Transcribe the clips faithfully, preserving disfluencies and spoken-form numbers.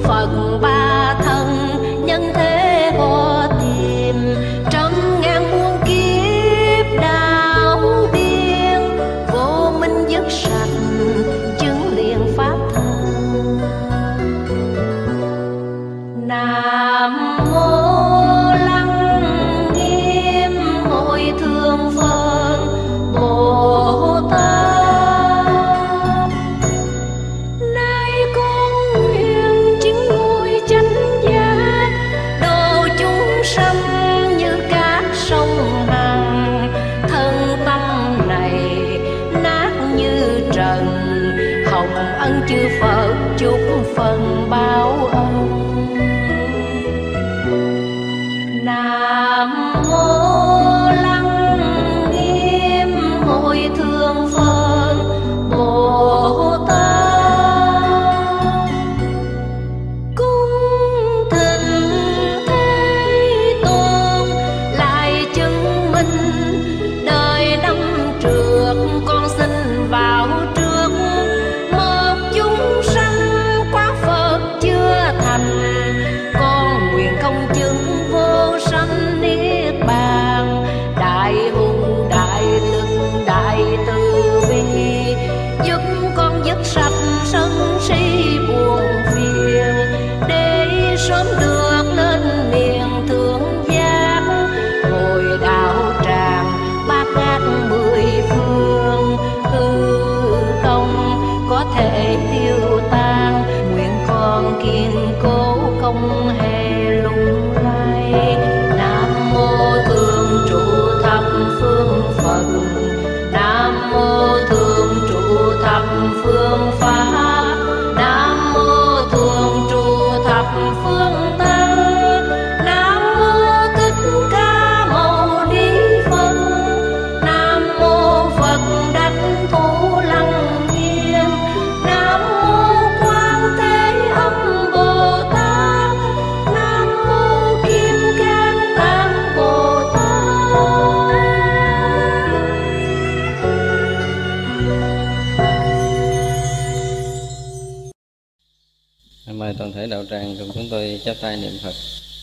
Phật ba thân, nhân thế có tìm trăm ngàn muôn kiếp đạo biên, vô minh dứt sạch chứng liền pháp thân. Nam mô Lăng Nghiêm Hội Thượng Phật Bồ Tát. Nay con nguyện chứng ngôi chánh giác, độ chúng sanh như các sông hằng. Thân tâm này nát như trần, hồng ân chư Phật chúc phần báo ân. Nam mô Lăng Nghiêm Hội Thượng Phật Bồ Tát. Cung thỉnh Thế Tôn lại chứng minh, đời năm trước con xin vào trước. Một chúng sanh quá Phật chưa thành, con nguyện không chứng vô sanh niết bàn. Đại hùng đại lực đại từ bi, giúp con dứt sạch sân si buồn phiền, để sớm được lên miền thượng giác. Ngồi đạo tràng bát ngát mười phương, hư không có thể tiêu tan. Nguyện con kiên cố không hề lung lay. Nam mô Thường trụ thập phương Phật, Nam mô Thường trụ thập phương Pháp, Nam mô Thường trụ thập phương Tăng, Nam mô Thích Ca Mâu Ni Phật, Nam mô Phật Đảnh Thủ Lăng Nghiêm, Nam mô Quan Thế Âm Bồ Tát, Nam mô Kim Cang Tam Bồ Tát. Mời toàn thể đạo tràng cùng chúng tôi chắp tay niệm Phật.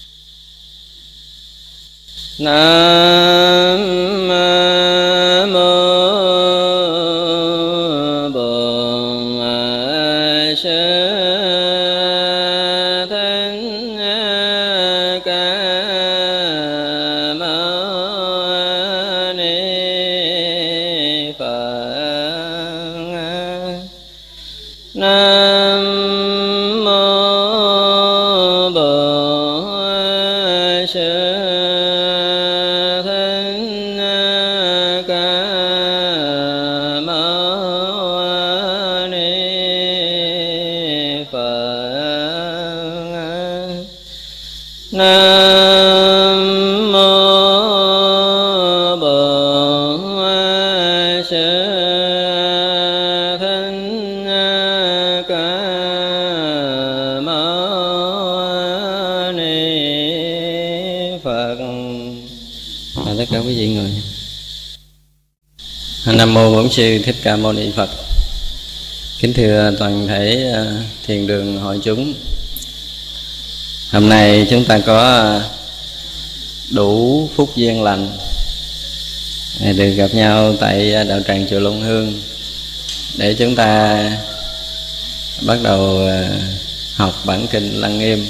Nam mô Bổn Sư Thích Ca Mâu Ni Phật. Nam Nam mô Bổn Sư Thích Ca Mâu Ni Phật. À, tất cả quý vị người. Nam mô Bổn Sư Thích Ca Mâu Ni Phật. Kính thưa toàn thể thiền đường hội chúng, hôm nay chúng ta có đủ phúc duyên lành được gặp nhau tại đạo tràng chùa Long Hương để chúng ta bắt đầu học bản kinh Lăng Nghiêm.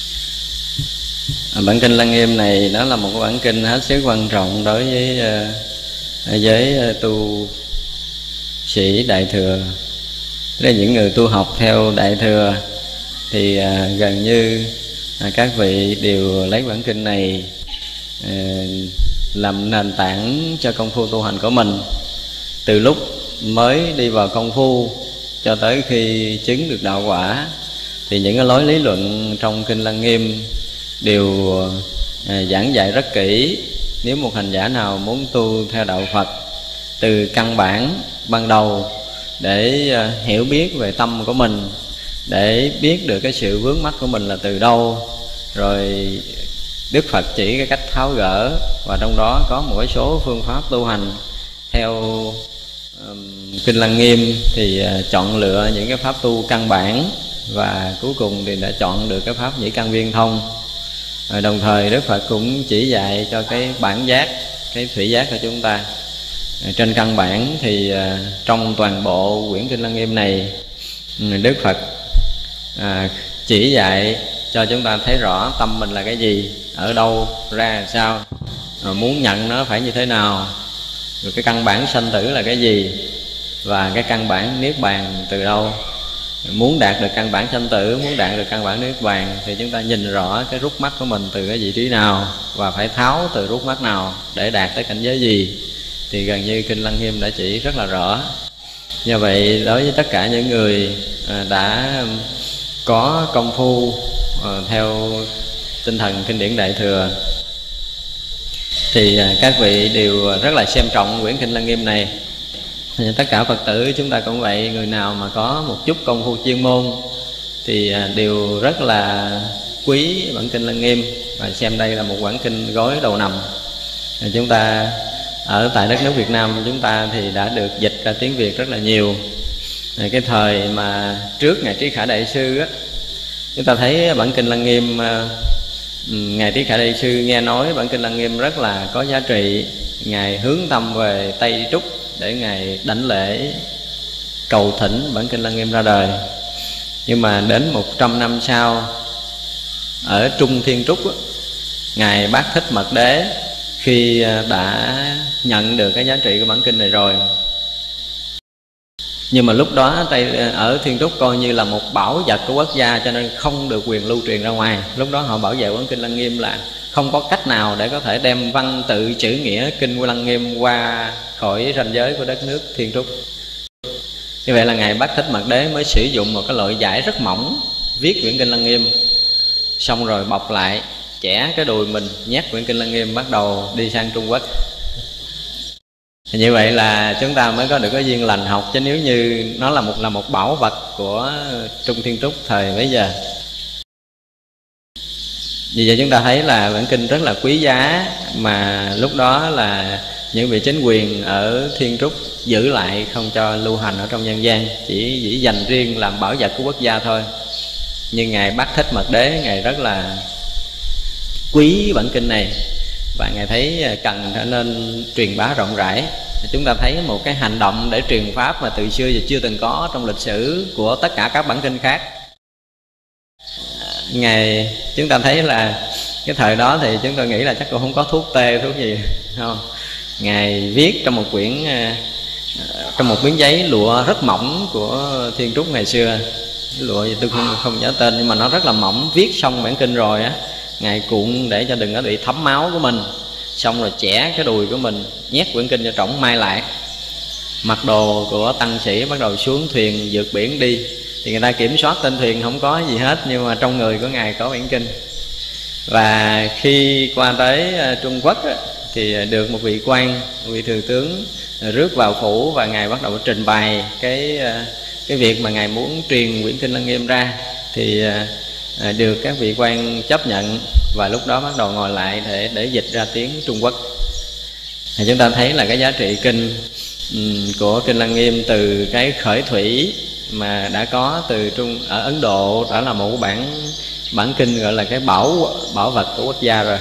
Bản kinh Lăng Nghiêm này nó là một cái bản kinh hết sức quan trọng đối với với tu sĩ Đại Thừa. Tức là những người tu học theo Đại Thừa thì gần như À, các vị đều lấy bản kinh này à, làm nền tảng cho công phu tu hành của mình. Từ lúc mới đi vào công phu cho tới khi chứng được đạo quả, thì những cái lối lý luận trong kinh Lăng Nghiêm đều à, giảng dạy rất kỹ. Nếu một hành giả nào muốn tu theo đạo Phật từ căn bản ban đầu để à, hiểu biết về tâm của mình, để biết được cái sự vướng mắc của mình là từ đâu, rồi Đức Phật chỉ cái cách tháo gỡ, và trong đó có một cái số phương pháp tu hành theo um, kinh Lăng Nghiêm thì uh, chọn lựa những cái pháp tu căn bản và cuối cùng thì đã chọn được cái pháp nhĩ căn viên thông. Rồi đồng thời Đức Phật cũng chỉ dạy cho cái bản giác, cái thủy giác của chúng ta. Trên căn bản thì trong toàn bộ quyển Kinh Lăng Nghiêm này, Đức Phật chỉ dạy cho chúng ta thấy rõ tâm mình là cái gì, ở đâu ra sao, muốn nhận nó phải như thế nào, rồi cái căn bản sanh tử là cái gì, và cái căn bản niết bàn từ đâu. Muốn đạt được căn bản sanh tử, muốn đạt được căn bản niết bàn thì chúng ta nhìn rõ cái rút mắt của mình từ cái vị trí nào, và phải tháo từ rút mắt nào để đạt tới cảnh giới gì, thì gần như Kinh Lăng Nghiêm đã chỉ rất là rõ. Do vậy đối với tất cả những người đã có công phu theo tinh thần kinh điển Đại Thừa thì các vị đều rất là xem trọng quyển Kinh Lăng Nghiêm này. Tất cả Phật tử chúng ta cũng vậy, người nào mà có một chút công phu chuyên môn thì đều rất là quý bản Kinh Lăng Nghiêm, và xem đây là một bản kinh gối đầu nằm. Chúng ta ở tại đất nước Việt Nam chúng ta thì đã được dịch ra tiếng Việt rất là nhiều. Cái thời mà trước Ngài Trí Khả Đại Sư á, chúng ta thấy bản Kinh Lăng Nghiêm, Ngài Trí Khả Đại Sư nghe nói bản Kinh Lăng Nghiêm rất là có giá trị, Ngài hướng tâm về Tây Trúc để Ngài đảnh lễ cầu thỉnh bản Kinh Lăng Nghiêm ra đời. Nhưng mà đến một trăm năm sau, ở Trung Thiên Trúc á, Ngài Bát Thích Mật Đế khi đã nhận được cái giá trị của bản kinh này rồi, nhưng mà lúc đó ở Thiên Trúc coi như là một bảo vật của quốc gia, cho nên không được quyền lưu truyền ra ngoài. Lúc đó họ bảo vệ bản Kinh Lăng Nghiêm là không có cách nào để có thể đem văn tự chữ nghĩa Kinh Lăng Nghiêm qua khỏi ranh giới của đất nước Thiên Trúc. Như vậy là Ngài Bát Thích Mật Đế mới sử dụng một cái loại vải rất mỏng viết quyển Kinh Lăng Nghiêm, xong rồi bọc lại, chẻ cái đùi mình, nhét quyển Kinh Lăng Nghiêm, bắt đầu đi sang Trung Quốc. Như vậy là chúng ta mới có được cái duyên lành học, chứ nếu như nó là một là một bảo vật của Trung Thiên Trúc thời bấy giờ. Vì vậy chúng ta thấy là bản kinh rất là quý giá, mà lúc đó là những vị chính quyền ở Thiên Trúc giữ lại không cho lưu hành ở trong nhân gian, chỉ chỉ dành riêng làm bảo vật của quốc gia thôi. Nhưng Ngài Bát Thích Mật Đế, Ngài rất là quý bản kinh này, và Ngài thấy cần trở nên truyền bá rộng rãi. Chúng ta thấy một cái hành động để truyền pháp mà từ xưa giờ chưa từng có trong lịch sử của tất cả các bản kinh khác. Ngài, chúng ta thấy là cái thời đó thì chúng tôi nghĩ là chắc cũng không có thuốc tê, thuốc gì không. Ngài viết trong một quyển, trong một miếng giấy lụa rất mỏng của Thiên Trúc ngày xưa, lụa gì tôi không, không nhớ tên, nhưng mà nó rất là mỏng. Viết xong bản kinh rồi á, Ngài cuộn để cho đừng có bị thấm máu của mình, xong rồi chẻ cái đùi của mình, nhét quyển kinh cho trỏng, mai lại. Mặc đồ của tăng sĩ bắt đầu xuống thuyền vượt biển đi, thì người ta kiểm soát trên thuyền không có gì hết, nhưng mà trong người của Ngài có bản kinh. Và khi qua tới Trung Quốc á, thì được một vị quan, một vị thừa tướng rước vào phủ, và Ngài bắt đầu trình bày cái cái việc mà Ngài muốn truyền quyển Kinh Lăng Nghiêm ra, thì được các vị quan chấp nhận, và lúc đó bắt đầu ngồi lại để để dịch ra tiếng Trung Quốc. Thì chúng ta thấy là cái giá trị kinh của Kinh Lăng Nghiêm từ cái khởi thủy mà đã có từ Trung ở Ấn Độ, đã là một bản bản kinh gọi là cái bảo bảo vật của quốc gia rồi.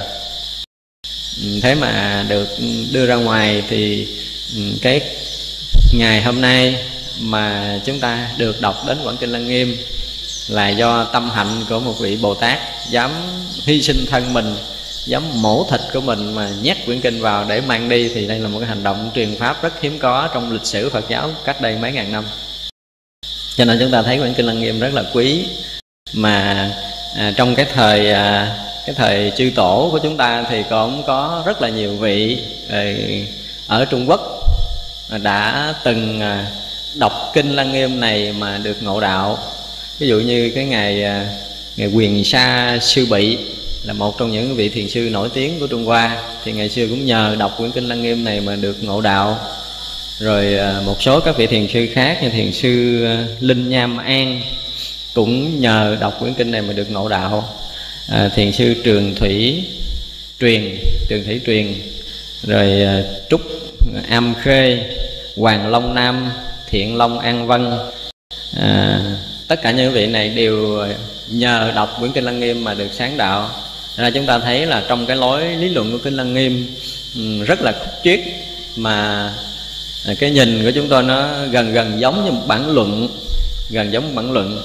Thế mà được đưa ra ngoài, thì cái ngày hôm nay mà chúng ta được đọc đến bản Kinh Lăng Nghiêm là do tâm hạnh của một vị Bồ Tát dám hy sinh thân mình, dám mổ thịt của mình mà nhét quyển kinh vào để mang đi. Thì đây là một cái hành động truyền pháp rất hiếm có trong lịch sử Phật giáo cách đây mấy ngàn năm. Cho nên chúng ta thấy quyển Kinh Lăng Nghiêm rất là quý. Mà à, trong cái thời à, cái thời chư tổ của chúng ta thì cũng có rất là nhiều vị à, ở Trung Quốc đã từng à, đọc Kinh Lăng Nghiêm này mà được ngộ đạo. Ví dụ như cái ngày ngày Quyền Sa Sư Bị là một trong những vị thiền sư nổi tiếng của Trung Hoa, thì ngày xưa cũng nhờ đọc quyển Kinh Lăng Nghiêm này mà được ngộ đạo. Rồi một số các vị thiền sư khác như thiền sư Linh Nham An cũng nhờ đọc quyển kinh này mà được ngộ đạo. à, Thiền sư Trường Thủy Truyền Trường Thủy Truyền, rồi Trúc Am Khê, Hoàng Long Nam, Thiện Long An Vân, à, tất cả những vị này đều nhờ đọc quyển Kinh Lăng Nghiêm mà được sáng đạo. Ra chúng ta thấy là trong cái lối lý luận của Kinh Lăng Nghiêm rất là khúc chiết, mà cái nhìn của chúng tôi nó gần gần giống như một bản luận, gần giống một bản luận.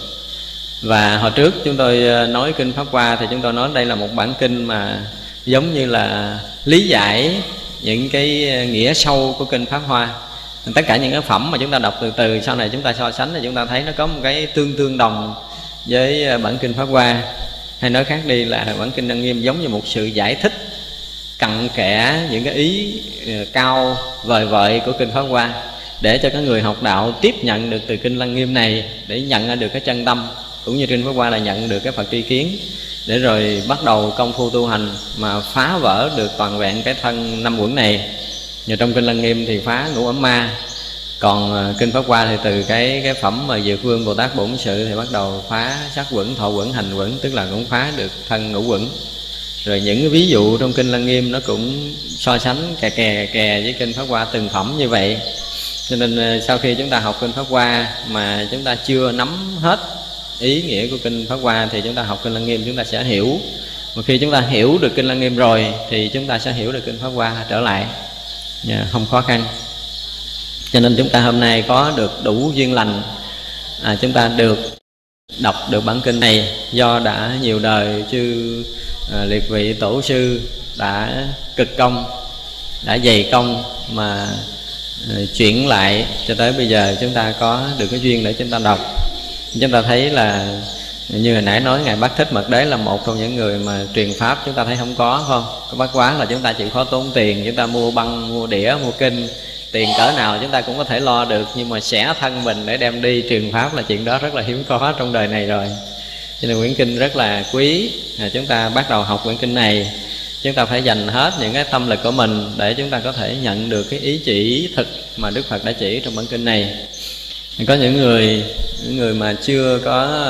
Và hồi trước chúng tôi nói Kinh Pháp Hoa thì chúng tôi nói đây là một bản kinh mà giống như là lý giải những cái nghĩa sâu của Kinh Pháp Hoa. Tất cả những cái phẩm mà chúng ta đọc từ từ sau này chúng ta so sánh thì chúng ta thấy nó có một cái tương tương đồng với bản Kinh Pháp Hoa. Hay nói khác đi là bản Kinh Lăng Nghiêm giống như một sự giải thích cặn kẽ những cái ý cao vời vợi của Kinh Pháp Hoa, để cho các người học đạo tiếp nhận được từ Kinh Lăng Nghiêm này để nhận ra được cái chân tâm, cũng như Kinh Pháp Hoa là nhận được cái Phật tri kiến, để rồi bắt đầu công phu tu hành mà phá vỡ được toàn vẹn cái thân năm uẩn này. Như trong Kinh Lăng Nghiêm thì phá ngũ ấm ma, còn Kinh Pháp Hoa thì từ cái cái phẩm mà Dược Vương Bồ Tát Bổn Sự thì bắt đầu phá sắc uẩn, thọ uẩn, hành uẩn, tức là cũng phá được thân ngũ uẩn. Rồi những cái ví dụ trong Kinh Lăng Nghiêm nó cũng so sánh kè kè kè với Kinh Pháp Hoa từng phẩm như vậy. Cho nên sau khi chúng ta học Kinh Pháp Hoa mà chúng ta chưa nắm hết ý nghĩa của Kinh Pháp Hoa thì chúng ta học Kinh Lăng Nghiêm chúng ta sẽ hiểu. Mà khi chúng ta hiểu được Kinh Lăng Nghiêm rồi thì chúng ta sẽ hiểu được Kinh Pháp Hoa trở lại, không khó khăn. Cho nên chúng ta hôm nay có được đủ duyên lành, à, chúng ta được đọc được bản kinh này do đã nhiều đời chư à, liệt vị tổ sư đã cực công, đã dày công mà à, chuyển lại cho tới bây giờ chúng ta có được cái duyên để chúng ta đọc. Chúng ta thấy là như hồi nãy nói Ngài Bát Thích Mật Đế là một trong những người mà truyền pháp chúng ta thấy không có, phải không? Có Bát Quán là chúng ta chịu khó tốn tiền, chúng ta mua băng, mua đĩa, mua kinh, tiền cỡ nào chúng ta cũng có thể lo được, nhưng mà xẻ thân mình để đem đi truyền pháp là chuyện đó rất là hiếm có trong đời này rồi. Cho nên quyển kinh rất là quý. À, chúng ta bắt đầu học quyển kinh này, chúng ta phải dành hết những cái tâm lực của mình để chúng ta có thể nhận được cái ý chỉ thực mà Đức Phật đã chỉ trong bản kinh này. Có những người những người mà chưa có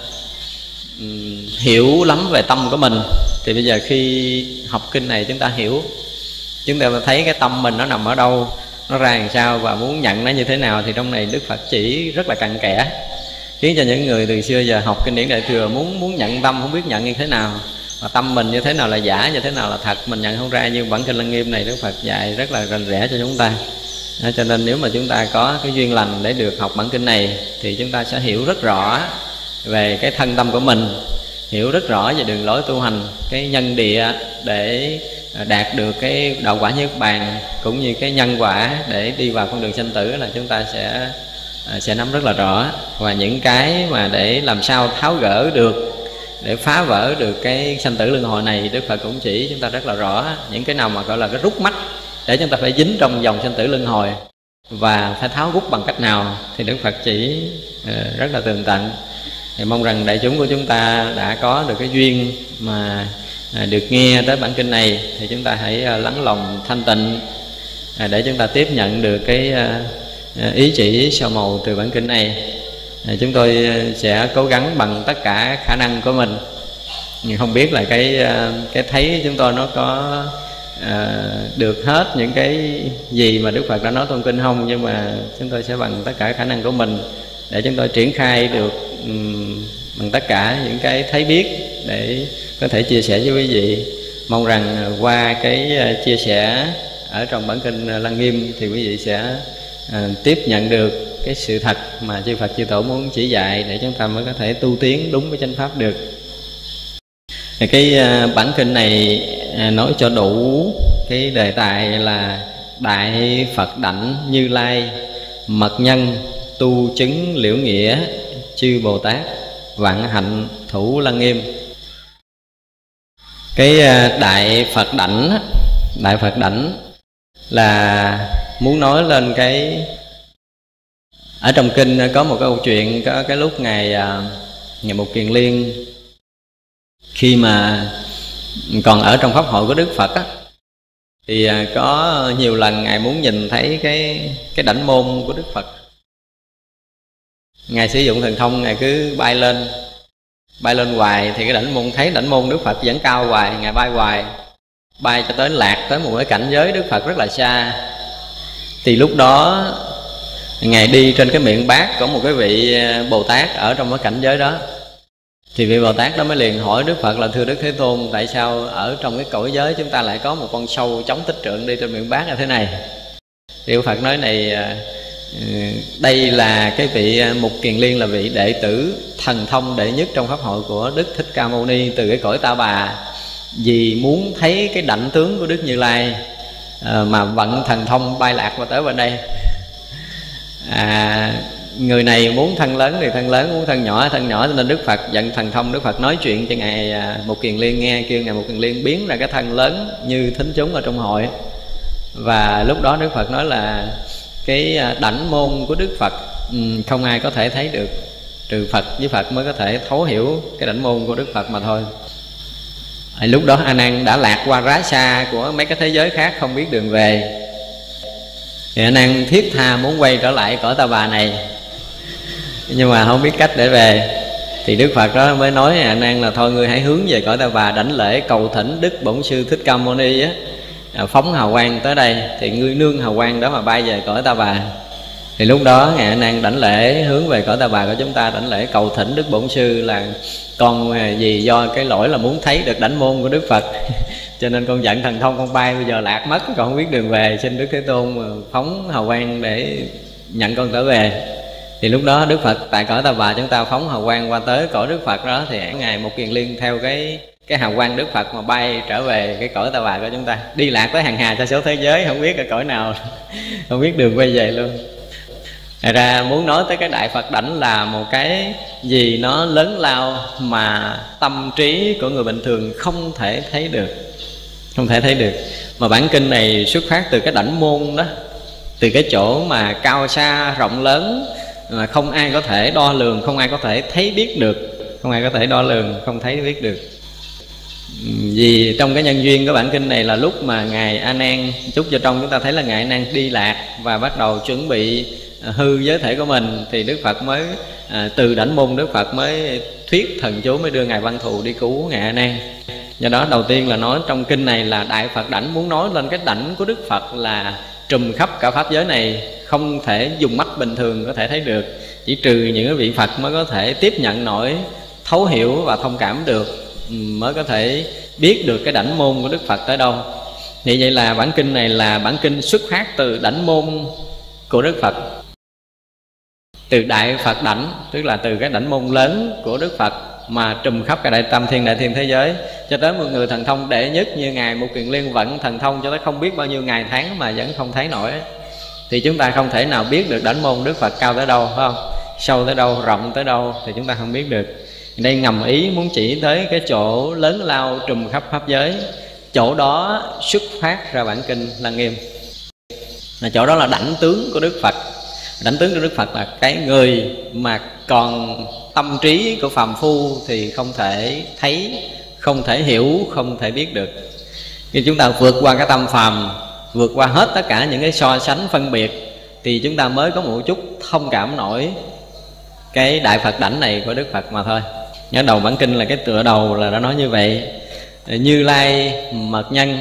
um, hiểu lắm về tâm của mình, thì bây giờ khi học kinh này chúng ta hiểu, chúng ta thấy cái tâm mình nó nằm ở đâu, nó ra làm sao và muốn nhận nó như thế nào, thì trong này Đức Phật chỉ rất là cặn kẽ, khiến cho những người từ xưa giờ học kinh điển Đại Thừa muốn muốn nhận tâm không biết nhận như thế nào, và tâm mình như thế nào là giả, như thế nào là thật mình nhận không ra. Nhưng bản kinh Lăng Nghiêm này Đức Phật dạy rất là rành rẽ cho chúng ta. À, cho nên nếu mà chúng ta có cái duyên lành để được học bản kinh này thì chúng ta sẽ hiểu rất rõ về cái thân tâm của mình, hiểu rất rõ về đường lối tu hành, cái nhân địa để đạt được cái đạo quả Niết Bàn, cũng như cái nhân quả để đi vào con đường sanh tử là chúng ta sẽ sẽ nắm rất là rõ. Và những cái mà để làm sao tháo gỡ được, để phá vỡ được cái sanh tử luân hồi này, Đức Phật cũng chỉ chúng ta rất là rõ. Những cái nào mà gọi là cái rút mắt để chúng ta phải dính trong dòng sanh tử luân hồi và phải tháo rút bằng cách nào thì Đức Phật chỉ rất là tường tận. Thì mong rằng đại chúng của chúng ta đã có được cái duyên mà được nghe tới bản kinh này thì chúng ta hãy lắng lòng thanh tịnh để chúng ta tiếp nhận được cái ý chỉ sâu màu từ bản kinh này. Chúng tôi sẽ cố gắng bằng tất cả khả năng của mình. Nhưng không biết là cái cái thấy chúng tôi nó có à, được hết những cái gì mà Đức Phật đã nói trong kinh không, nhưng mà chúng tôi sẽ bằng tất cả khả năng của mình để chúng tôi triển khai được um, bằng tất cả những cái thấy biết để có thể chia sẻ với quý vị. Mong rằng qua cái chia sẻ ở trong bản kinh Lăng Nghiêm thì quý vị sẽ à, tiếp nhận được cái sự thật mà chư Phật chư Tổ muốn chỉ dạy, để chúng ta mới có thể tu tiến đúng với chánh pháp được. Cái à, bản kinh này à, nói cho đủ cái đề tài là Đại Phật Đảnh Như Lai Mật Nhân Tu Chứng Liễu Nghĩa Chư Bồ Tát Vạn Hạnh Thủ Lăng Nghiêm. Cái à, Đại Phật Đảnh, Đại Phật Đảnh là muốn nói lên cái, ở trong kinh có một cái câu chuyện, có cái lúc ngày ngày Mục Kiền Liên khi mà còn ở trong pháp hội của Đức Phật á, thì có nhiều lần ngài muốn nhìn thấy cái cái đảnh môn của Đức Phật. Ngài sử dụng thần thông, ngài cứ bay lên bay lên hoài, thì cái đảnh môn thấy đảnh môn Đức Phật vẫn cao hoài, ngài bay hoài, bay cho tới lạc tới một cái cảnh giới Đức Phật rất là xa. Thì lúc đó Ngài đi trên cái miệng bát có một cái vị Bồ Tát ở trong cái cảnh giới đó. Thì vị Bồ Tát đó mới liền hỏi Đức Phật là: thưa Đức Thế Tôn, tại sao ở trong cái cõi giới chúng ta lại có một con sâu chống tích trượng đi trên miệng bát như thế này? Thì Đức Phật nói này, đây là cái vị Mục Kiền Liên, là vị đệ tử thần thông đệ nhất trong pháp hội của Đức Thích Ca Mâu Ni từ cái cõi Ta Bà. Vì muốn thấy cái đảnh tướng của Đức Như Lai mà vận thần thông bay lạc qua tới bên đây. à, Người này muốn thân lớn thì thân lớn, muốn thân nhỏ thì thân nhỏ, cho nên Đức Phật vận thần thông. Đức Phật nói chuyện cho Ngài Mục Kiền Liên nghe, kêu Ngài Mục Kiền Liên biến ra cái thân lớn như thính chúng ở trong hội. Và lúc đó Đức Phật nói là cái đảnh môn của Đức Phật không ai có thể thấy được, trừ Phật với Phật mới có thể thấu hiểu cái đảnh môn của Đức Phật mà thôi. À, lúc đó A Nan đã lạc qua rá xa của mấy cái thế giới khác, không biết đường về. Thì A Nan thiết tha muốn quay trở lại cõi Ta Bà này, nhưng mà không biết cách để về. Thì Đức Phật đó mới nói A Nan là: thôi ngươi hãy hướng về cõi Ta Bà đảnh lễ cầu thỉnh Đức Bổn Sư Thích Ca Mâu Ni á, phóng hào quang tới đây, thì ngươi nương hào quang đó mà bay về cõi Ta Bà. Thì lúc đó Ngài A Nan đảnh lễ hướng về cõi Ta Bà của chúng ta, đảnh lễ cầu thỉnh Đức Bổn Sư là: con vì do cái lỗi là muốn thấy được đảnh môn của Đức Phật cho nên con giận thần thông con bay, bây giờ lạc mất, con không biết đường về, xin Đức Thế Tôn phóng hào quang để nhận con trở về. Thì lúc đó Đức Phật tại cõi Ta Bà chúng ta phóng hào quang qua tới cõi Đức Phật đó, thì Ngài Mục Kiền Liên theo cái cái hào quang Đức Phật mà bay trở về cái cõi Ta Bà của chúng ta, đi lạc tới hàng hà sa số thế giới, không biết ở cõi nào không biết đường quay về luôn. Thật ra muốn nói tới cái Đại Phật đảnh là một cái gì nó lớn lao mà tâm trí của người bình thường không thể thấy được, không thể thấy được. Mà bản kinh này xuất phát từ cái đảnh môn đó, từ cái chỗ mà cao xa rộng lớn mà không ai có thể đo lường, không ai có thể thấy biết được, không ai có thể đo lường, không thấy biết được. Vì trong cái nhân duyên của bản kinh này là lúc mà Ngài A Nan, chút vào trong chúng ta thấy là Ngài A Nan đi lạc và bắt đầu chuẩn bị hư giới thể của mình, thì Đức Phật mới à, từ đảnh môn Đức Phật mới thuyết thần chú, mới đưa Ngài Văn Thù đi cứu Ngài A Nan. Do đó đầu tiên là nói trong kinh này là Đại Phật đảnh muốn nói lên cái đảnh của Đức Phật là trùm khắp cả pháp giới này, không thể dùng mắt bình thường có thể thấy được, chỉ trừ những cái vị Phật mới có thể tiếp nhận nổi, thấu hiểu và thông cảm được, mới có thể biết được cái đảnh môn của Đức Phật tới đâu. Như vậy là bản kinh này là bản kinh xuất phát từ đảnh môn của Đức Phật, từ Đại Phật đảnh, tức là từ cái đảnh môn lớn của Đức Phật mà trùm khắp cả đại tam thiên đại thiên thế giới, cho tới một người thần thông đệ nhất như Ngài Mục Kiền Liên vận thần thông cho tới không biết bao nhiêu ngày tháng mà vẫn không thấy nổi. Thì chúng ta không thể nào biết được đảnh môn Đức Phật cao tới đâu, phải không? Sâu tới đâu, rộng tới đâu thì chúng ta không biết được. Đây ngầm ý muốn chỉ tới cái chỗ lớn lao trùm khắp pháp giới, chỗ đó xuất phát ra bản kinh Lăng Nghiêm. Là chỗ đó là đảnh tướng của Đức Phật. Đảnh tướng của Đức Phật là cái người mà còn tâm trí của phàm phu thì không thể thấy, không thể hiểu, không thể biết được. Khi chúng ta vượt qua cái tâm phàm, vượt qua hết tất cả những cái so sánh phân biệt, thì chúng ta mới có một chút thông cảm nổi cái Đại Phật đảnh này của Đức Phật mà thôi. Nhớ đầu bản kinh là cái tựa đầu là đã nói như vậy. Như Lai mật nhân,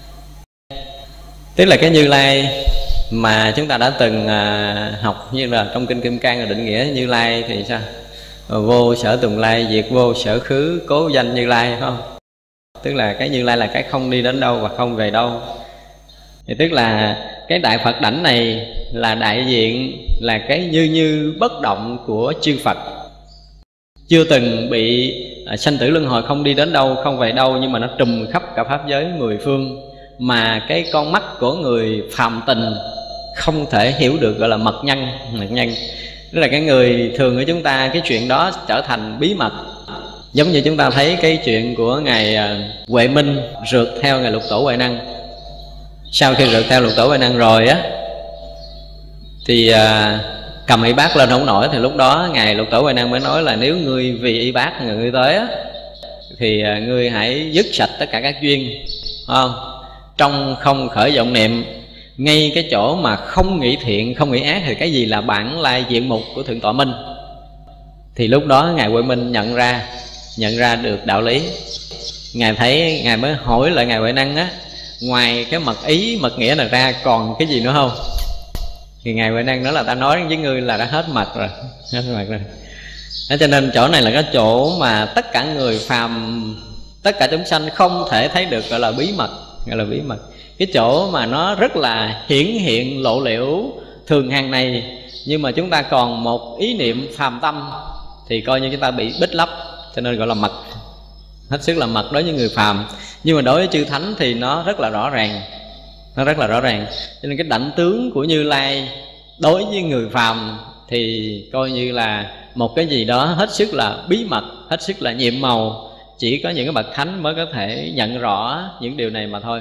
tức là cái Như Lai mà chúng ta đã từng à, học, như là trong kinh Kim Cang là định nghĩa Như Lai thì sao? Vô sở tùng lai, diệt vô sở khứ, cố danh Như Lai, phải không? Tức là cái Như Lai là cái không đi đến đâu và không về đâu. Thì tức là cái Đại Phật đảnh này là đại diện, là cái như như bất động của chư Phật, chưa từng bị à, sanh tử luân hồi, không đi đến đâu, không về đâu, nhưng mà nó trùm khắp cả pháp giới mười phương, mà cái con mắt của người phàm tình không thể hiểu được, gọi là mật nhân. Mật nhân tức là cái người thường của chúng ta, cái chuyện đó trở thành bí mật. Giống như chúng ta thấy cái chuyện của Ngài Huệ Minh rượt theo Ngài Lục Tổ Huệ Năng. Sau khi rượt theo Lục Tổ Huệ Năng rồi á, thì à, cầm y bát lên không nổi, thì lúc đó Ngài Lục Tổ Huệ Năng mới nói là nếu ngươi vì y bát người ngươi tới á, thì à, ngươi hãy dứt sạch tất cả các duyên, không? Trong không khởi vọng niệm, ngay cái chỗ mà không nghĩ thiện, không nghĩ ác, thì cái gì là bản lai diện mục của Thượng Tọa Minh. Thì lúc đó Ngài Huệ Minh nhận ra, nhận ra được đạo lý. Ngài thấy, Ngài mới hỏi lại Ngài Huệ Năng á, ngoài cái mật ý, mật nghĩa này ra còn cái gì nữa không? Thì Ngài Huệ Năng nói là ta nói với ngươi là đã hết mật rồi, hết mật rồi. Đó, cho nên chỗ này là cái chỗ mà tất cả người phàm, tất cả chúng sanh không thể thấy được, gọi là bí mật, gọi là bí mật. Cái chỗ mà nó rất là hiển hiện lộ liễu thường hàng này, nhưng mà chúng ta còn một ý niệm phàm tâm thì coi như chúng ta bị bích lấp, cho nên gọi là mật, hết sức là mật đối với người phàm. Nhưng mà đối với chư thánh thì nó rất là rõ ràng, nó rất là rõ ràng. Cho nên cái đảnh tướng của Như Lai đối với người phàm thì coi như là một cái gì đó hết sức là bí mật, hết sức là nhiệm màu. Chỉ có những cái bậc thánh mới có thể nhận rõ những điều này mà thôi.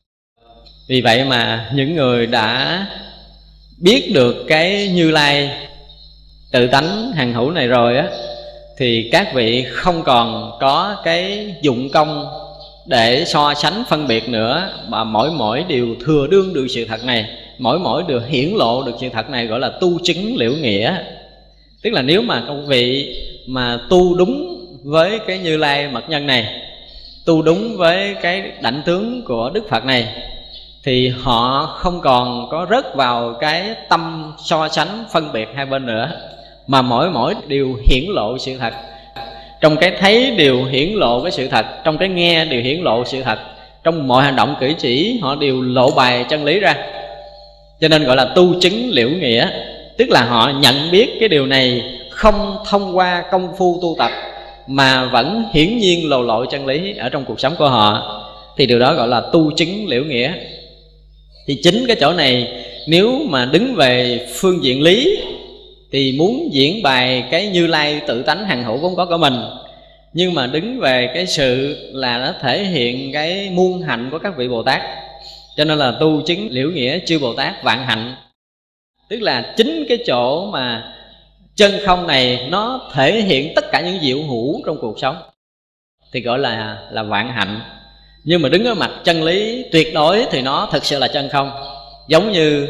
Vì vậy mà những người đã biết được cái Như Lai tự tánh hằng hữu này rồi á, thì các vị không còn có cái dụng công để so sánh phân biệt nữa, mà mỗi mỗi đều thừa đương được sự thật này, mỗi mỗi đều hiển lộ được sự thật này, gọi là tu chứng liễu nghĩa. Tức là nếu mà các vị mà tu đúng với cái Như Lai mật nhân này, tu đúng với cái đảnh tướng của Đức Phật này, thì họ không còn có rớt vào cái tâm so sánh phân biệt hai bên nữa, mà mỗi mỗi đều hiển lộ sự thật. Trong cái thấy đều hiển lộ cái sự thật, trong cái nghe đều hiển lộ sự thật, trong mọi hành động cử chỉ họ đều lộ bài chân lý ra. Cho nên gọi là tu chứng liễu nghĩa. Tức là họ nhận biết cái điều này không thông qua công phu tu tập, mà vẫn hiển nhiên lộ lộ chân lý ở trong cuộc sống của họ, thì điều đó gọi là tu chứng liễu nghĩa. Thì chính cái chỗ này, nếu mà đứng về phương diện lý thì muốn diễn bài cái Như Lai tự tánh hằng hữu vốn có của mình, nhưng mà đứng về cái sự là nó thể hiện cái muôn hạnh của các vị Bồ Tát. Cho nên là tu chứng liễu nghĩa chư Bồ Tát vạn hạnh. Tức là chính cái chỗ mà chân không này nó thể hiện tất cả những diệu hữu trong cuộc sống thì gọi là là vạn hạnh. Nhưng mà đứng ở mặt chân lý tuyệt đối thì nó thực sự là chân không. Giống như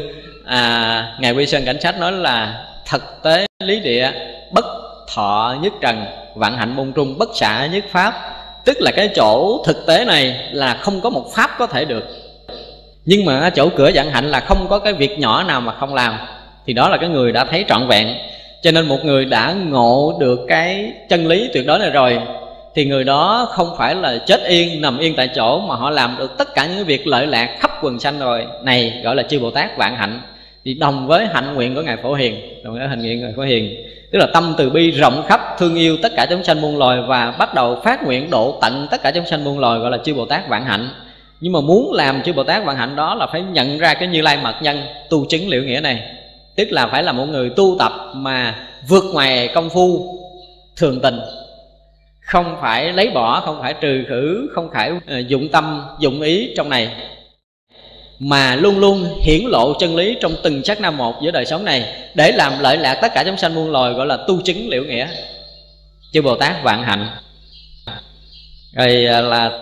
à, Ngài Quy Sơn Cảnh Sách nói là thực tế lý địa bất thọ nhất trần, vạn hạnh môn trung bất xả nhất pháp. Tức là cái chỗ thực tế này là không có một pháp có thể được, nhưng mà chỗ cửa vạn hạnh là không có cái việc nhỏ nào mà không làm, thì đó là cái người đã thấy trọn vẹn. Cho nên một người đã ngộ được cái chân lý tuyệt đối này rồi, thì người đó không phải là chết yên, nằm yên tại chỗ, mà họ làm được tất cả những việc lợi lạc khắp quần sanh rồi. Này gọi là chư Bồ Tát vạn hạnh. Thì đồng với hạnh nguyện của Ngài Phổ Hiền, đồng với hạnh nguyện của Ngài Phổ Hiền, tức là tâm từ bi rộng khắp, thương yêu tất cả chúng sanh muôn loài, và bắt đầu phát nguyện độ tận tất cả chúng sanh muôn loài, gọi là chư Bồ Tát vạn hạnh. Nhưng mà muốn làm chư Bồ Tát vạn hạnh đó là phải nhận ra cái Như Lai mật nhân tu chứng liễu nghĩa này. Tức là phải là một người tu tập mà vượt ngoài công phu thường tình, không phải lấy bỏ, không phải trừ khử, không phải dụng tâm dụng ý trong này, mà luôn luôn hiển lộ chân lý trong từng sát na một giữa đời sống này, để làm lợi lạc tất cả chúng sanh muôn loài, gọi là tu chứng liễu nghĩa chư Bồ Tát vạn hạnh. Rồi là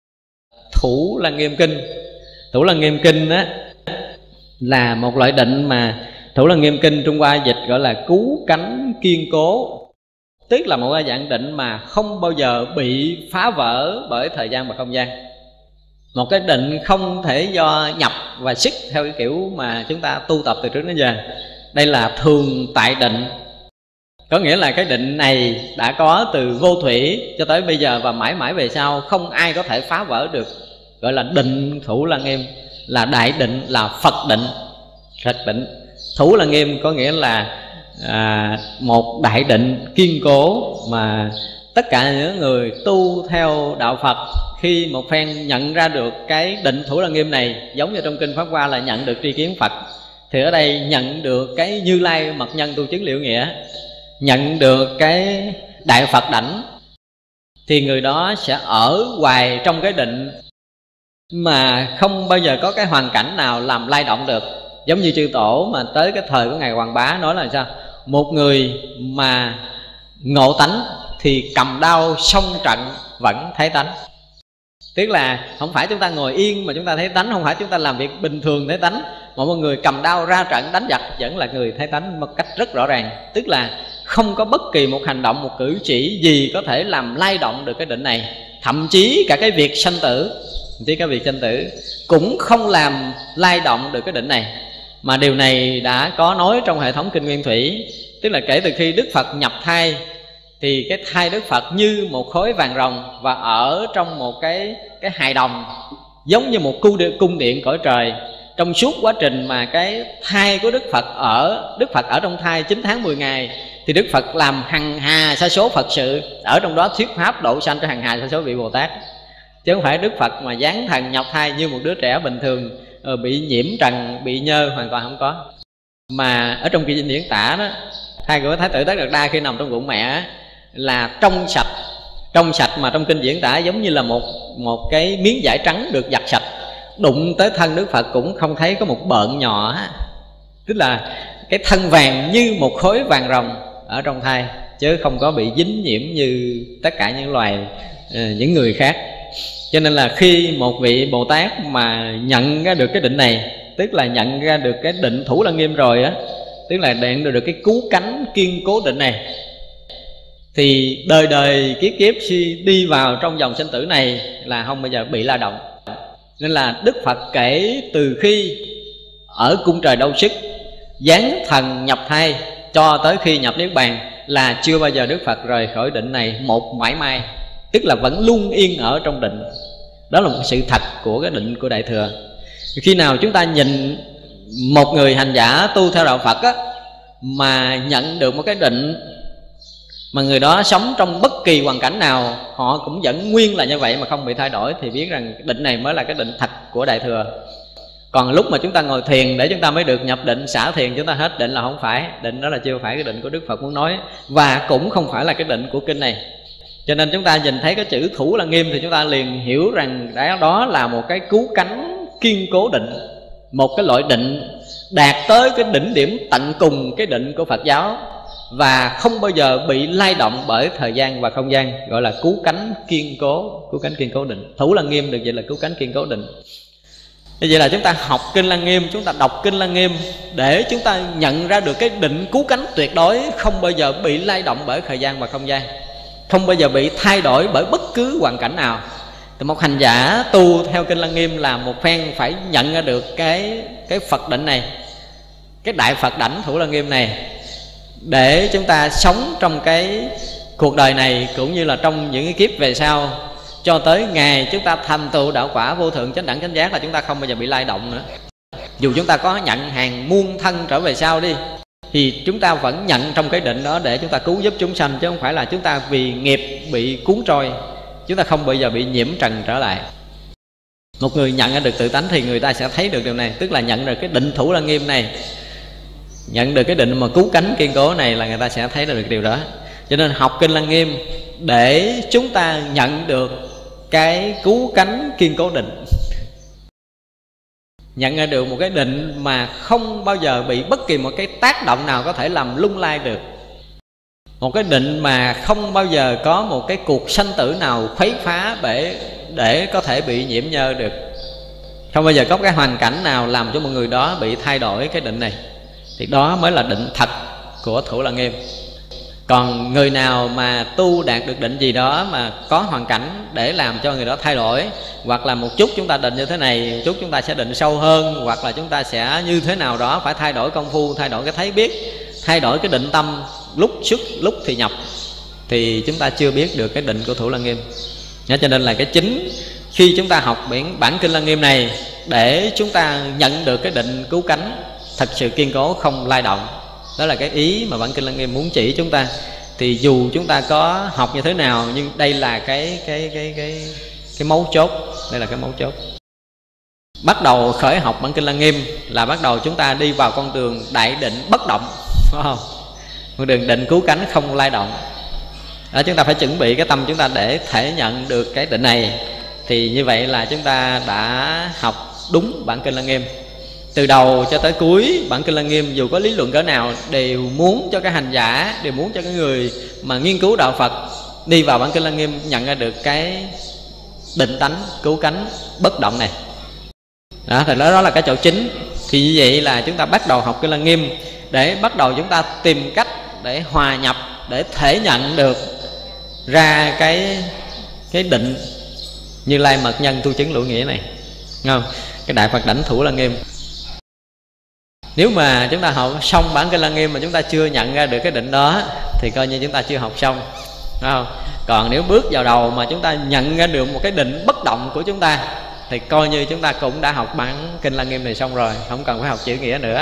Thủ Lăng Nghiêm Kinh. Thủ Lăng Nghiêm Kinh á là một loại định mà Thủ Lăng Nghiêm Kinh Trung Hoa dịch gọi là cứu cánh kiên cố. Tức là một dạng định mà không bao giờ bị phá vỡ bởi thời gian và không gian. Một cái định không thể do nhập và sức theo cái kiểu mà chúng ta tu tập từ trước đến giờ. Đây là thường tại định. Có nghĩa là cái định này đã có từ vô thủy cho tới bây giờ, và mãi mãi về sau không ai có thể phá vỡ được. Gọi là định Thủ Lăng Nghiêm, là đại định, là Phật định. Phật định. Thủ Lăng Nghiêm có nghĩa là à, một đại định kiên cố mà tất cả những người tu theo đạo Phật khi một phen nhận ra được cái định Thủ Lăng Nghiêm này, giống như trong kinh Pháp Hoa là nhận được tri kiến Phật, thì ở đây nhận được cái Như Lai mật nhân tu chứng liễu nghĩa, nhận được cái đại Phật đảnh, thì người đó sẽ ở hoài trong cái định mà không bao giờ có cái hoàn cảnh nào làm lay động được. Giống như chư tổ mà tới cái thời của Ngài Hoàng Bá nói là sao? Một người mà ngộ tánh thì cầm đao xông trận vẫn thấy tánh. Tức là không phải chúng ta ngồi yên mà chúng ta thấy tánh, không phải chúng ta làm việc bình thường thấy tánh, mà một người cầm đao ra trận đánh giặc vẫn là người thấy tánh một cách rất rõ ràng. Tức là không có bất kỳ một hành động, một cử chỉ gì có thể làm lay động được cái định này. Thậm chí cả cái việc sanh tử, thậm chí cái việc sanh tử cũng không làm lay động được cái định này, Mà điều này đã có nói trong hệ thống Kinh Nguyên Thủy. Tức là kể từ khi Đức Phật nhập thai thì cái thai Đức Phật như một khối vàng ròng, và ở trong một cái cái hài đồng giống như một cung điện cõi trời. Trong suốt quá trình mà cái thai của Đức Phật ở Đức Phật ở trong thai chín tháng mười ngày, thì Đức Phật làm hằng hà sa số Phật sự, ở trong đó thuyết pháp độ sanh cho hằng hà sa số vị Bồ Tát. Chứ không phải Đức Phật mà giáng thần nhập thai như một đứa trẻ bình thường, bị nhiễm trần, bị nhơ, hoàn toàn không có. Mà ở trong kinh Dinh Điển tả đó, thai của Thái tử Tất Đạt Đa khi nằm trong bụng mẹ là trong sạch. Trong sạch mà trong kinh diễn tả giống như là một, một cái miếng vải trắng được giặt sạch. Đụng tới thân Đức Phật cũng không thấy có một bợn nhỏ. Tức là cái thân vàng như một khối vàng ròng ở trong thai, chứ không có bị dính nhiễm như tất cả những loài những người khác. Cho nên là khi một vị Bồ Tát mà nhận ra được cái định này, tức là nhận ra được cái định Thủ Lăng Nghiêm rồi á, tức là nhận được cái cứu cánh kiên cố định này, thì đời đời kiếp kiếp suy đi vào trong dòng sinh tử này là không bao giờ bị la động. Nên là Đức Phật kể từ khi ở cung trời Đâu Sức giáng thần nhập thai cho tới khi nhập Niết Bàn là chưa bao giờ Đức Phật rời khỏi định này một mãi may. Tức là vẫn luôn yên ở trong định. Đó là một sự thật của cái định của Đại Thừa. Khi nào chúng ta nhìn một người hành giả tu theo đạo Phật á, mà nhận được một cái định mà người đó sống trong bất kỳ hoàn cảnh nào họ cũng vẫn nguyên là như vậy mà không bị thay đổi, thì biết rằng định này mới là cái định thật của Đại Thừa. Còn lúc mà chúng ta ngồi thiền để chúng ta mới được nhập định, xả thiền chúng ta hết định là không phải. Định đó là chưa phải cái định của Đức Phật muốn nói, và cũng không phải là cái định của kinh này. Cho nên chúng ta nhìn thấy cái chữ Thủ Lăng Nghiêm thì chúng ta liền hiểu rằng đó là một cái cứu cánh kiên cố định, một cái loại định đạt tới cái đỉnh điểm tận cùng cái định của Phật giáo, và không bao giờ bị lay động bởi thời gian và không gian, gọi là cứu cánh kiên cố. Cứu cánh kiên cố định, Thủ Lăng Nghiêm được vậy là cứu cánh kiên cố định. Như vậy là chúng ta học Kinh Lăng Nghiêm, chúng ta đọc Kinh Lăng Nghiêm để chúng ta nhận ra được cái định cứu cánh tuyệt đối, không bao giờ bị lay động bởi thời gian và không gian, không bao giờ bị thay đổi bởi bất cứ hoàn cảnh nào. Thì một hành giả tu theo Kinh Lăng Nghiêm là một phen phải nhận ra được cái, cái Phật định này, cái đại Phật đảnh Thủ Lăng Nghiêm này, để chúng ta sống trong cái cuộc đời này cũng như là trong những cái kiếp về sau, cho tới ngày chúng ta thành tựu đạo quả vô thượng chánh đẳng chánh giác là chúng ta không bao giờ bị lay động nữa. Dù chúng ta có nhận hàng muôn thân trở về sau đi, thì chúng ta vẫn nhận trong cái định đó để chúng ta cứu giúp chúng sanh, chứ không phải là chúng ta vì nghiệp bị cuốn trôi. Chúng ta không bao giờ bị nhiễm trần trở lại. Một người nhận ra được tự tánh thì người ta sẽ thấy được điều này, tức là nhận được cái định Thủ Lăng Nghiêm này, nhận được cái định mà cứu cánh kiên cố này, là người ta sẽ thấy được điều đó. Cho nên học Kinh Lăng Nghiêm để chúng ta nhận được cái cứu cánh kiên cố định, nhận ra được một cái định mà không bao giờ bị bất kỳ một cái tác động nào có thể làm lung lay được, một cái định mà không bao giờ có một cái cuộc sanh tử nào khuấy phá để, để có thể bị nhiễm nhơ được. Không bao giờ có cái hoàn cảnh nào làm cho một người đó bị thay đổi cái định này. Thì đó mới là định thật của Thủ Lăng Nghiêm. Còn người nào mà tu đạt được định gì đó mà có hoàn cảnh để làm cho người đó thay đổi, hoặc là một chút chúng ta định như thế này, một chút chúng ta sẽ định sâu hơn, hoặc là chúng ta sẽ như thế nào đó phải thay đổi công phu, thay đổi cái thấy biết, thay đổi cái định tâm, lúc xuất lúc thì nhập, thì chúng ta chưa biết được cái định của Thủ Lăng Nghiêm. Cho nên là cái chính khi chúng ta học bản, bản Kinh Lăng Nghiêm này để chúng ta nhận được cái định cứu cánh thật sự kiên cố, không lay động. Đó là cái ý mà bản Kinh Lăng Nghiêm muốn chỉ chúng ta. Thì dù chúng ta có học như thế nào, nhưng đây là cái cái cái cái cái mấu chốt. Đây là cái mấu chốt. Bắt đầu khởi học bản Kinh Lăng Nghiêm là bắt đầu chúng ta đi vào con đường đại định bất động, phải không? Một đường định cứu cánh không lay động. Đó, chúng ta phải chuẩn bị cái tâm chúng ta để thể nhận được cái định này. Thì như vậy là chúng ta đã học đúng bản Kinh Lăng Nghiêm. Từ đầu cho tới cuối bản Kinh Lăng Nghiêm, dù có lý luận cỡ nào, đều muốn cho cái hành giả, đều muốn cho cái người mà nghiên cứu đạo Phật đi vào bản Kinh Lăng Nghiêm nhận ra được cái định tánh cứu cánh bất động này. Đó, thì đó, đó là cái chỗ chính. Thì như vậy là chúng ta bắt đầu học Kinh Lăng Nghiêm để bắt đầu chúng ta tìm cách để hòa nhập, để thể nhận được ra cái cái định Như Lai mật nhân tu chứng lũy nghĩa này, không? Cái đại Phật đảnh Thủ Lăng Nghiêm. Nếu mà chúng ta học xong bản Kinh Lăng Nghiêm mà chúng ta chưa nhận ra được cái định đó thì coi như chúng ta chưa học xong, đúng không? Còn nếu bước vào đầu mà chúng ta nhận ra được một cái định bất động của chúng ta thì coi như chúng ta cũng đã học bản Kinh Lăng Nghiêm này xong rồi, không cần phải học chữ nghĩa nữa.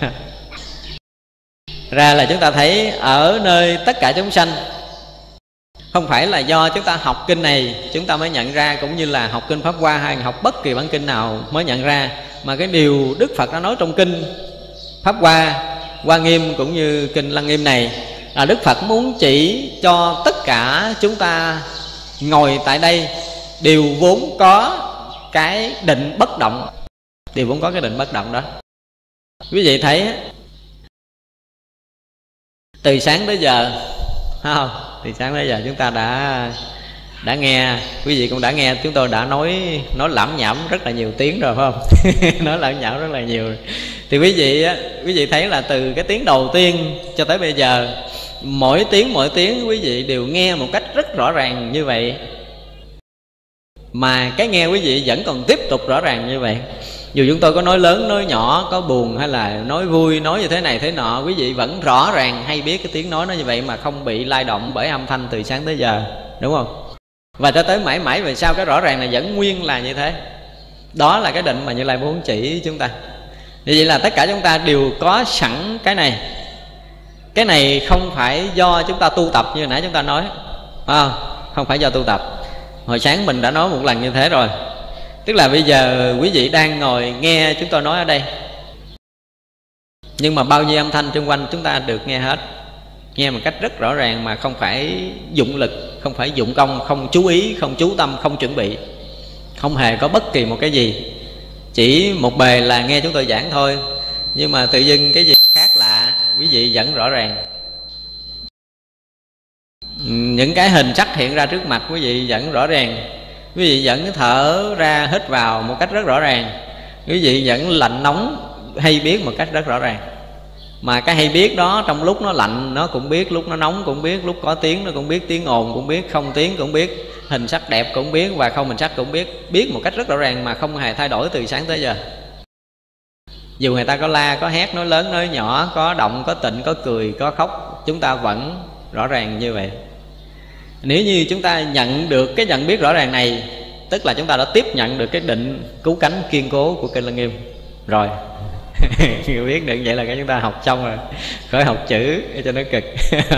Ra là chúng ta thấy ở nơi tất cả chúng sanh, không phải là do chúng ta học kinh này chúng ta mới nhận ra, cũng như là học kinh Pháp Hoa hay học bất kỳ bản kinh nào mới nhận ra, mà cái điều Đức Phật đã nói trong kinh Pháp Hoa, Hoa Nghiêm cũng như kinh Lăng Nghiêm này là Đức Phật muốn chỉ cho tất cả chúng ta ngồi tại đây đều vốn có cái định bất động, đều vốn có cái định bất động đó. Quý vị thấy từ sáng tới giờ, không? Từ sáng tới giờ chúng ta đã đã nghe, quý vị cũng đã nghe chúng tôi đã nói nói lẩm nhẩm rất là nhiều tiếng rồi, phải không? Nói lẩm nhẩm rất là nhiều. Thì quý vị quý vị thấy là từ cái tiếng đầu tiên cho tới bây giờ, mỗi tiếng mỗi tiếng quý vị đều nghe một cách rất rõ ràng như vậy, mà cái nghe quý vị vẫn còn tiếp tục rõ ràng như vậy. Dù chúng tôi có nói lớn nói nhỏ, có buồn hay là nói vui, nói như thế này thế nọ, quý vị vẫn rõ ràng hay biết cái tiếng nói nó như vậy mà không bị lay động bởi âm thanh từ sáng tới giờ, đúng không? Và cho tới mãi mãi về sau cái rõ ràng này vẫn nguyên là như thế. Đó là cái định mà Như Lai muốn chỉ chúng ta. Như vậy là tất cả chúng ta đều có sẵn cái này. Cái này không phải do chúng ta tu tập như nãy chúng ta nói, à, không phải do tu tập. Hồi sáng mình đã nói một lần như thế rồi. Tức là bây giờ quý vị đang ngồi nghe chúng tôi nói ở đây, nhưng mà bao nhiêu âm thanh xung quanh chúng ta được nghe hết, nghe một cách rất rõ ràng mà không phải dụng lực, không phải dụng công, không chú ý, không chú tâm, không chuẩn bị, không hề có bất kỳ một cái gì. Chỉ một bề là nghe chúng tôi giảng thôi, nhưng mà tự dưng cái gì khác lạ quý vị vẫn rõ ràng. Những cái hình sắc hiện ra trước mặt quý vị vẫn rõ ràng. Quý vị vẫn thở ra hít vào một cách rất rõ ràng. Quý vị vẫn lạnh nóng hay biết một cách rất rõ ràng. Mà cái hay biết đó, trong lúc nó lạnh nó cũng biết, lúc nó nóng cũng biết, lúc có tiếng nó cũng biết, tiếng ồn cũng biết, không tiếng cũng biết, hình sắc đẹp cũng biết và không hình sắc cũng biết. Biết một cách rất rõ ràng mà không hề thay đổi từ sáng tới giờ. Dù người ta có la, có hét, nói lớn, nói nhỏ, có động, có tịnh, có cười, có khóc, chúng ta vẫn rõ ràng như vậy. Nếu như chúng ta nhận được cái nhận biết rõ ràng này, tức là chúng ta đã tiếp nhận được cái định cứu cánh kiên cố của Kinh Lăng Nghiêm rồi. Biết được vậy là cái chúng ta học xong rồi, khỏi học chữ cho nó cực.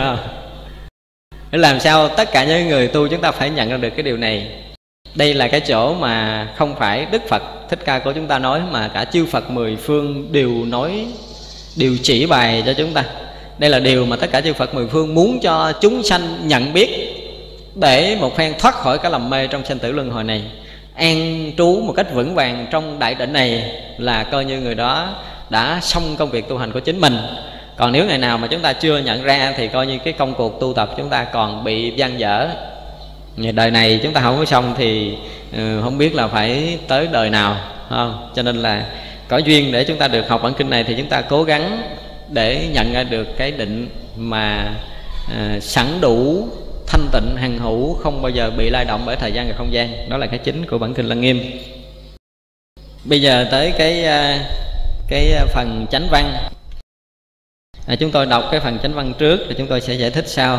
Để làm sao tất cả những người tu chúng ta phải nhận ra được cái điều này. Đây là cái chỗ mà không phải Đức Phật Thích Ca của chúng ta nói, mà cả chư Phật mười phương đều nói, đều chỉ bày cho chúng ta. Đây là điều mà tất cả chư Phật mười phương muốn cho chúng sanh nhận biết, để một phen thoát khỏi cái lầm mê trong sanh tử luân hồi này, an trú một cách vững vàng trong đại định này, là coi như người đó đã xong công việc tu hành của chính mình. Còn nếu ngày nào mà chúng ta chưa nhận ra thì coi như cái công cuộc tu tập chúng ta còn bị dang dở. Đời này chúng ta không có xong thì không biết là phải tới đời nào, không? Cho nên là có duyên để chúng ta được học bản kinh này thì chúng ta cố gắng để nhận ra được cái định mà à, sẵn đủ, thanh tịnh, hằng hữu, không bao giờ bị lay động bởi thời gian và không gian. Đó là cái chính của bản kinh Lăng Nghiêm. Bây giờ tới cái cái phần chánh văn. À, chúng tôi đọc cái phần chánh văn trước rồi chúng tôi sẽ giải thích sau.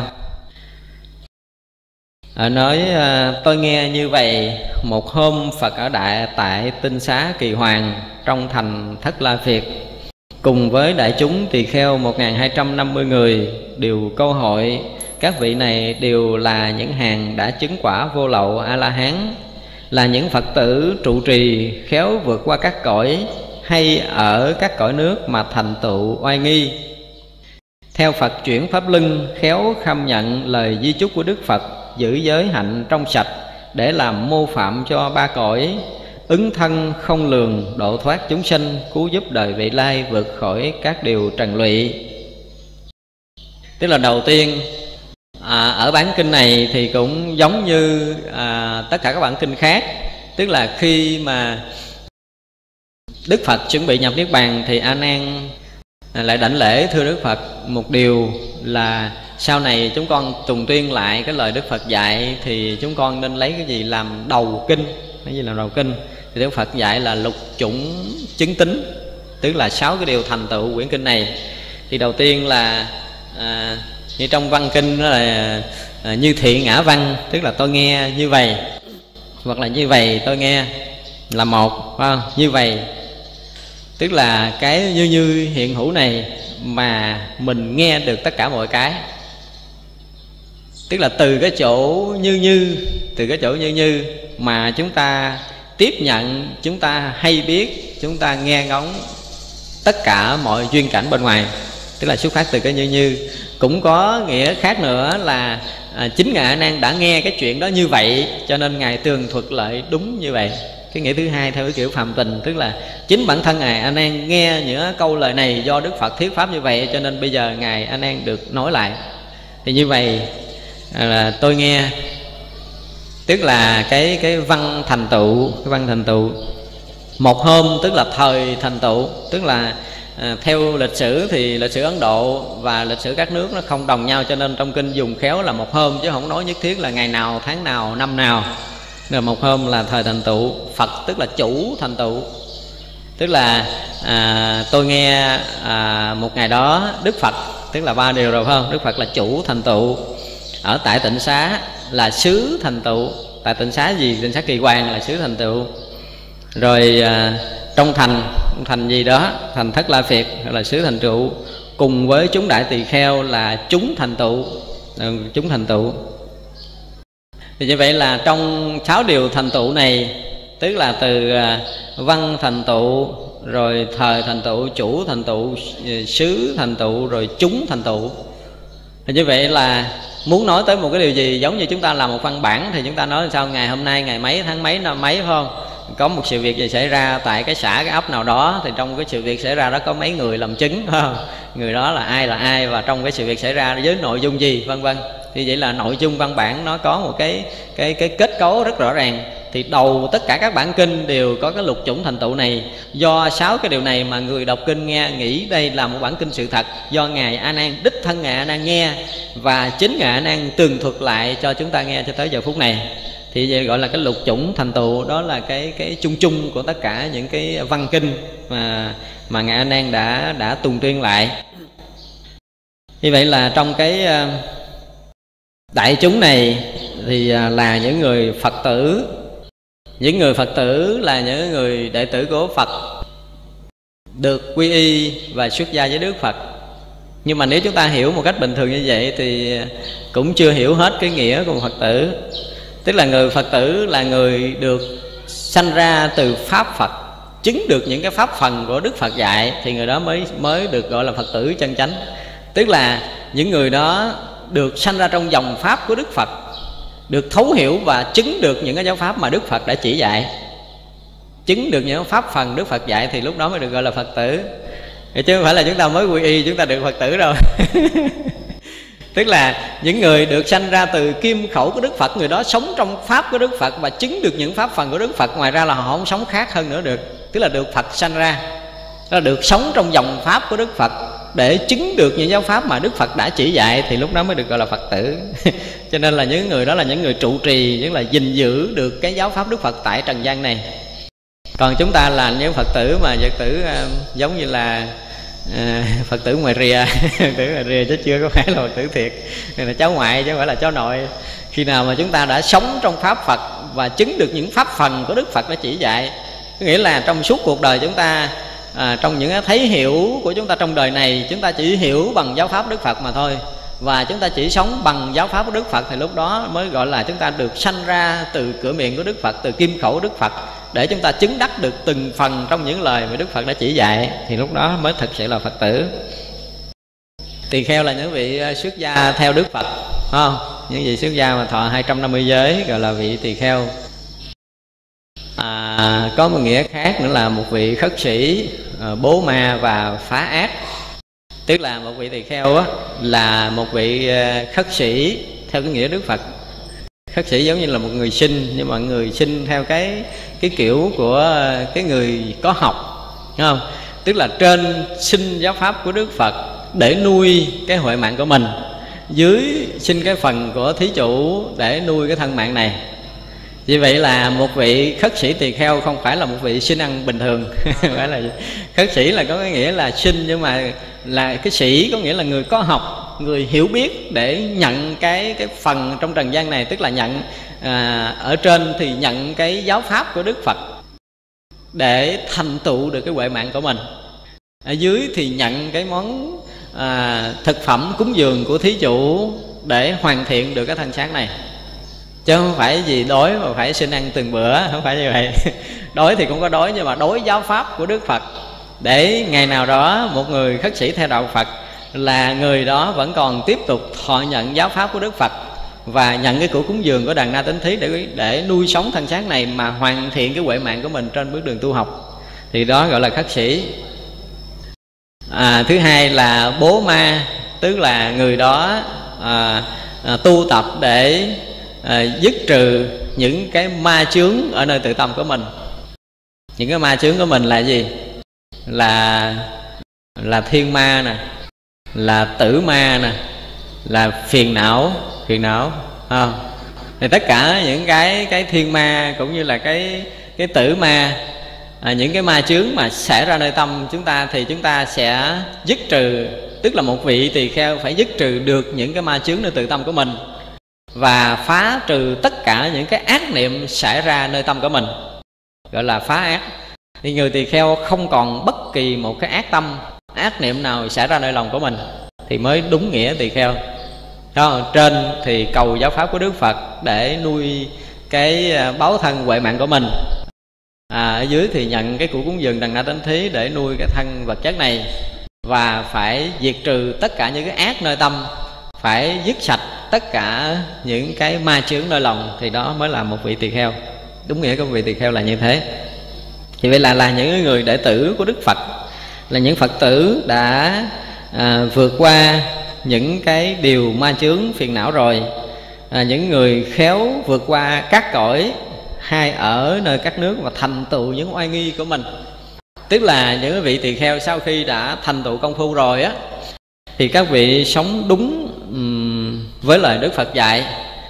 À, nói à, tôi nghe như vậy, một hôm Phật ở đại tại Tinh Xá Kỳ Hoàng trong thành Thất La Phiệt, cùng với đại chúng tỳ kheo một nghìn hai trăm năm mươi người đều câu hội. Các vị này đều là những hàng đã chứng quả vô lậu A-la-hán, là những Phật tử trụ trì khéo vượt qua các cõi, hay ở các cõi nước mà thành tựu oai nghi. Theo Phật chuyển pháp luân, khéo khâm nhận lời di chúc của Đức Phật, giữ giới hạnh trong sạch để làm mô phạm cho ba cõi, ứng thân không lường, độ thoát chúng sanh, cứu giúp đời vị lai vượt khỏi các điều trần lụy. Tức là đầu tiên, à, ở bản kinh này thì cũng giống như à, tất cả các bản kinh khác. Tức là khi mà Đức Phật chuẩn bị nhập Niết Bàn thì A Nan lại đảnh lễ thưa Đức Phật một điều là sau này chúng con trùng tuyên lại cái lời Đức Phật dạy thì chúng con nên lấy cái gì làm đầu kinh, cái gì làm đầu kinh. Thì Đức Phật dạy là lục chủng chứng tính, tức là sáu cái điều thành tựu quyển kinh này. Thì đầu tiên là à, như trong văn kinh đó là à, như thị ngã văn, tức là tôi nghe như vậy, hoặc là như vậy tôi nghe là một, phải không? Như vậy tức là cái như như hiện hữu này mà mình nghe được tất cả mọi cái, tức là từ cái chỗ như như từ cái chỗ như như mà chúng ta tiếp nhận, chúng ta hay biết, chúng ta nghe ngóng tất cả mọi duyên cảnh bên ngoài, tức là xuất phát từ cái như như. Cũng có nghĩa khác nữa là à, chính Ngài A Nan đã nghe cái chuyện đó như vậy, cho nên Ngài tường thuật lại đúng như vậy. Cái nghĩa thứ hai theo cái kiểu phàm tình, tức là chính bản thân Ngài A Nan nghe những câu lời này do Đức Phật thuyết pháp như vậy, cho nên bây giờ Ngài A Nan được nói lại. Thì như vậy là tôi nghe, tức là cái cái văn thành tựu, cái văn thành tựu. Một hôm tức là thời thành tựu, tức là à, theo lịch sử thì lịch sử Ấn Độ và lịch sử các nước nó không đồng nhau, cho nên trong kinh dùng khéo là một hôm, chứ không nói nhất thiết là ngày nào, tháng nào, năm nào. Rồi một hôm là thời thành tựu. Phật tức là chủ thành tựu, tức là à, tôi nghe à, một ngày đó Đức Phật, tức là ba điều rồi phải không? Đức Phật là chủ thành tựu. Ở tại Tịnh Xá là xứ thành tựu. Tại Tịnh Xá gì? Tịnh Xá Kỳ Quang là xứ thành tựu. Rồi à, trong thành, thành gì đó, thành Thất La Phiệt là xứ thành tựu, cùng với chúng đại tỳ kheo là chúng thành tựu, chúng thành tựu. Thì như vậy là trong sáu điều thành tựu này, tức là từ à, văn thành tựu, rồi thời thành tựu, chủ thành tựu, xứ thành tựu, rồi chúng thành tựu. Thì như vậy là muốn nói tới một cái điều gì, giống như chúng ta làm một văn bản thì chúng ta nói sao, ngày hôm nay, ngày mấy, tháng mấy, năm mấy, phải không? Có một sự việc gì xảy ra tại cái xã, cái ấp nào đó, thì trong cái sự việc xảy ra đó có mấy người làm chứng, phải không? Người đó là ai là ai, và trong cái sự việc xảy ra với nội dung gì, vân vân. Thì vậy là nội dung văn bản nó có một cái cái cái kết cấu rất rõ ràng. Thì đầu tất cả các bản kinh đều có cái lục chủng thành tựu này. Do sáu cái điều này mà người đọc kinh nghe nghĩ đây là một bản kinh sự thật, do Ngài A Nan, đích thân Ngài A Nan nghe, và chính Ngài A Nan tường thuật lại cho chúng ta nghe cho tới giờ phút này. Thì vậy gọi là cái lục chủng thành tựu. Đó là cái cái chung chung của tất cả những cái văn kinh mà mà Ngài A Nan đã đã tùng tuyên lại. Như vậy là trong cái đại chúng này thì là những người Phật tử. Những người Phật tử là những người đệ tử của Phật, được quy y và xuất gia với Đức Phật. Nhưng mà nếu chúng ta hiểu một cách bình thường như vậy thì cũng chưa hiểu hết cái nghĩa của Phật tử. Tức là người Phật tử là người được sanh ra từ Pháp Phật, chứng được những cái pháp phần của Đức Phật dạy, thì người đó mới mới được gọi là Phật tử chân chánh. Tức là những người đó được sanh ra trong dòng Pháp của Đức Phật, được thấu hiểu và chứng được những cái giáo pháp mà Đức Phật đã chỉ dạy, chứng được những pháp phần Đức Phật dạy, thì lúc đó mới được gọi là Phật tử. Chứ không phải là chúng ta mới quy y chúng ta được Phật tử rồi. Tức là những người được sanh ra từ kim khẩu của Đức Phật, người đó sống trong pháp của Đức Phật và chứng được những pháp phần của Đức Phật. Ngoài ra là họ không sống khác hơn nữa được. Tức là được Phật sanh ra, là được sống trong dòng pháp của Đức Phật để chứng được những giáo pháp mà Đức Phật đã chỉ dạy, thì lúc đó mới được gọi là Phật tử. Cho nên là những người đó là những người trụ trì, tức là gìn giữ được cái giáo pháp Đức Phật tại trần gian này. Còn chúng ta là những Phật tử mà Phật tử uh, giống như là À, Phật tử ngoài rìa. Phật tử ngoài rìa chứ chưa có phải là Phật tử thiệt. Này là cháu ngoại chứ không phải là cháu nội. Khi nào mà chúng ta đã sống trong pháp Phật và chứng được những pháp phần của Đức Phật đã chỉ dạy, có nghĩa là trong suốt cuộc đời chúng ta, à, trong những thấy hiểu của chúng ta trong đời này, chúng ta chỉ hiểu bằng giáo pháp Đức Phật mà thôi, và chúng ta chỉ sống bằng giáo pháp của Đức Phật, thì lúc đó mới gọi là chúng ta được sanh ra từ cửa miệng của Đức Phật, từ kim khẩu của Đức Phật, để chúng ta chứng đắc được từng phần trong những lời mà Đức Phật đã chỉ dạy, thì lúc đó mới thực sự là Phật tử. Tỳ kheo là những vị xuất gia theo Đức Phật, không? Những vị xuất gia mà thọ hai trăm năm mươi giới gọi là vị tỳ kheo. À, có một nghĩa khác nữa là một vị khất sĩ, bố ma và phá ác. Tức là một vị tỳ kheo á, là một vị khất sĩ theo cái nghĩa Đức Phật. Khất sĩ giống như là một người sinh, nhưng mà người sinh theo cái cái kiểu của cái người có học, đúng không? Tức là trên sinh giáo pháp của Đức Phật để nuôi cái huệ mạng của mình, dưới sinh cái phần của thí chủ để nuôi cái thân mạng này. Vì vậy là một vị khất sĩ tỳ kheo không phải là một vị xin ăn bình thường. Phải là khất sĩ là có cái nghĩa là xin, nhưng mà là cái sĩ có nghĩa là người có học, người hiểu biết để nhận cái cái phần trong trần gian này. Tức là nhận à, ở trên thì nhận cái giáo pháp của Đức Phật để thành tựu được cái huệ mạng của mình. Ở dưới thì nhận cái món à, thực phẩm cúng dường của thí chủ để hoàn thiện được cái thân xác này. Chứ không phải gì đói mà phải xin ăn từng bữa, không phải như vậy. Đói thì cũng có đói, nhưng mà đối giáo pháp của Đức Phật, để ngày nào đó một người khất sĩ theo đạo Phật là người đó vẫn còn tiếp tục thọ nhận giáo pháp của Đức Phật và nhận cái của cúng dường của Đàn Na Tín Thí để để nuôi sống thân xác này mà hoàn thiện cái huệ mạng của mình trên bước đường tu học, thì đó gọi là khất sĩ. À, thứ hai là bố ma, tức là người đó à, à, tu tập để à, dứt trừ những cái ma chướng ở nơi tự tâm của mình. Những cái ma chướng của mình là gì? Là là thiên ma nè, là tử ma nè, là phiền não, phiền não à. Thì tất cả những cái cái thiên ma cũng như là cái cái tử ma, à, những cái ma chướng mà xảy ra nơi tâm chúng ta thì chúng ta sẽ dứt trừ. Tức là một vị tỳ kheo phải dứt trừ được những cái ma chướng nơi tự tâm của mình và phá trừ tất cả những cái ác niệm xảy ra nơi tâm của mình, gọi là phá ác. Thì người tỳ kheo không còn bất kỳ một cái ác tâm, ác niệm nào xảy ra nơi lòng của mình thì mới đúng nghĩa tỳ kheo. Đó, trên thì cầu giáo pháp của Đức Phật để nuôi cái báo thân huệ mạng của mình. À, ở dưới thì nhận cái của cúng dường Đàn Na Tín Thí để nuôi cái thân vật chất này, và phải diệt trừ tất cả những cái ác nơi tâm, phải dứt sạch tất cả những cái ma chướng nơi lòng, thì đó mới là một vị tỳ kheo. Đúng nghĩa của vị tỳ kheo là như thế. Thì vậy là là những người đệ tử của Đức Phật, là những Phật tử đã à, vượt qua những cái điều ma chướng phiền não rồi, à, những người khéo vượt qua các cõi hay ở nơi các nước và thành tựu những oai nghi của mình. Tức là những vị tỳ kheo sau khi đã thành tựu công phu rồi á, thì các vị sống đúng um, với lời Đức Phật dạy,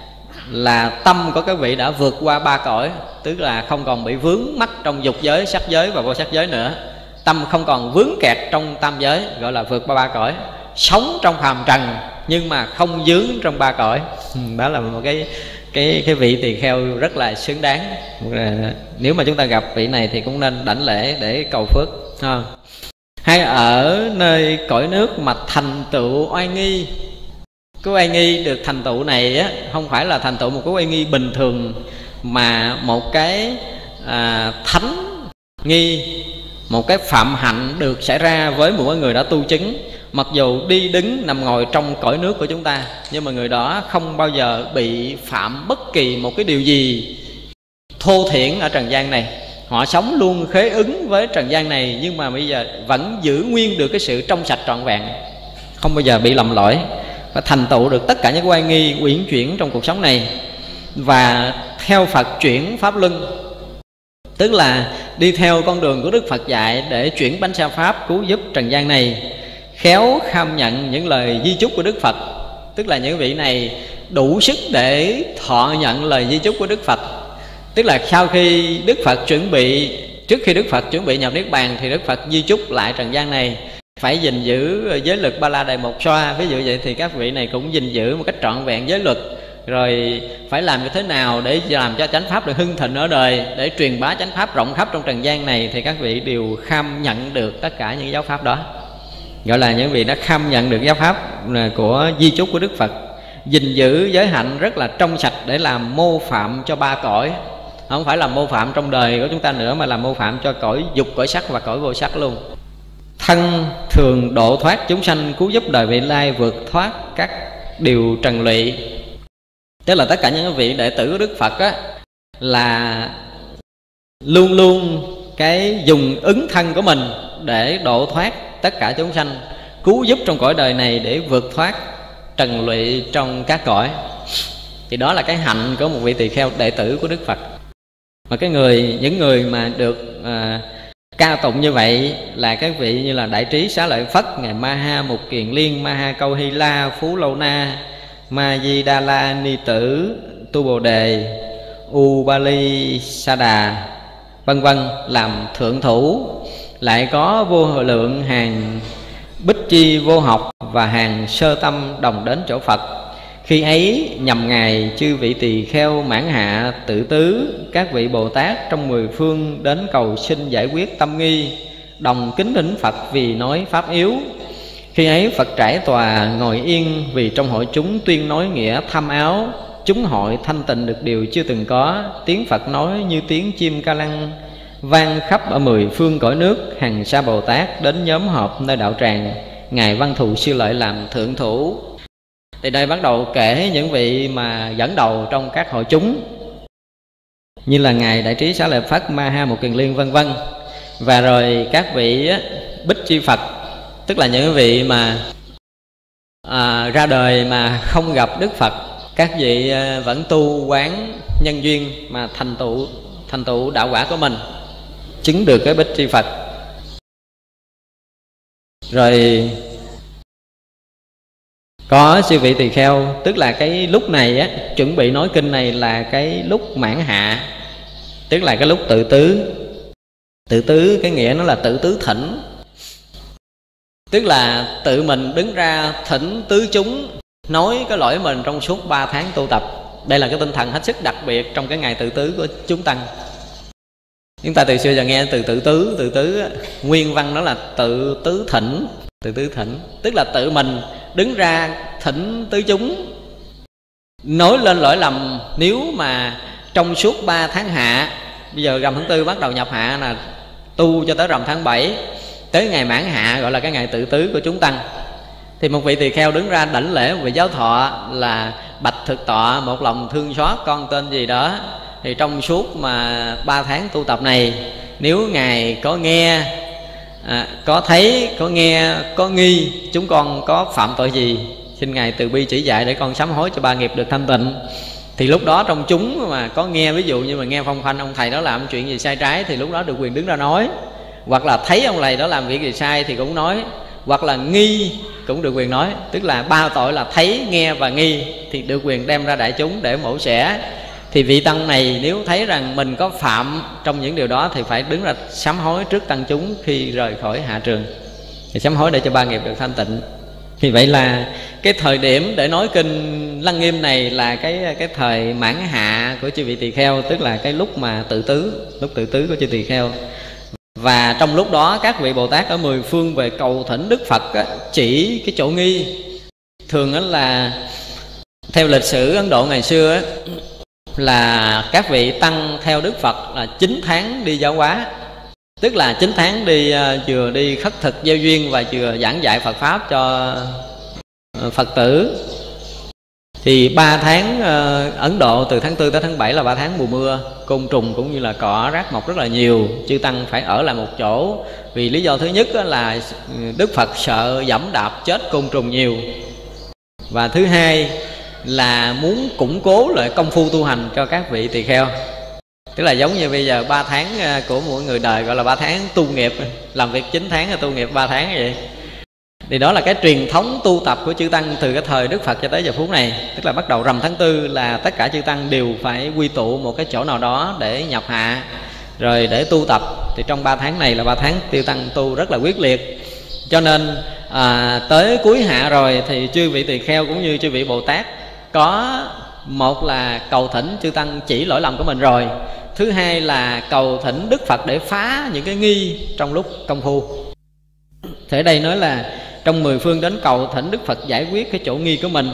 là tâm của các vị đã vượt qua ba cõi. Tức là không còn bị vướng mắc trong dục giới, sắc giới và vô sắc giới nữa. Tâm không còn vướng kẹt trong tam giới, gọi là vượt qua ba cõi. Sống trong phàm trần nhưng mà không vướng trong ba cõi. Đó là một cái cái cái vị tỳ kheo rất là xứng đáng. Nếu mà chúng ta gặp vị này thì cũng nên đảnh lễ để cầu phước. À. Hay ở nơi cõi nước mà thành tựu oai nghi. Cái oai nghi được thành tựu này á, không phải là thành tựu một cái oai nghi bình thường, mà một cái à, thánh nghi, một cái phạm hạnh được xảy ra với một người đã tu chứng. Mặc dù đi đứng nằm ngồi trong cõi nước của chúng ta, nhưng mà người đó không bao giờ bị phạm bất kỳ một cái điều gì thô thiển ở trần gian này. Họ sống luôn khế ứng với trần gian này, nhưng mà bây giờ vẫn giữ nguyên được cái sự trong sạch trọn vẹn, không bao giờ bị lầm lỗi, và thành tựu được tất cả những oai nghi uyển chuyển trong cuộc sống này. Và theo Phật chuyển pháp luân, tức là đi theo con đường của Đức Phật dạy để chuyển bánh xe pháp cứu giúp trần gian này, khéo kham nhận những lời di chúc của Đức Phật. Tức là những vị này đủ sức để thọ nhận lời di chúc của Đức Phật. Tức là sau khi Đức Phật chuẩn bị, trước khi Đức Phật chuẩn bị nhập Niết Bàn, thì Đức Phật di chúc lại trần gian này phải gìn giữ giới luật Ba La Đề Mộc Xoa. Ví dụ vậy thì các vị này cũng gìn giữ một cách trọn vẹn giới luật, rồi phải làm như thế nào để làm cho chánh pháp được hưng thịnh ở đời, để truyền bá chánh pháp rộng khắp trong trần gian này, thì các vị đều kham nhận được tất cả những giáo pháp đó. Gọi là những vị đã kham nhận được giáo pháp của di chúc của Đức Phật, gìn giữ giới hạnh rất là trong sạch để làm mô phạm cho ba cõi. Không phải là mô phạm trong đời của chúng ta nữa, mà là mô phạm cho cõi dục, cõi sắc và cõi vô sắc luôn. Thân thường độ thoát chúng sanh, cứu giúp đời vị lai vượt thoát các điều trần lụy. Tức là tất cả những vị đệ tử của Đức Phật á, là luôn luôn cái dùng ứng thân của mình để độ thoát tất cả chúng sanh, cứu giúp trong cõi đời này để vượt thoát trần lụy trong các cõi. Thì đó là cái hạnh của một vị tỳ kheo đệ tử của Đức Phật. Mà cái người những người mà được à, ca tụng như vậy là các vị như là Đại Trí Xá Lợi Phất, ngài Ma Ha Mục Kiền Liên, Ma Ha Câu Hy La, Phú Lâu Na, Ma Di Đa La Ni Tử, Tu Bồ Đề, Upalisada vân vân làm thượng thủ, lại có vô lượng hàng bích chi vô học và hàng sơ tâm đồng đến chỗ Phật. Khi ấy nhằm ngày chư vị tỳ kheo mãn hạ tự tứ, các vị Bồ Tát trong mười phương đến cầu xin giải quyết tâm nghi, đồng kính thỉnh Phật vì nói pháp yếu. Khi ấy Phật trải tòa ngồi yên, vì trong hội chúng tuyên nói nghĩa thâm áo. Chúng hội thanh tịnh được điều chưa từng có, tiếng Phật nói như tiếng chim ca lăng, vang khắp ở mười phương cõi nước. Hằng sa Bồ Tát đến nhóm họp nơi đạo tràng, ngài Văn Thù Sư Lợi làm thượng thủ. Thì đây bắt đầu kể những vị mà dẫn đầu trong các hội chúng, như là ngài Đại Trí Xá Lợi Phất, Ma Ha Một Kiền Liên vân vân. Và rồi các vị Bích Chi Phật, tức là những vị mà à, ra đời mà không gặp Đức Phật, các vị vẫn tu quán nhân duyên mà thành tựu thành tựu đạo quả của mình, chứng được cái Bích Chi Phật. Rồi có sư vị tỳ kheo, tức là cái lúc này á, chuẩn bị nói kinh này là cái lúc mãn hạ, tức là cái lúc tự tứ. Tự tứ cái nghĩa nó là tự tứ thỉnh, tức là tự mình đứng ra thỉnh tứ chúng, nói cái lỗi mình trong suốt ba tháng tu tập. Đây là cái tinh thần hết sức đặc biệt trong cái ngày tự tứ của chúng tăng. Chúng ta từ xưa giờ nghe từ tự tứ, tự tứ nguyên văn đó là tự tứ thỉnh. Tự tứ thỉnh tức là tự mình đứng ra thỉnh tứ chúng, nói lên lỗi lầm. Nếu mà trong suốt ba tháng hạ, bây giờ rằm tháng tư bắt đầu nhập hạ là tu cho tới rằm tháng bảy, tới ngày mãn hạ gọi là cái ngày tự tứ của chúng tăng, thì một vị tỳ kheo đứng ra đảnh lễ một vị giáo thọ là bạch thực tọa, một lòng thương xót con tên gì đó. Thì trong suốt mà ba tháng tu tập này, nếu ngài có nghe, à, có thấy, có nghe, có nghi chúng con có phạm tội gì, xin ngài từ bi chỉ dạy để con sám hối cho ba nghiệp được thanh tịnh. Thì lúc đó trong chúng mà có nghe, ví dụ như mà nghe phong phanh ông thầy đó làm chuyện gì sai trái, thì lúc đó được quyền đứng ra nói. Hoặc là thấy ông thầy đó làm việc gì sai thì cũng nói. Hoặc là nghi cũng được quyền nói. Tức là ba tội là thấy, nghe và nghi thì được quyền đem ra đại chúng để mổ xẻ. Thì vị tăng này nếu thấy rằng mình có phạm trong những điều đó thì phải đứng ra sám hối trước tăng chúng khi rời khỏi hạ trường, thì sám hối để cho ba nghiệp được thanh tịnh. Thì vậy là cái thời điểm để nói kinh Lăng Nghiêm này là cái cái thời mãn hạ của chư vị tỳ kheo, tức là cái lúc mà tự tứ, lúc tự tứ của chư tỳ kheo. Và trong lúc đó các vị Bồ Tát ở mười phương về cầu thỉnh Đức Phật á, chỉ cái chỗ nghi. Thường đó là theo lịch sử Ấn Độ ngày xưa á, là các vị tăng theo Đức Phật là chín tháng đi giáo hóa, tức là chín tháng đi uh, vừa đi khất thực gieo duyên và vừa giảng dạy Phật pháp cho uh, Phật tử. Thì ba tháng uh, Ấn Độ từ tháng tư tới tháng bảy là ba tháng mùa mưa, côn trùng cũng như là cỏ rác mọc rất là nhiều, chư tăng phải ở lại một chỗ. Vì lý do thứ nhất là Đức Phật sợ dẫm đạp chết côn trùng nhiều, và thứ hai là muốn củng cố lại công phu tu hành cho các vị tỳ kheo. Tức là giống như bây giờ ba tháng của mỗi người đời gọi là ba tháng tu nghiệp, làm việc chín tháng là tu nghiệp ba tháng vậy. Thì đó là cái truyền thống tu tập của chư tăng từ cái thời Đức Phật cho tới giờ phút này. Tức là bắt đầu rằm tháng tư là tất cả chư tăng đều phải quy tụ một cái chỗ nào đó để nhập hạ, rồi để tu tập. Thì trong ba tháng này là ba tháng tiêu tăng tu rất là quyết liệt. Cho nên à, tới cuối hạ rồi thì chư vị tỳ kheo cũng như chư vị Bồ Tát có một là cầu thỉnh chư tăng chỉ lỗi lầm của mình rồi, thứ hai là cầu thỉnh Đức Phật để phá những cái nghi trong lúc công phu. Thế đây nói là trong mười phương đến cầu thỉnh Đức Phật giải quyết cái chỗ nghi của mình,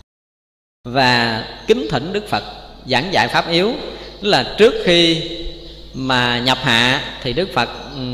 và kính thỉnh Đức Phật giảng dạy pháp yếu. Tức là trước khi mà nhập hạ thì Đức Phật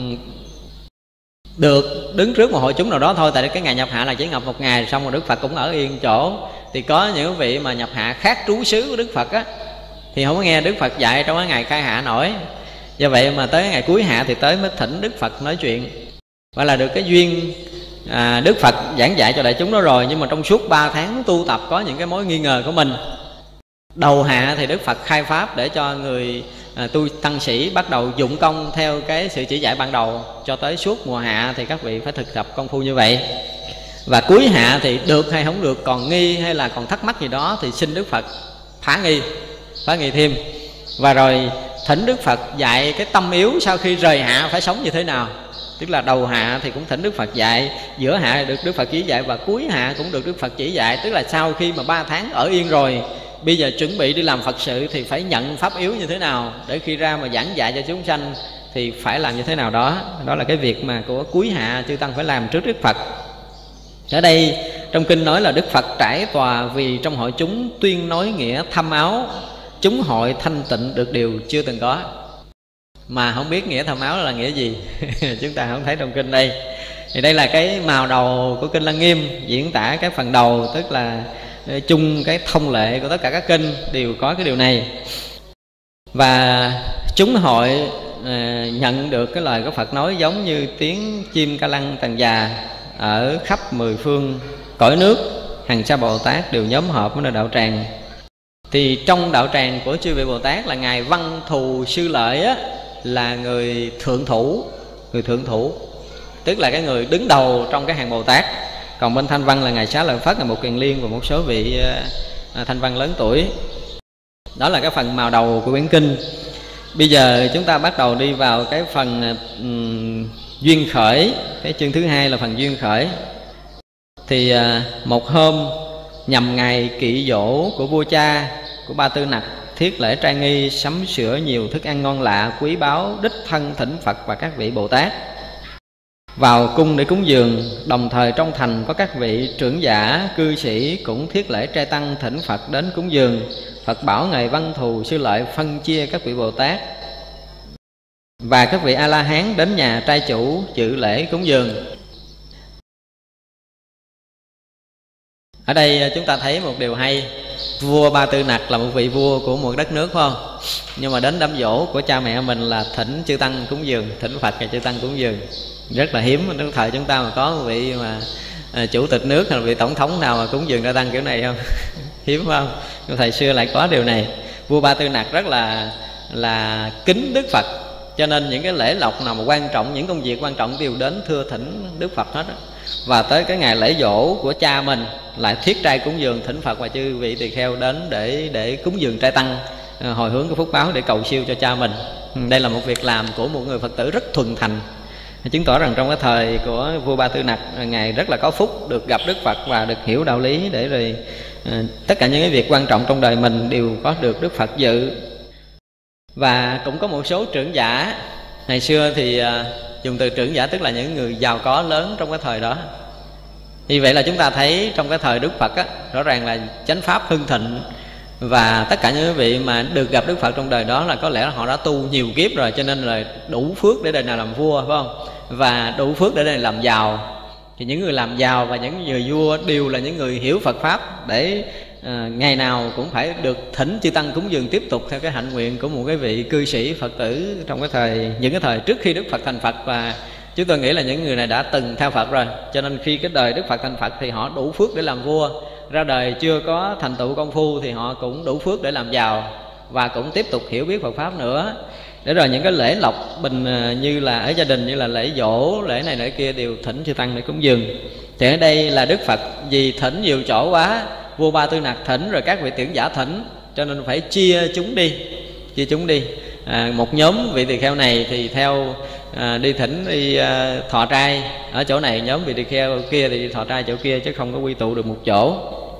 được đứng trước một hội chúng nào đó thôi. Tại cái ngày nhập hạ là chỉ ngập một ngày, xong rồi Đức Phật cũng ở yên chỗ. Thì có những vị mà nhập hạ khác trú xứ của Đức Phật á, thì không có nghe Đức Phật dạy trong cái ngày khai hạ nổi. Do vậy mà tới ngày cuối hạ thì tới mới thỉnh Đức Phật nói chuyện. Và là được cái duyên à, Đức Phật giảng dạy cho đại chúng đó rồi. Nhưng mà trong suốt ba tháng tu tập có những cái mối nghi ngờ của mình. Đầu hạ thì Đức Phật khai pháp để cho người à, tu tăng sĩ bắt đầu dụng công theo cái sự chỉ dạy ban đầu. Cho tới suốt mùa hạ thì các vị phải thực tập công phu như vậy. Và cuối hạ thì được hay không được, còn nghi hay là còn thắc mắc gì đó thì xin Đức Phật phá nghi, phá nghi thêm. Và rồi thỉnh Đức Phật dạy cái tâm yếu sau khi rời hạ phải sống như thế nào. Tức là đầu hạ thì cũng thỉnh Đức Phật dạy, giữa hạ được Đức Phật chỉ dạy, và cuối hạ cũng được Đức Phật chỉ dạy. Tức là sau khi mà ba tháng ở yên rồi, bây giờ chuẩn bị đi làm Phật sự thì phải nhận pháp yếu như thế nào, để khi ra mà giảng dạy cho chúng sanh thì phải làm như thế nào đó. Đó là cái việc mà của cuối hạ chư tăng phải làm trước Đức Phật. Ở đây trong kinh nói là Đức Phật trải tòa vì trong hội chúng tuyên nói nghĩa thâm áo, chúng hội thanh tịnh được điều chưa từng có. Mà không biết nghĩa thâm áo là nghĩa gì chúng ta không thấy trong kinh đây. Thì đây là cái màu đầu của kinh Lăng Nghiêm, diễn tả cái phần đầu, tức là chung cái thông lệ của tất cả các kinh đều có cái điều này. Và chúng hội à, nhận được cái lời của Phật nói giống như tiếng chim ca lăng tần già ở khắp mười phương cõi nước. Hằng sa Bồ Tát đều nhóm họp với đạo tràng. Thì trong đạo tràng của chư vị Bồ Tát là ngài Văn Thù Sư Lợi á, là người thượng thủ, người thượng thủ, tức là cái người đứng đầu trong cái hàng Bồ Tát. Còn bên Thanh Văn là ngài Xá Lợi Phất, là một Kiền Liên và một số vị à, Thanh Văn lớn tuổi. Đó là cái phần màu đầu của quyển kinh. Bây giờ chúng ta bắt đầu đi vào cái phần um, duyên khởi. Cái chương thứ hai là phần duyên khởi. Thì à, một hôm nhằm ngày kỵ dỗ của vua cha của Ba Tư Nặc, thiết lễ trai nghi, sắm sửa nhiều thức ăn ngon lạ quý báu, đích thân thỉnh Phật và các vị Bồ Tát vào cung để cúng dường. Đồng thời trong thành có các vị trưởng giả cư sĩ cũng thiết lễ trai tăng thỉnh Phật đến cúng dường. Phật bảo ngài Văn Thù Sư Lợi phân chia các vị Bồ Tát và các vị A La Hán đến nhà trai chủ dự lễ cúng dường. Ở đây chúng ta thấy một điều hay. Vua Ba Tư Nặc là một vị vua của một đất nước, phải không? Nhưng mà đến đám dỗ của cha mẹ mình là thỉnh chư tăng cúng dường, thỉnh Phật và chư tăng cúng dường. Rất là hiếm trong thời chúng ta mà có một vị mà à, chủ tịch nước hay là vị tổng thống nào mà cúng dường trai tăng kiểu này không? Hiếm phải không? Nhưng thời xưa lại có điều này. Vua Ba Tư Nặc rất là là kính Đức Phật, cho nên những cái lễ lộc nào mà quan trọng, những công việc quan trọng đều đến thưa thỉnh Đức Phật hết. Và tới cái ngày lễ dỗ của cha mình lại thiết trai cúng dường, thỉnh Phật và chư vị tỳ kheo đến để để cúng dường trai tăng, hồi hướng cái phúc báo để cầu siêu cho cha mình. Đây là một việc làm của một người Phật tử rất thuần thành, chứng tỏ rằng trong cái thời của vua Ba Tư Nặc, ngài rất là có phúc được gặp Đức Phật và được hiểu đạo lý, để rồi tất cả những cái việc quan trọng trong đời mình đều có được Đức Phật dự. Và cũng có một số trưởng giả. Ngày xưa thì dùng từ trưởng giả tức là những người giàu có lớn trong cái thời đó. Vì vậy là chúng ta thấy trong cái thời Đức Phật á, rõ ràng là chánh pháp hưng thịnh. Và tất cả những vị mà được gặp Đức Phật trong đời đó là có lẽ là họ đã tu nhiều kiếp rồi, cho nên là đủ phước để đời nào làm vua, phải không? Và đủ phước để đời này làm giàu. Thì những người làm giàu và những người vua đều là những người hiểu Phật Pháp, để à, ngày nào cũng phải được thỉnh chư tăng cúng dường tiếp tục theo cái hạnh nguyện của một cái vị cư sĩ Phật tử trong cái thời, những cái thời trước khi Đức Phật thành Phật. Và chúng tôi nghĩ là những người này đã từng theo Phật rồi, cho nên khi cái đời Đức Phật thành Phật thì họ đủ phước để làm vua. Ra đời chưa có thành tựu công phu thì họ cũng đủ phước để làm giàu và cũng tiếp tục hiểu biết Phật Pháp nữa. Để rồi những cái lễ lộc bình như là ở gia đình, như là lễ dỗ, lễ này lễ kia đều thỉnh chư tăng để cúng dường. Thì ở đây là Đức Phật vì thỉnh nhiều chỗ quá, vua Ba Tư Nặc thỉnh rồi các vị trưởng giả thỉnh, cho nên phải chia chúng đi, chia chúng đi. À, một nhóm vị tỳ kheo này thì theo à, đi thỉnh đi à, thọ trai ở chỗ này, nhóm vị tỳ kheo kia thì đi thọ trai chỗ kia, chứ không có quy tụ được một chỗ.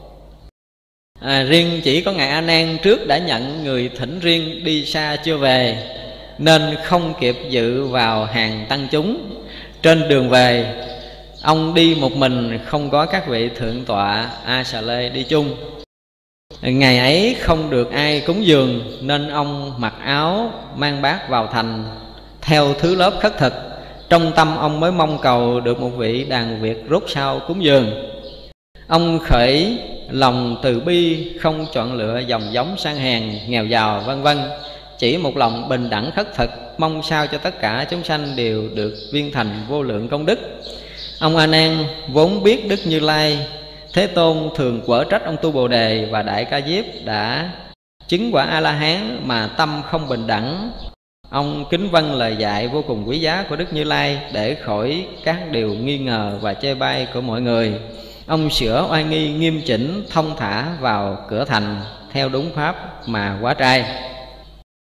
À, riêng chỉ có ngài A Nan trước đã nhận người thỉnh riêng đi xa chưa về, nên không kịp dự vào hàng tăng chúng. Trên đường về, ông đi một mình, không có các vị thượng tọa A Xà Lê đi chung. Ngày ấy không được ai cúng dường, nên ông mặc áo mang bát vào thành theo thứ lớp khất thực. Trong tâm ông mới mong cầu được một vị đàn Việt rốt sau cúng dường. Ông khởi lòng từ bi, không chọn lựa dòng giống sang hèn, nghèo giàu vân vân, chỉ một lòng bình đẳng khất thực, mong sao cho tất cả chúng sanh đều được viên thành vô lượng công đức. Ông A Nan vốn biết Đức Như Lai Thế Tôn thường quở trách ông Tu Bồ Đề và Đại Ca Diếp đã chứng quả A La Hán mà tâm không bình đẳng. Ông kính vâng lời dạy vô cùng quý giá của Đức Như Lai để khỏi các điều nghi ngờ và chê bai của mọi người. Ông sửa oai nghi nghiêm chỉnh, thông thả vào cửa thành theo đúng pháp mà hóa trai.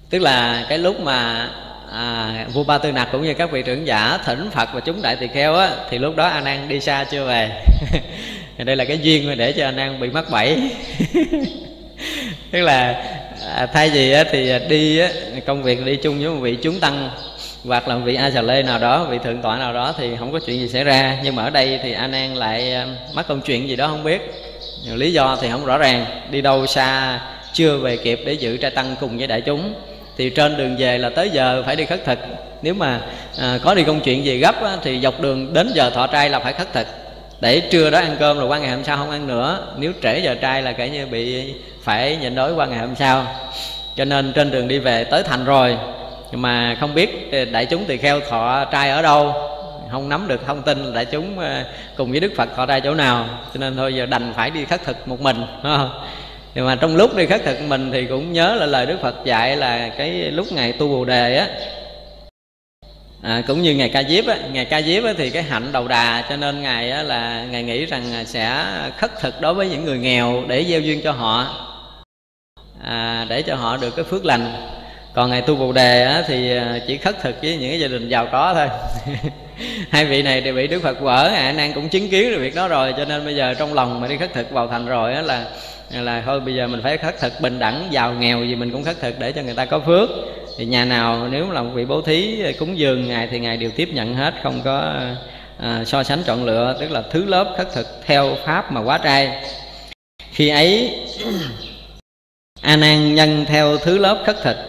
Tức là cái lúc mà à, vua Ba Tư Nặc cũng như các vị trưởng giả thỉnh Phật và chúng đại tỳ kheo á, thì lúc đó A Nan đi xa chưa về. Đây là cái duyên để cho A Nan bị mắc bẫy. Tức là à, thay vì á, thì đi á, công việc đi chung với một vị chúng tăng hoặc là một vị A Xà Lê nào đó, vị thượng tọa nào đó thì không có chuyện gì xảy ra. Nhưng mà ở đây thì A Nan lại mắc công chuyện gì đó không biết, lý do thì không rõ ràng, đi đâu xa chưa về kịp để giữ trai tăng cùng với đại chúng. Thì trên đường về là tới giờ phải đi khất thực. Nếu mà à, có đi công chuyện gì gấp á, thì dọc đường đến giờ thọ trai là phải khất thực, để trưa đó ăn cơm rồi qua ngày hôm sau không ăn nữa. Nếu trễ giờ trai là kể như bị phải nhịn đói qua ngày hôm sau. Cho nên trên đường đi về tới thành rồi mà không biết đại chúng tỳ kheo thọ trai ở đâu, không nắm được thông tin là đại chúng cùng với Đức Phật thọ trai chỗ nào, cho nên thôi giờ đành phải đi khất thực một mình, đúng không? Nhưng mà trong lúc đi khất thực mình thì cũng nhớ là lời Đức Phật dạy là cái lúc Ngài tu Bồ Đề á, à, cũng như Ngài Ca Diếp á, Ngài Ca Diếp á thì cái hạnh đầu đà, cho nên Ngài á là Ngài nghĩ rằng sẽ khất thực đối với những người nghèo để gieo duyên cho họ, à, để cho họ được cái phước lành. Còn Ngài tu Bồ Đề á, thì chỉ khất thực với những cái gia đình giàu có thôi. Hai vị này đều bị Đức Phật quở, Ngài A Nan cũng chứng kiến được việc đó rồi, cho nên bây giờ trong lòng mà đi khất thực vào thành rồi á là là thôi bây giờ mình phải khất thực bình đẳng, giàu nghèo gì mình cũng khất thực để cho người ta có phước. Thì nhà nào nếu là một vị bố thí cúng dường Ngài thì Ngài đều tiếp nhận hết, không có à, so sánh chọn lựa, tức là thứ lớp khất thực theo pháp mà quá trai. Khi ấy A Nan nhân theo thứ lớp khất thực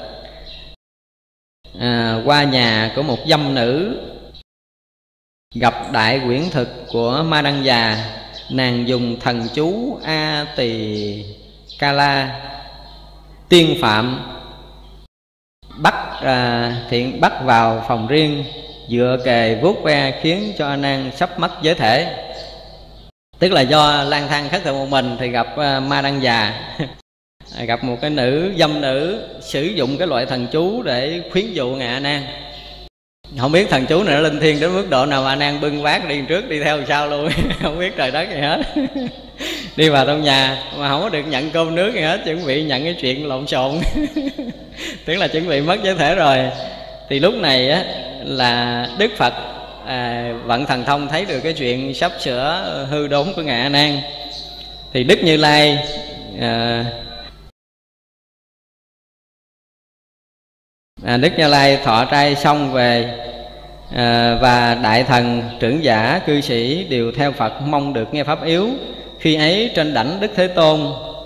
à, qua nhà của một dâm nữ, gặp đại quyển thực của Ma Đăng Già. Nàng dùng thần chú A Tỳ Ca La tiên phạm bắt à, thiện bắt vào phòng riêng, dựa kề vuốt ve khiến cho A Nan sắp mất giới thể. Tức là do lang thang khất thực một mình thì gặp à, Ma Đăng Già. Gặp một cái nữ dâm nữ sử dụng cái loại thần chú để khuyến dụ Ngài A Nan. Không biết thần chú này nó linh thiêng đến mức độ nào mà A Nan bưng bát đi trước đi theo sau luôn. Không biết trời đất gì hết. Đi vào trong nhà mà không có được nhận cơm nước gì hết, chuẩn bị nhận cái chuyện lộn xộn. Tức là chuẩn bị mất giới thể rồi. Thì lúc này á, là Đức Phật à, vận thần thông thấy được cái chuyện sắp sửa hư đốn của Ngài A Nan. Thì Đức Như Lai à, À, Đức Như Lai thọ trai xong về à, và đại thần trưởng giả cư sĩ đều theo Phật mong được nghe pháp yếu. Khi ấy trên đảnh Đức Thế Tôn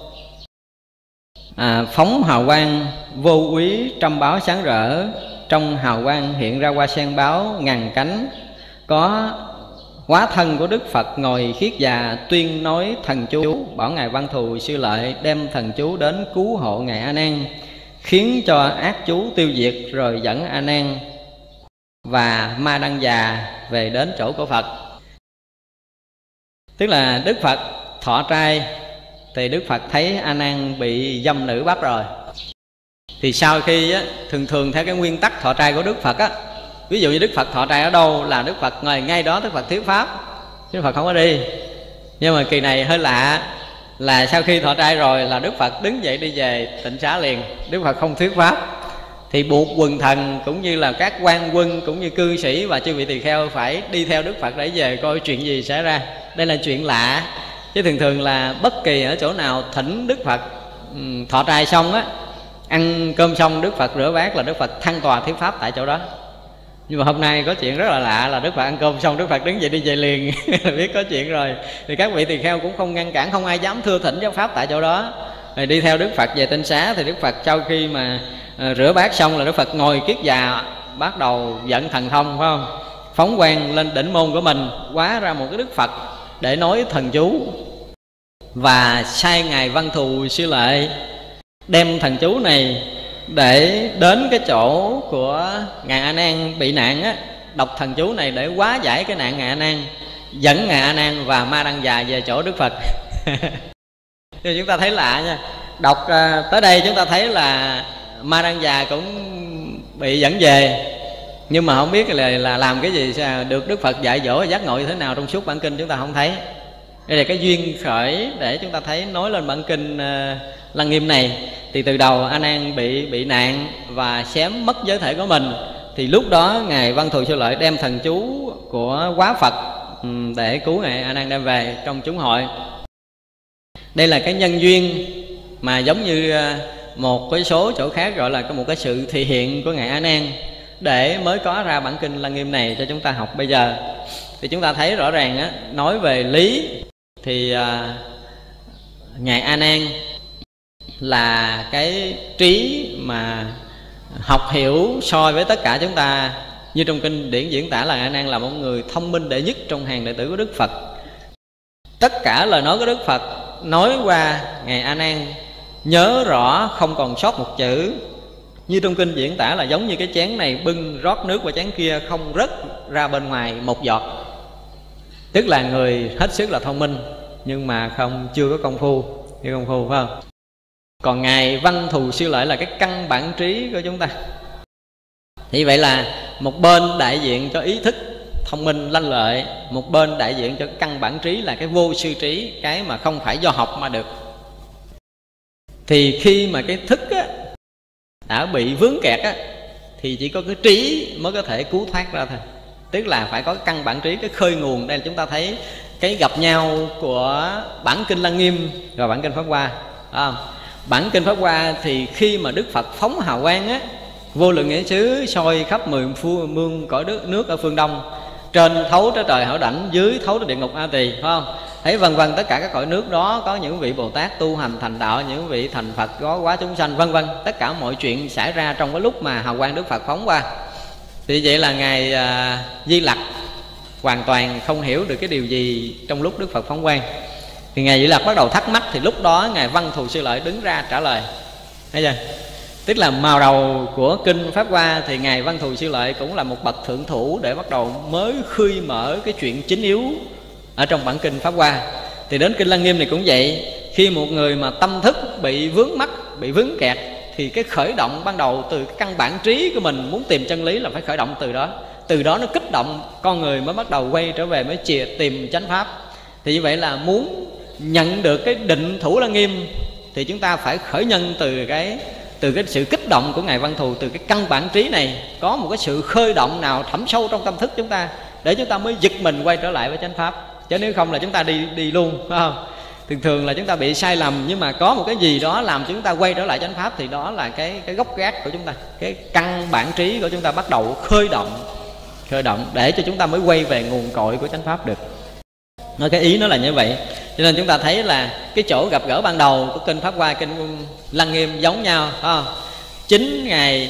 à, phóng hào quang vô úy trăm báo sáng rỡ. Trong hào quang hiện ra hoa sen báo ngàn cánh, có hóa thân của Đức Phật ngồi khiết già tuyên nói thần chú, bảo Ngài Văn Thù Sư Lợi đem thần chú đến cứu hộ Ngài A Nan, khiến cho ác chú tiêu diệt, rồi dẫn A Nan và Ma Đăng Già về đến chỗ của Phật. Tức là Đức Phật thọ trai thì Đức Phật thấy A Nan bị dâm nữ bắt rồi. Thì sau khi á, thường thường theo cái nguyên tắc thọ trai của Đức Phật á, ví dụ như Đức Phật thọ trai ở đâu là Đức Phật ngồi ngay đó, Đức Phật thuyết pháp, Đức Phật không có đi. Nhưng mà kỳ này hơi lạ, là sau khi thọ trai rồi là Đức Phật đứng dậy đi về tịnh xá liền. Đức Phật không thuyết pháp. Thì buộc quần thần cũng như là các quan quân cũng như cư sĩ và chư vị tỳ kheo phải đi theo Đức Phật để về coi chuyện gì xảy ra. Đây là chuyện lạ. Chứ thường thường là bất kỳ ở chỗ nào thỉnh Đức Phật um, thọ trai xong á, ăn cơm xong Đức Phật rửa bát là Đức Phật thăng tòa thuyết pháp tại chỗ đó. Nhưng mà hôm nay có chuyện rất là lạ là Đức Phật ăn cơm xong Đức Phật đứng dậy đi về liền. Biết có chuyện rồi. Thì các vị tỳ kheo cũng không ngăn cản, không ai dám thưa thỉnh giáo pháp tại chỗ đó. Rồi đi theo Đức Phật về tinh xá. Thì Đức Phật sau khi mà uh, rửa bát xong là Đức Phật ngồi kiết già, bắt đầu dẫn thần thông, phải không? Phóng quang lên đỉnh môn của mình, hóa ra một cái Đức Phật để nói thần chú, và sai Ngài Văn Thù Sư Lợi đem thần chú này để đến cái chỗ của Ngài A Nan bị nạn á, đọc thần chú này để hóa giải cái nạn Ngài A Nan, dẫn Ngài A Nan và Ma Đăng Già về chỗ Đức Phật. Thì chúng ta thấy lạ nha. Đọc uh, tới đây chúng ta thấy là Ma Đăng Già cũng bị dẫn về, nhưng mà không biết là, là làm cái gì, được Đức Phật dạy dỗ giác ngộ như thế nào trong suốt bản kinh chúng ta không thấy. Đây là cái duyên khởi để chúng ta thấy nói lên bản kinh uh, Lăng Nghiêm này. Thì từ đầu A Nan bị bị nạn và xém mất giới thể của mình. Thì lúc đó ngài Văn Thù Sư Lợi đem thần chú của Quá Phật để cứu ngài A Nan đem về trong chúng hội. Đây là cái nhân duyên mà giống như một cái số chỗ khác gọi là có một cái sự thị hiện của ngài A Nan, để mới có ra bản kinh Lăng Nghiêm này cho chúng ta học bây giờ. Thì chúng ta thấy rõ ràng á, nói về lý thì à, ngài A Nan là cái trí mà học hiểu soi với tất cả chúng ta. Như trong kinh điển diễn tả là A Nan là một người thông minh đệ nhất trong hàng đệ tử của Đức Phật. Tất cả lời nói của Đức Phật nói qua ngài A Nan nhớ rõ không còn sót một chữ. Như trong kinh diễn tả là giống như cái chén này bưng rót nước qua chén kia, không rớt ra bên ngoài một giọt. Tức là người hết sức là thông minh, nhưng mà không chưa có công phu, chưa công phu phải không? Còn ngài Văn Thù Sư Lợi là cái căn bản trí của chúng ta. Thì vậy là một bên đại diện cho ý thức thông minh lanh lợi, một bên đại diện cho căn bản trí là cái vô sư trí, cái mà không phải do học mà được. Thì khi mà cái thức á, đã bị vướng kẹt á, thì chỉ có cái trí mới có thể cứu thoát ra thôi. Tức là phải có căn bản trí, cái khơi nguồn. Đây là chúng ta thấy cái gặp nhau của bản kinh Lăng Nghiêm và bản kinh Pháp Hoa. À, bản kinh Pháp Hoa thì khi mà Đức Phật phóng hào quang á, vô lượng nghĩa xứ soi khắp mười phương mương cõi nước, nước ở phương Đông, trên thấu tới trời Hảo Đảnh, dưới thấu tới địa ngục A Tỳ, phải không? Thấy vân vân tất cả các cõi nước đó có những vị Bồ Tát tu hành thành đạo, những vị thành Phật có quá chúng sanh, vân vân. Tất cả mọi chuyện xảy ra trong cái lúc mà hào quang Đức Phật phóng qua. Thì vậy là ngài à, Di Lặc hoàn toàn không hiểu được cái điều gì trong lúc Đức Phật phóng quang. Thì ngài Di Lặc bắt đầu thắc mắc, thì lúc đó ngài Văn Thù Sư Lợi đứng ra trả lời. Thấy chưa? Tức là màu đầu của kinh Pháp Hoa thì ngài Văn Thù Sư Lợi cũng là một bậc thượng thủ để bắt đầu mới khơi mở cái chuyện chính yếu ở trong bản kinh Pháp Hoa. Thì đến kinh Lăng Nghiêm này cũng vậy. Khi một người mà tâm thức bị vướng mắc, bị vướng kẹt, thì cái khởi động ban đầu từ cái căn bản trí của mình muốn tìm chân lý là phải khởi động từ đó. Từ đó nó kích động con người mới bắt đầu quay trở về, mới chìa tìm chánh pháp. Thì như vậy là muốn nhận được cái định thủ Lăng Nghiêm thì chúng ta phải khởi nhân từ cái từ cái sự kích động của ngài Văn Thù, từ cái căn bản trí này có một cái sự khơi động nào thẳm sâu trong tâm thức chúng ta, để chúng ta mới giật mình quay trở lại với chánh pháp. Chứ nếu không là chúng ta đi đi luôn, phải không? Thường thường là chúng ta bị sai lầm, nhưng mà có một cái gì đó làm chúng ta quay trở lại chánh pháp, thì đó là cái cái gốc gác của chúng ta, cái căn bản trí của chúng ta bắt đầu khơi động, khơi động để cho chúng ta mới quay về nguồn cội của chánh pháp được. Nói cái ý nó là như vậy. Cho nên chúng ta thấy là cái chỗ gặp gỡ ban đầu của kinh Pháp Hoa, kinh Lăng Nghiêm giống nhau, phải không? Chính ngài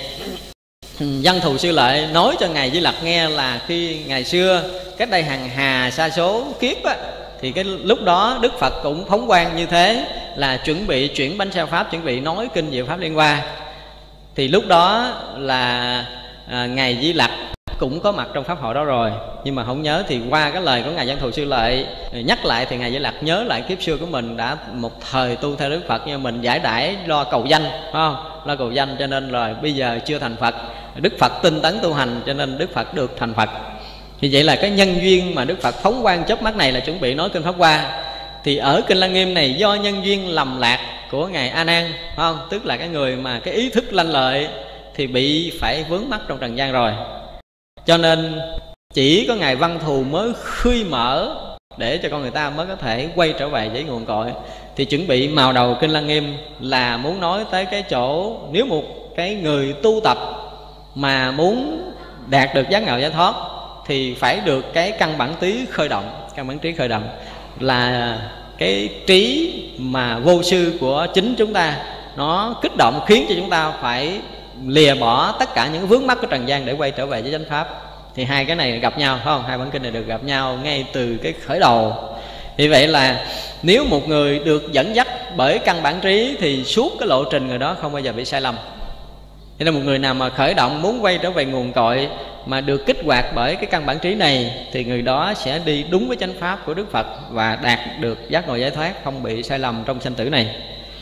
Văn Thù Sư Lợi nói cho ngài Di Lặc nghe là khi ngày xưa cách đây hàng hà sa số kiếp á, thì cái lúc đó Đức Phật cũng phóng quang như thế, là chuẩn bị chuyển bánh xe pháp, chuẩn bị nói kinh Diệu Pháp Liên Hoa. Thì lúc đó là à, ngài Di Lặc cũng có mặt trong pháp hội đó rồi, nhưng mà không nhớ. Thì qua cái lời của ngài Văn Thù Sư Lợi nhắc lại, thì ngài Di Lặc nhớ lại kiếp xưa của mình đã một thời tu theo Đức Phật, nhưng mình giải đãi lo cầu danh, phải không? Lo cầu danh cho nên rồi bây giờ chưa thành Phật. Đức Phật tinh tấn tu hành cho nên Đức Phật được thành Phật. Thì vậy là cái nhân duyên mà Đức Phật phóng quang chớp mắt này là chuẩn bị nói kinh Pháp Hoa. Thì ở kinh Lăng Nghiêm này do nhân duyên lầm lạc của ngài A Nan, phải không? Tức là cái người mà cái ý thức lanh lợi thì bị phải vướng mắc trong trần gian rồi, cho nên chỉ có ngài Văn Thù mới khơi mở để cho con người ta mới có thể quay trở về với nguồn cội. Thì chuẩn bị màu đầu kinh Lăng Nghiêm là muốn nói tới cái chỗ, nếu một cái người tu tập mà muốn đạt được giác ngộ giải thoát thì phải được cái căn bản trí khơi động. Căn bản trí khởi động là cái trí mà vô sư của chính chúng ta, nó kích động khiến cho chúng ta phải lìa bỏ tất cả những vướng mắc của trần gian để quay trở về với chánh pháp. Thì hai cái này gặp nhau, phải không? Hai bản kinh này được gặp nhau ngay từ cái khởi đầu. Vì vậy là nếu một người được dẫn dắt bởi căn bản trí thì suốt cái lộ trình người đó không bao giờ bị sai lầm. Cho nên một người nào mà khởi động muốn quay trở về nguồn cội mà được kích hoạt bởi cái căn bản trí này thì người đó sẽ đi đúng với chánh pháp của Đức Phật và đạt được giác ngộ giải thoát, không bị sai lầm trong sanh tử này.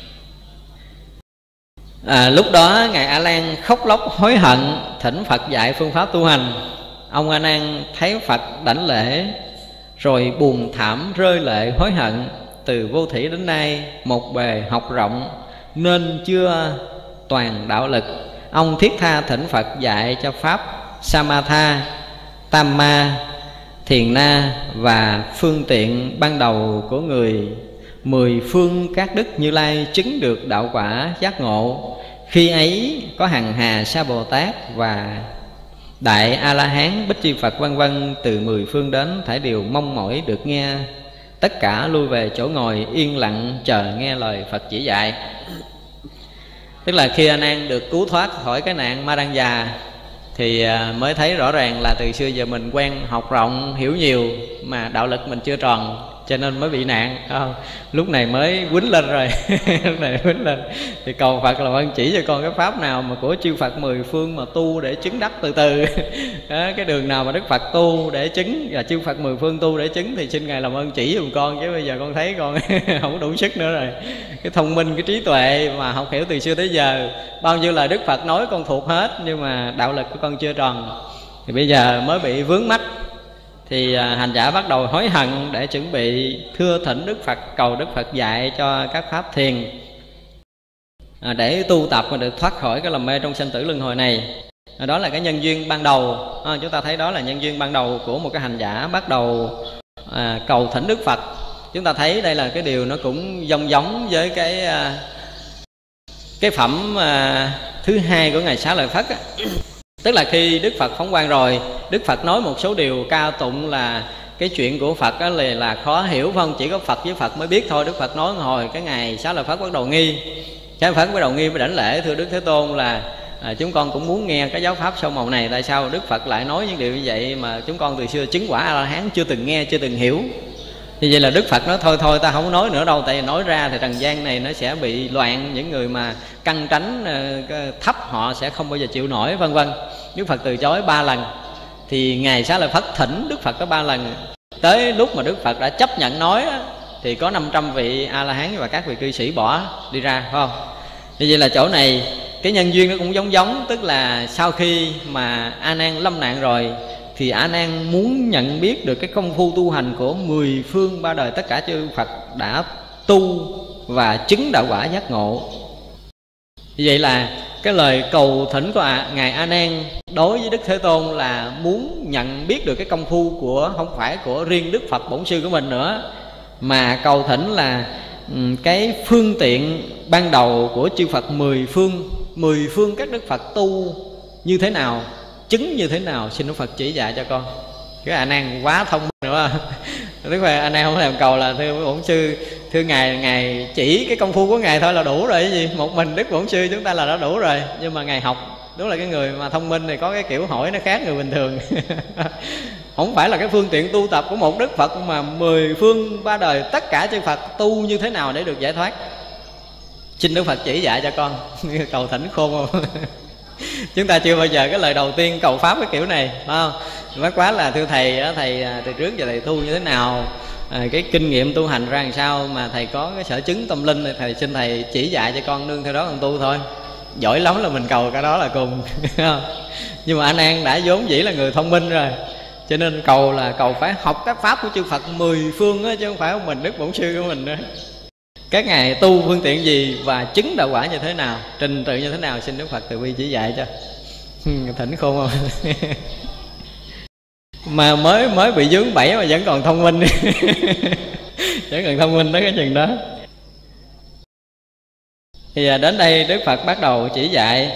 À, lúc đó ngài A Nan khóc lóc hối hận, thỉnh Phật dạy phương pháp tu hành. Ông A Nan thấy Phật đảnh lễ rồi buồn thảm rơi lệ hối hận. Từ vô thủy đến nay một bề học rộng, nên chưa toàn đạo lực. Ông thiết tha thỉnh Phật dạy cho pháp Samatha, Tamma, Thiền Na và phương tiện ban đầu của người mười phương các đức Như Lai chứng được đạo quả giác ngộ. Khi ấy có hằng hà sa Bồ Tát và Đại A-la-hán, Bích Chi Phật vân vân từ mười phương đến, thảy đều mong mỏi được nghe. Tất cả lui về chỗ ngồi yên lặng chờ nghe lời Phật chỉ dạy. Tức là khi A Nan được cứu thoát khỏi cái nạn ma đăng già thì mới thấy rõ ràng là từ xưa giờ mình quen học rộng hiểu nhiều mà đạo lực mình chưa tròn, cho nên mới bị nạn, không? Lúc này mới quýnh lên rồi. Lúc này quýnh lên thì cầu Phật là ơn chỉ cho con cái pháp nào mà của chư Phật mười phương mà tu để chứng đắc từ từ. Đó, cái đường nào mà Đức Phật tu để chứng và chư Phật mười phương tu để chứng thì xin Ngài làm ơn chỉ giùm con, chứ bây giờ con thấy con không đủ sức nữa rồi. Cái thông minh, cái trí tuệ mà học hiểu từ xưa tới giờ, bao nhiêu lời Đức Phật nói con thuộc hết, nhưng mà đạo lực của con chưa tròn, thì bây giờ mới bị vướng mắc. Thì hành giả bắt đầu hối hận để chuẩn bị thưa thỉnh Đức Phật, cầu Đức Phật dạy cho các pháp thiền à, để tu tập và được thoát khỏi cái lầm mê trong sanh tử luân hồi này. À, đó là cái nhân duyên ban đầu. À, chúng ta thấy đó là nhân duyên ban đầu của một cái hành giả bắt đầu à, cầu thỉnh Đức Phật. Chúng ta thấy đây là cái điều nó cũng giống giống với cái à, cái phẩm à, thứ hai của Ngài Xá Lợi Phất á. Tức là khi Đức Phật phóng quang rồi, Đức Phật nói một số điều ca tụng là cái chuyện của Phật đó là, là khó hiểu, phải không? Chỉ có Phật với Phật mới biết thôi. Đức Phật nói hồi cái Ngài Xá Lợi Phất bắt đầu nghi. Xá Lợi Phất bắt đầu nghi với đảnh lễ thưa Đức Thế Tôn là à, chúng con cũng muốn nghe cái giáo pháp sâu màu này. Tại sao Đức Phật lại nói những điều như vậy mà chúng con từ xưa chứng quả A-la-hán chưa từng nghe, chưa từng hiểu? Như vậy là Đức Phật nói thôi thôi ta không nói nữa đâu, tại vì nói ra thì trần gian này nó sẽ bị loạn, những người mà căng tránh thấp họ sẽ không bao giờ chịu nổi, vân vân. Đức Phật từ chối ba lần. Thì Ngài Xá Lợi Phất thỉnh Đức Phật có ba lần. Tới lúc mà Đức Phật đã chấp nhận nói đó, thì có năm trăm vị A-la-hán và các vị cư sĩ bỏ đi ra, phải không? Như vậy là chỗ này cái nhân duyên nó cũng giống giống. Tức là sau khi mà A Nan lâm nạn rồi thì A Nan muốn nhận biết được cái công phu tu hành của mười phương ba đời tất cả chư Phật đã tu và chứng đạo quả giác ngộ. Như vậy là cái lời cầu thỉnh của à, Ngài A Nan đối với Đức Thế Tôn là muốn nhận biết được cái công phu của, không phải của riêng Đức Phật Bổn Sư của mình nữa, mà cầu thỉnh là cái phương tiện ban đầu của chư Phật mười phương. Mười phương các Đức Phật tu như thế nào, chứng như thế nào, xin Đức Phật chỉ dạy cho con. Cái A Nan quá thông minh nữa. Đức Phật A Nan không làm cầu là thưa Bổn Sư, thưa Ngài, Ngài chỉ cái công phu của Ngài thôi là đủ rồi. Cái gì một mình Đức Bổn Sư chúng ta là đã đủ rồi. Nhưng mà Ngài học, đúng là cái người mà thông minh thì có cái kiểu hỏi nó khác người bình thường. Không phải là cái phương tiện tu tập của một Đức Phật, mà mười phương ba đời tất cả chư Phật tu như thế nào để được giải thoát, xin Đức Phật chỉ dạy cho con. Cầu thỉnh khôn không? Chúng ta chưa bao giờ cái lời đầu tiên cầu pháp cái kiểu này, phải không? Nói quá là thưa thầy, thầy từ trước giờ thầy tu như thế nào, à, cái kinh nghiệm tu hành ra làm sao mà thầy có cái sở chứng tâm linh, thầy xin thầy chỉ dạy cho con, nương theo đó con tu thôi. Giỏi lắm là mình cầu cái đó là cùng. Nhưng mà A Nan đã vốn dĩ là người thông minh rồi, cho nên cầu là cầu phải học các pháp của chư Phật mười phương á, chứ không phải mình Đức Bổn Sư của mình nữa. Các ngài tu phương tiện gì và chứng đạo quả như thế nào, trình tự như thế nào, xin Đức Phật từ bi chỉ dạy cho. Thỉnh khôn không? Mà mới mới bị vướng bẫy mà vẫn còn thông minh. Vẫn còn thông minh tới cái chừng đó. Thì đến đây Đức Phật bắt đầu chỉ dạy.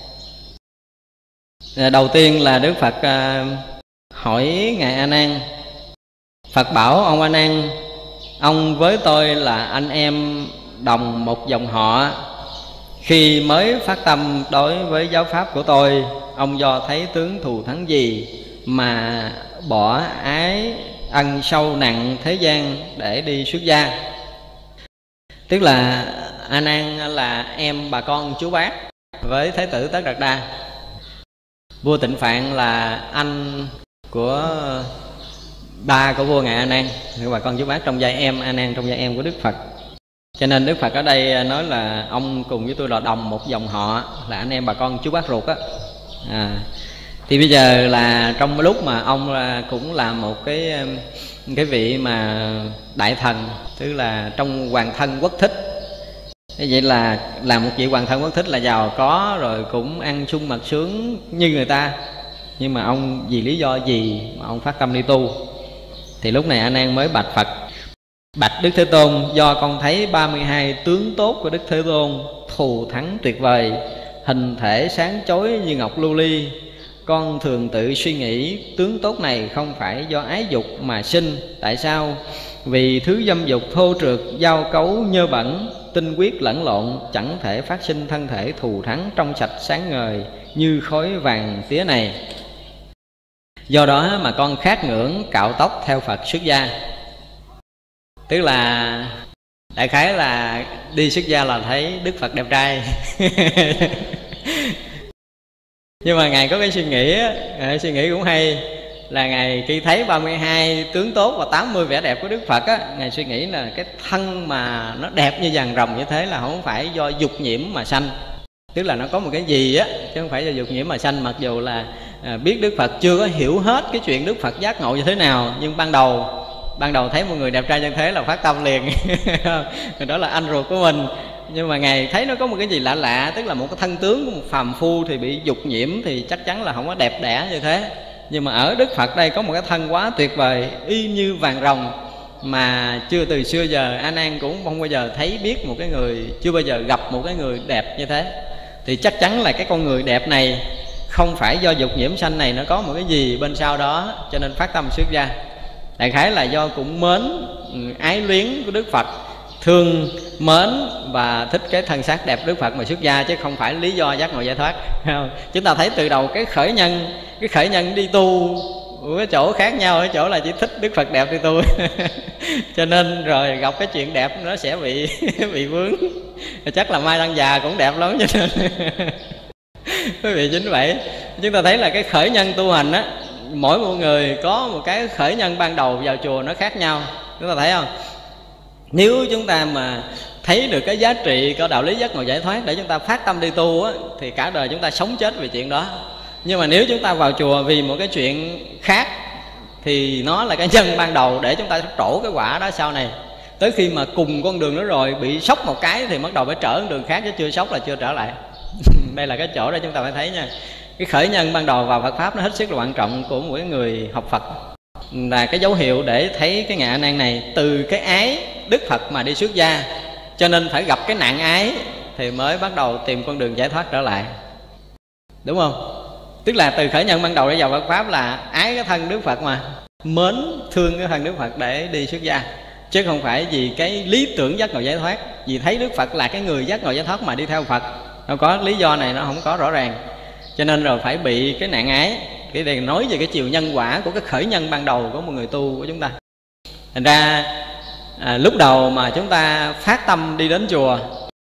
Đầu tiên là Đức Phật hỏi Ngài A Nan. Phật bảo ông A Nan, ông với tôi là anh em đồng một dòng họ. Khi mới phát tâm đối với giáo pháp của tôi, ông do thấy tướng thù thắng gì mà bỏ ái ân sâu nặng thế gian để đi xuất gia. Tức là A Nan là em bà con chú bác với Thái tử Tất Đạt Đa. Vua Tịnh Phạn là anh của ba của vua Ngài A Nan, bà con chú bác trong vai em, A Nan trong vai em của Đức Phật. Cho nên Đức Phật ở đây nói là ông cùng với tôi là đồng một dòng họ, là anh em bà con chú bác ruột á. À, thì bây giờ là trong lúc mà ông cũng là một cái cái vị mà đại thần, tức là trong hoàng thân quốc thích, Vậy là làm một vị hoàng thân quốc thích là giàu có rồi, cũng ăn sung mặc sướng như người ta. Nhưng mà ông vì lý do gì mà ông phát tâm đi tu? Thì lúc này A Nan mới bạch Phật: bạch Đức Thế Tôn, do con thấy ba mươi hai tướng tốt của Đức Thế Tôn thù thắng tuyệt vời, hình thể sáng chói như ngọc lưu ly. Con thường tự suy nghĩ tướng tốt này không phải do ái dục mà sinh. Tại sao? Vì thứ dâm dục thô trượt, giao cấu nhơ bẩn, tinh quyết lẫn lộn, chẳng thể phát sinh thân thể thù thắng trong sạch sáng ngời như khói vàng tía này. Do đó mà con khát ngưỡng cạo tóc theo Phật xuất gia. Tức là đại khái là đi xuất gia là thấy Đức Phật đẹp trai. Nhưng mà Ngài có cái suy nghĩ, suy nghĩ cũng hay, là Ngài khi thấy ba mươi hai tướng tốt và tám mươi vẻ đẹp của Đức Phật á, Ngài suy nghĩ là cái thân mà nó đẹp như vàng rồng như thế là không phải do dục nhiễm mà sanh. Tức là nó có một cái gì á, chứ không phải do dục nhiễm mà sanh. Mặc dù là à, biết Đức Phật chưa có hiểu hết cái chuyện Đức Phật giác ngộ như thế nào, nhưng ban đầu ban đầu thấy một người đẹp trai như thế là phát tâm liền. Đó là anh ruột của mình. Nhưng mà Ngài thấy nó có một cái gì lạ lạ, tức là một cái thân tướng của một phàm phu thì bị dục nhiễm thì chắc chắn là không có đẹp đẽ như thế. Nhưng mà ở Đức Phật đây có một cái thân quá tuyệt vời, y như vàng rồng, mà chưa từ xưa giờ A Nan cũng không bao giờ thấy biết một cái người, chưa bao giờ gặp một cái người đẹp như thế. Thì chắc chắn là cái con người đẹp này không phải do dục nhiễm sanh này, nó có một cái gì bên sau đó, cho nên phát tâm xuất gia. Đại khái là do cũng mến ái luyến của Đức Phật, thương mến và thích cái thân xác đẹp Đức Phật mà xuất gia, chứ không phải lý do giác ngộ giải thoát. Chúng ta thấy từ đầu cái khởi nhân, cái khởi nhân đi tu ở cái chỗ khác nhau, ở chỗ là chỉ thích Đức Phật đẹp đi tu. Cho nên rồi gặp cái chuyện đẹp nó sẽ bị bị vướng. Chắc là Mai Đăng Già cũng đẹp lắm, cho nên quý vị chính vậy. Chúng ta thấy là cái khởi nhân tu hành á, mỗi một người có một cái khởi nhân ban đầu vào chùa nó khác nhau. Chúng ta thấy không? Nếu chúng ta mà thấy được cái giá trị của đạo lý giác ngộ giải thoát để chúng ta phát tâm đi tu á, thì cả đời chúng ta sống chết vì chuyện đó. Nhưng mà nếu chúng ta vào chùa vì một cái chuyện khác thì nó là cái nhân ban đầu để chúng ta trổ cái quả đó sau này. Tới khi mà cùng con đường đó rồi bị sốc một cái thì bắt đầu phải trở đường khác, chứ chưa sốc là chưa trở lại. Đây là cái chỗ đó chúng ta phải thấy nha. Cái khởi nhân ban đầu vào Phật Pháp nó hết sức là quan trọng của mỗi người học Phật, là cái dấu hiệu để thấy cái ngạ nan này từ cái ái Đức Phật mà đi xuất gia. Cho nên phải gặp cái nạn ái thì mới bắt đầu tìm con đường giải thoát trở lại. Đúng không? Tức là từ khởi nhân ban đầu để vào Phật Pháp là ái cái thân Đức Phật mà, mến thương cái thân Đức Phật để đi xuất gia, chứ không phải vì cái lý tưởng giác ngộ giải thoát, vì thấy Đức Phật là cái người giác ngộ giải thoát mà đi theo Phật. Không có lý do này, nó không có rõ ràng. Cho nên rồi phải bị cái nạn ái. Cái này nói về cái chiều nhân quả của cái khởi nhân ban đầu của một người tu của chúng ta. Thành ra à, lúc đầu mà chúng ta phát tâm đi đến chùa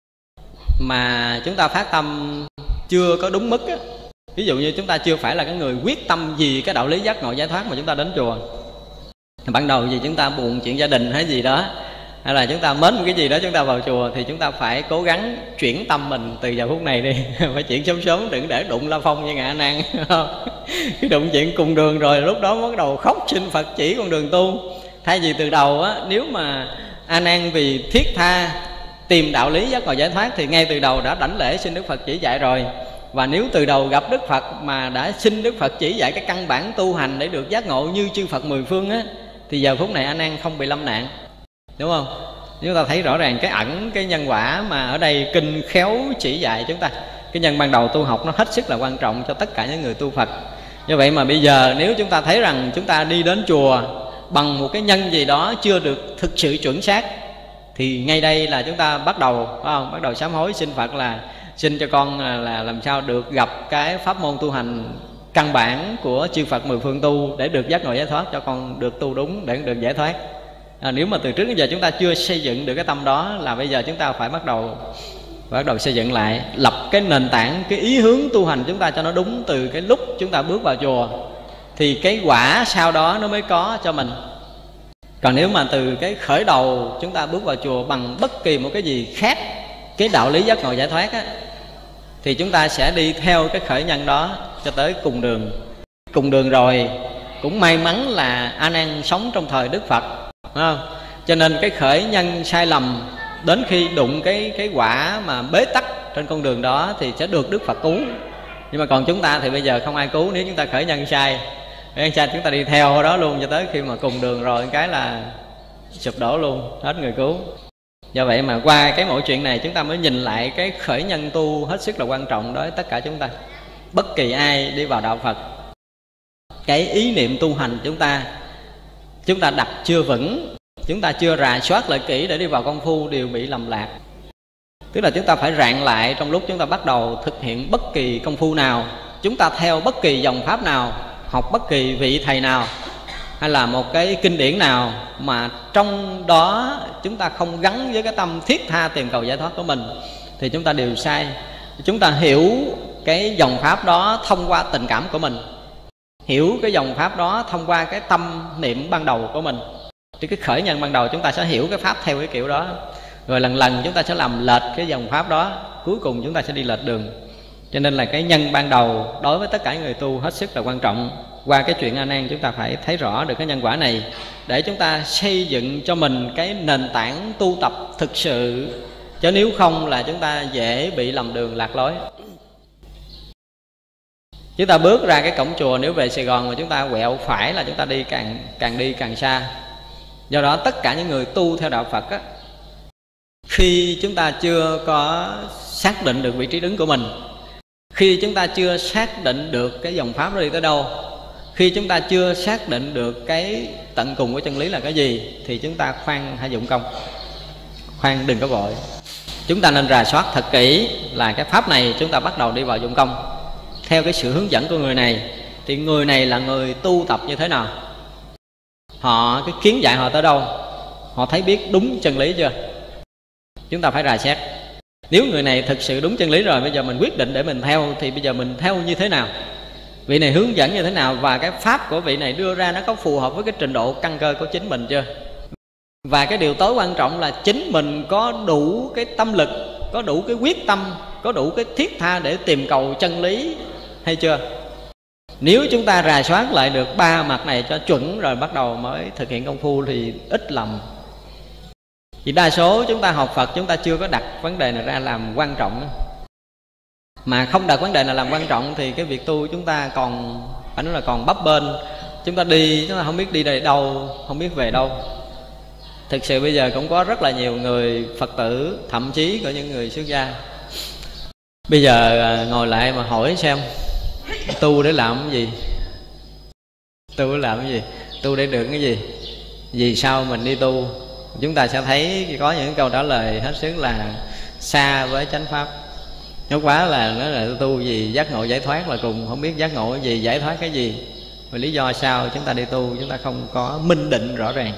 mà chúng ta phát tâm chưa có đúng mức á, ví dụ như chúng ta chưa phải là cái người quyết tâm vì cái đạo lý giác ngộ giải thoát mà chúng ta đến chùa. Ban đầu vì chúng ta buồn chuyện gia đình hay gì đó, hay là chúng ta mến một cái gì đó chúng ta vào chùa, thì chúng ta phải cố gắng chuyển tâm mình từ giờ phút này đi. Phải chuyển sớm sớm, đừng để đụng La Phong như Ngạ Nan. Cái đụng chuyện cùng đường rồi lúc đó bắt đầu khóc xin Phật chỉ con đường tu. Thay vì từ đầu á, nếu mà A Nan vì thiết tha tìm đạo lý giác ngộ giải thoát thì ngay từ đầu đã đảnh lễ xin Đức Phật chỉ dạy rồi. Và nếu từ đầu gặp Đức Phật mà đã xin Đức Phật chỉ dạy cái căn bản tu hành để được giác ngộ như chư Phật mười phương á, thì giờ phút này A Nan không bị lâm nạn. Đúng không? Chúng ta thấy rõ ràng cái ẩn, cái nhân quả mà ở đây kinh khéo chỉ dạy chúng ta. Cái nhân ban đầu tu học nó hết sức là quan trọng cho tất cả những người tu Phật. Như vậy mà bây giờ nếu chúng ta thấy rằng chúng ta đi đến chùa bằng một cái nhân gì đó chưa được thực sự chuẩn xác, thì ngay đây là chúng ta bắt đầu, phải không? Bắt đầu sám hối xin Phật là xin cho con là làm sao được gặp cái pháp môn tu hành căn bản của chư Phật mười phương tu để được giác ngộ giải thoát, cho con được tu đúng để được giải thoát. À, nếu mà từ trước đến giờ chúng ta chưa xây dựng được cái tâm đó, là bây giờ chúng ta phải bắt đầu bắt đầu xây dựng lại, lập cái nền tảng, cái ý hướng tu hành chúng ta cho nó đúng từ cái lúc chúng ta bước vào chùa, thì cái quả sau đó nó mới có cho mình. Còn nếu mà từ cái khởi đầu chúng ta bước vào chùa bằng bất kỳ một cái gì khác cái đạo lý giác ngộ giải thoát á, thì chúng ta sẽ đi theo cái khởi nhân đó cho tới cùng đường. Cùng đường rồi cũng may mắn là A Nan sống trong thời Đức Phật, phải không? Cho nên cái khởi nhân sai lầm đến khi đụng cái cái quả mà bế tắc trên con đường đó thì sẽ được Đức Phật cứu. Nhưng mà còn chúng ta thì bây giờ không ai cứu. Nếu chúng ta khởi nhân sai, khởi nhân sai chúng ta đi theo đó luôn cho tới khi mà cùng đường rồi cái là sụp đổ luôn, hết người cứu. Do vậy mà qua cái mỗi chuyện này chúng ta mới nhìn lại cái khởi nhân tu hết sức là quan trọng đối với tất cả chúng ta. Bất kỳ ai đi vào đạo Phật, cái ý niệm tu hành chúng ta chúng ta đặt chưa vững, chúng ta chưa rà soát lại kỹ để đi vào công phu đều bị lầm lạc. Tức là chúng ta phải rạn lại trong lúc chúng ta bắt đầu thực hiện bất kỳ công phu nào, chúng ta theo bất kỳ dòng pháp nào, học bất kỳ vị thầy nào, hay là một cái kinh điển nào mà trong đó chúng ta không gắn với cái tâm thiết tha tìm cầu giải thoát của mình thì chúng ta đều sai. Chúng ta hiểu cái dòng pháp đó thông qua tình cảm của mình, hiểu cái dòng pháp đó thông qua cái tâm niệm ban đầu của mình. Thì cái khởi nhân ban đầu chúng ta sẽ hiểu cái pháp theo cái kiểu đó, rồi lần lần chúng ta sẽ làm lệch cái dòng pháp đó, cuối cùng chúng ta sẽ đi lệch đường. Cho nên là cái nhân ban đầu đối với tất cả người tu hết sức là quan trọng. Qua cái chuyện A Nan chúng ta phải thấy rõ được cái nhân quả này để chúng ta xây dựng cho mình cái nền tảng tu tập thực sự. Chứ nếu không là chúng ta dễ bị lầm đường lạc lối. Chúng ta bước ra cái cổng chùa, nếu về Sài Gòn mà chúng ta quẹo phải là chúng ta đi càng càng đi càng xa. Do đó tất cả những người tu theo đạo Phật á, khi chúng ta chưa có xác định được vị trí đứng của mình, khi chúng ta chưa xác định được cái dòng pháp nó đi tới đâu, khi chúng ta chưa xác định được cái tận cùng của chân lý là cái gì, thì chúng ta khoan hãy dụng công, khoan đừng có vội. Chúng ta nên rà soát thật kỹ là cái pháp này chúng ta bắt đầu đi vào dụng công theo cái sự hướng dẫn của người này. Thì người này là người tu tập như thế nào, họ cái kiến dạy họ tới đâu, họ thấy biết đúng chân lý chưa, chúng ta phải rà xét. Nếu người này thực sự đúng chân lý rồi, bây giờ mình quyết định để mình theo, thì bây giờ mình theo như thế nào, vị này hướng dẫn như thế nào, và cái pháp của vị này đưa ra nó có phù hợp với cái trình độ căn cơ của chính mình chưa. Và cái điều tối quan trọng là chính mình có đủ cái tâm lực, có đủ cái quyết tâm, có đủ cái thiết tha để tìm cầu chân lý hay chưa. Nếu chúng ta rà soát lại được ba mặt này cho chuẩn rồi bắt đầu mới thực hiện công phu thì ít lầm. Vì đa số chúng ta học Phật chúng ta chưa có đặt vấn đề này ra làm quan trọng. Mà không đặt vấn đề này làm quan trọng thì cái việc tu chúng ta còn phải nói là còn bấp bênh. Chúng ta đi chúng ta không biết đi đây đâu, không biết về đâu. Thực sự bây giờ cũng có rất là nhiều người Phật tử, thậm chí có những người xuất gia, bây giờ ngồi lại mà hỏi xem tu để làm cái gì, tu để làm cái gì, tu để được cái gì, vì sao mình đi tu. Chúng ta sẽ thấy có những câu trả lời hết sức là xa với chánh pháp. Nhốt quá là nói là tu gì giác ngộ giải thoát là cùng không biết giác ngộ cái gì, giải thoát cái gì. Vì lý do sao chúng ta đi tu chúng ta không có minh định rõ ràng.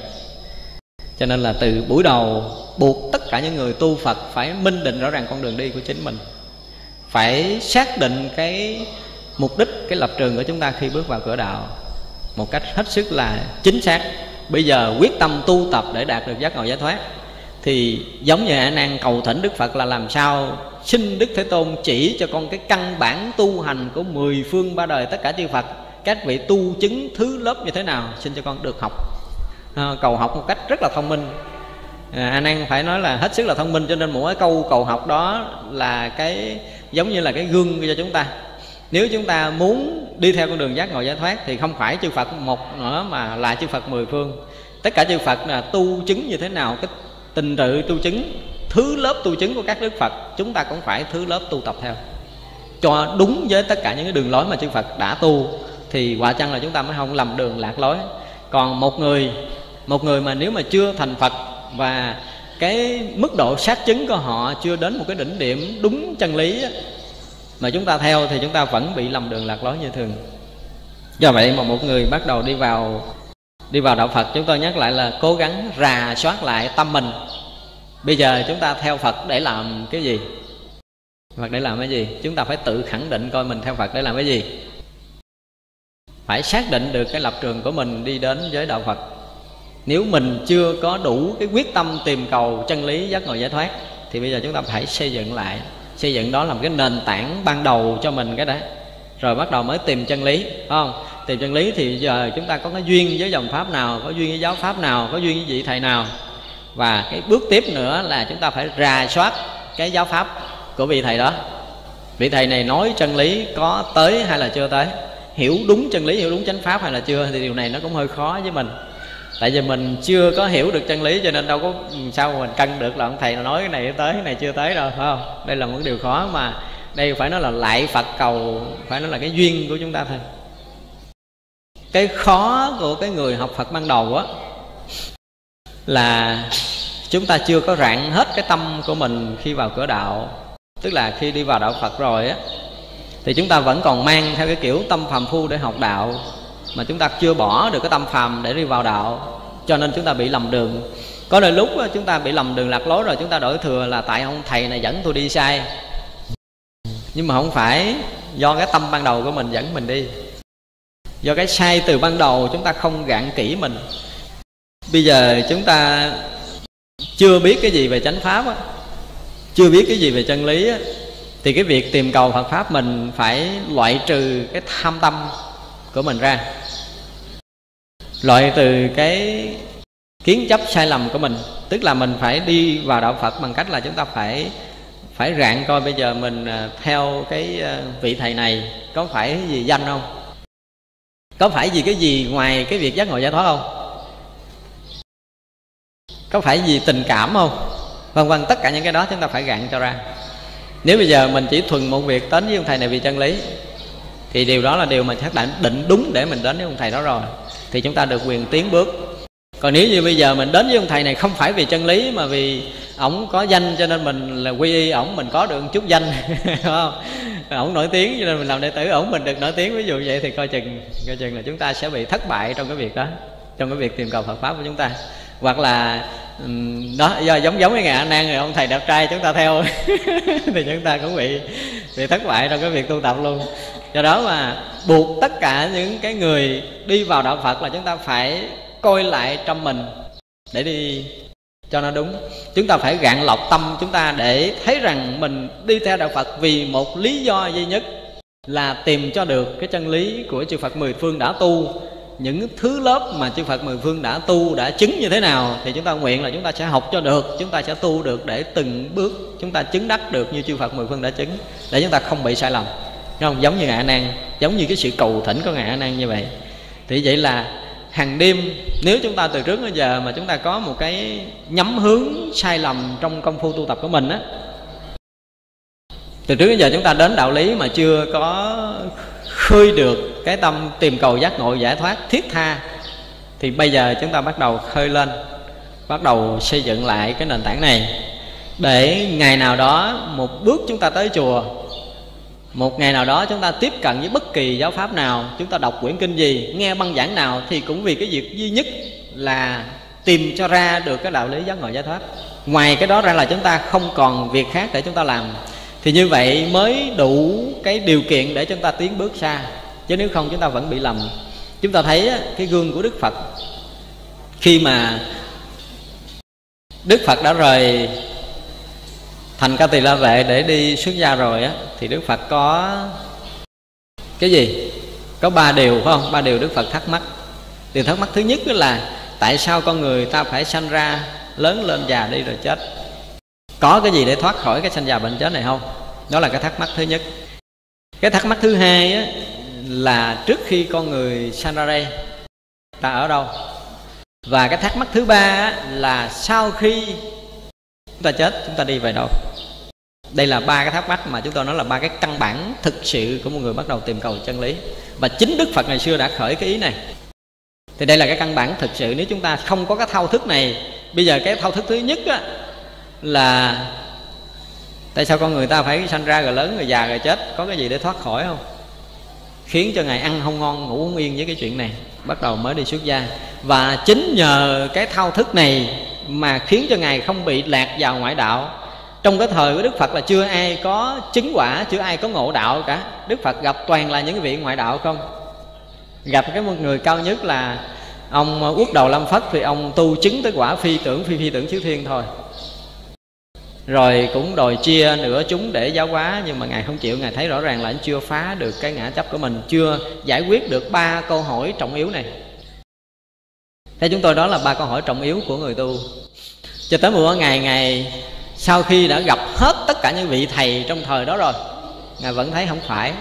Cho nên là từ buổi đầu buộc tất cả những người tu Phật phải minh định rõ ràng con đường đi của chính mình, phải xác định cái mục đích, cái lập trường của chúng ta khi bước vào cửa đạo một cách hết sức là chính xác. Bây giờ quyết tâm tu tập để đạt được giác ngộ giải thoát, thì giống như A Nan cầu thỉnh Đức Phật là làm sao xin Đức Thế Tôn chỉ cho con cái căn bản tu hành của mười phương ba đời tất cả chư Phật, các vị tu chứng thứ lớp như thế nào, xin cho con được học. À, cầu học một cách rất là thông minh. à, A Nan phải nói là hết sức là thông minh, cho nên mỗi câu cầu học đó là cái giống như là cái gương cho chúng ta. Nếu chúng ta muốn đi theo con đường giác ngộ giải thoát thì không phải chư Phật một nữa mà là chư Phật mười phương. Tất cả chư Phật là tu chứng như thế nào, cái trình tự tu chứng, thứ lớp tu chứng của các Đức Phật, chúng ta cũng phải thứ lớp tu tập theo cho đúng với tất cả những cái đường lối mà chư Phật đã tu, thì quả chăng là chúng ta mới không lầm đường lạc lối. Còn một người một người mà nếu mà chưa thành Phật và cái mức độ xác chứng của họ chưa đến một cái đỉnh điểm đúng chân lý mà chúng ta theo thì chúng ta vẫn bị lầm đường lạc lối như thường. Do vậy mà một người bắt đầu đi vào đi vào đạo Phật, chúng tôi nhắc lại là cố gắng rà soát lại tâm mình. Bây giờ chúng ta theo Phật để làm cái gì? Phật để làm cái gì? Chúng ta phải tự khẳng định coi mình theo Phật để làm cái gì. Phải xác định được cái lập trường của mình đi đến với đạo Phật. Nếu mình chưa có đủ cái quyết tâm tìm cầu chân lý giác ngộ giải thoát thì bây giờ chúng ta phải xây dựng lại. Xây dựng đó làm cái nền tảng ban đầu cho mình cái đấy, rồi bắt đầu mới tìm chân lý, phải không? Tìm chân lý thì giờ chúng ta có cái duyên với dòng pháp nào, có duyên với giáo pháp nào, có duyên với vị thầy nào, Và cái bước tiếp nữa là chúng ta phải rà soát cái giáo pháp của vị thầy đó. Vị thầy này nói chân lý có tới hay là chưa tới, hiểu đúng chân lý, hiểu đúng chánh pháp hay là chưa. Thì điều này nó cũng hơi khó với mình, tại vì mình chưa có hiểu được chân lý, cho nên đâu có sao mà mình cân được là ông thầy nói cái này tới, cái này chưa tới đâu, phải không? Đây là một điều khó, mà đây phải nói là lại Phật cầu, phải nói là cái duyên của chúng ta thôi. Cái khó của cái người học Phật ban đầu á là chúng ta chưa có rạng hết cái tâm của mình khi vào cửa đạo. Tức là khi đi vào đạo Phật rồi á thì chúng ta vẫn còn mang theo cái kiểu tâm phàm phu để học đạo, mà chúng ta chưa bỏ được cái tâm phàm để đi vào đạo, cho nên chúng ta bị lầm đường. Có đôi lúc chúng ta bị lầm đường lạc lối rồi chúng ta đổi thừa là tại ông thầy này dẫn tôi đi sai, nhưng mà không phải do cái tâm ban đầu của mình dẫn mình đi, do cái sai từ ban đầu chúng ta không gạn kỹ mình. Bây giờ chúng ta chưa biết cái gì về chánh pháp á, chưa biết cái gì về chân lý á, thì cái việc tìm cầu Phật pháp mình phải loại trừ cái tham tâm của mình ra, loại từ cái kiến chấp sai lầm của mình. Tức là mình phải đi vào đạo Phật bằng cách là chúng ta phải phải rạn coi bây giờ mình theo cái vị thầy này có phải gì danh không, có phải gì cái gì ngoài cái việc giác ngộ giải thoát không, có phải gì tình cảm không, vân vân. Tất cả những cái đó chúng ta phải gạn cho ra. Nếu bây giờ mình chỉ thuần một việc đến với ông thầy này vì chân lý, thì điều đó là điều mà chắc đã định đúng để mình đến với ông thầy đó rồi, thì chúng ta được quyền tiến bước. Còn nếu như bây giờ mình đến với ông thầy này không phải vì chân lý, mà vì ổng có danh cho nên mình là quy y ổng, mình có được một chút danh không? Ổng nổi tiếng cho nên mình làm đệ tử ổng, mình được nổi tiếng, ví dụ vậy, thì coi chừng coi chừng là chúng ta sẽ bị thất bại trong cái việc đó, trong cái việc tìm cầu Phật pháp của chúng ta. Hoặc là đó, do giống giống với Ngài A Nan rồi ông thầy đẹp trai chúng ta theo thì chúng ta cũng bị bị thất bại trong cái việc tu tập luôn. Do đó mà buộc tất cả những cái người đi vào đạo Phật là chúng ta phải coi lại trong mình để đi cho nó đúng. Chúng ta phải gạn lọc tâm chúng ta để thấy rằng mình đi theo đạo Phật vì một lý do duy nhất là tìm cho được cái chân lý của chư Phật mười phương đã tu. Những thứ lớp mà chư Phật mười phương đã tu, đã chứng như thế nào thì chúng ta nguyện là chúng ta sẽ học cho được, chúng ta sẽ tu được để từng bước chúng ta chứng đắc được như chư Phật mười phương đã chứng, để chúng ta không bị sai lầm. Đúng không? Giống như Ngài A Nan, giống như cái sự cầu thỉnh của Ngài A Nan như vậy. Thì vậy là hàng đêm, nếu chúng ta từ trước đến giờ mà chúng ta có một cái nhắm hướng sai lầm trong công phu tu tập của mình á, từ trước đến giờ chúng ta đến đạo lý mà chưa có khơi được cái tâm tìm cầu giác ngộ giải thoát thiết tha, thì bây giờ chúng ta bắt đầu khơi lên, bắt đầu xây dựng lại cái nền tảng này, để ngày nào đó một bước chúng ta tới chùa, một ngày nào đó chúng ta tiếp cận với bất kỳ giáo pháp nào, chúng ta đọc quyển kinh gì, nghe băng giảng nào, thì cũng vì cái việc duy nhất là tìm cho ra được cái đạo lý giác ngộ giải thoát. Ngoài cái đó ra là chúng ta không còn việc khác để chúng ta làm, thì như vậy mới đủ cái điều kiện để chúng ta tiến bước xa. Chứ nếu không chúng ta vẫn bị lầm. Chúng ta thấy cái gương của Đức Phật, khi mà Đức Phật đã rời thành Ca Tỳ La Vệ để đi xuất gia rồi á, thì Đức Phật có cái gì? Có ba điều, phải không? Ba điều Đức Phật thắc mắc. Điều thắc mắc thứ nhất là tại sao con người ta phải sanh ra, lớn lên, già đi rồi chết? Có cái gì để thoát khỏi cái sanh già bệnh chết này không? Đó là cái thắc mắc thứ nhất. Cái thắc mắc thứ hai á, là trước khi con người sanh ra đây ta ở đâu? Và cái thắc mắc thứ ba á, là sau khi chúng ta chết chúng ta đi về đâu? Đây là ba cái thắc mắc mà chúng tôi nói là ba cái căn bản thực sự của một người bắt đầu tìm cầu chân lý. Và chính Đức Phật ngày xưa đã khởi cái ý này. Thì đây là cái căn bản thực sự. Nếu chúng ta không có cái thao thức này, bây giờ cái thao thức thứ nhất á, là tại sao con người ta phải sanh ra rồi lớn rồi già rồi chết? Có cái gì để thoát khỏi không? Khiến cho Ngài ăn không ngon ngủ không yên với cái chuyện này, bắt đầu mới đi xuất gia. Và chính nhờ cái thao thức này mà khiến cho Ngài không bị lạc vào ngoại đạo. Trong cái thời của Đức Phật là chưa ai có chứng quả, chưa ai có ngộ đạo cả. Đức Phật gặp toàn là những cái vị ngoại đạo không. Gặp cái một người cao nhất là ông Uất Đầu Lâm Phất, thì ông tu chứng tới quả phi tưởng phi phi tưởng chiếu thiên thôi. Rồi cũng đòi chia nửa chúng để giáo hóa, nhưng mà Ngài không chịu. Ngài thấy rõ ràng là anh chưa phá được cái ngã chấp của mình, chưa giải quyết được ba câu hỏi trọng yếu này. Theo chúng tôi đó là ba câu hỏi trọng yếu của người tu. cho tới mười bốn ngày ngày sau khi đã gặp hết tất cả những vị thầy trong thời đó rồi, Ngài vẫn thấy không phải,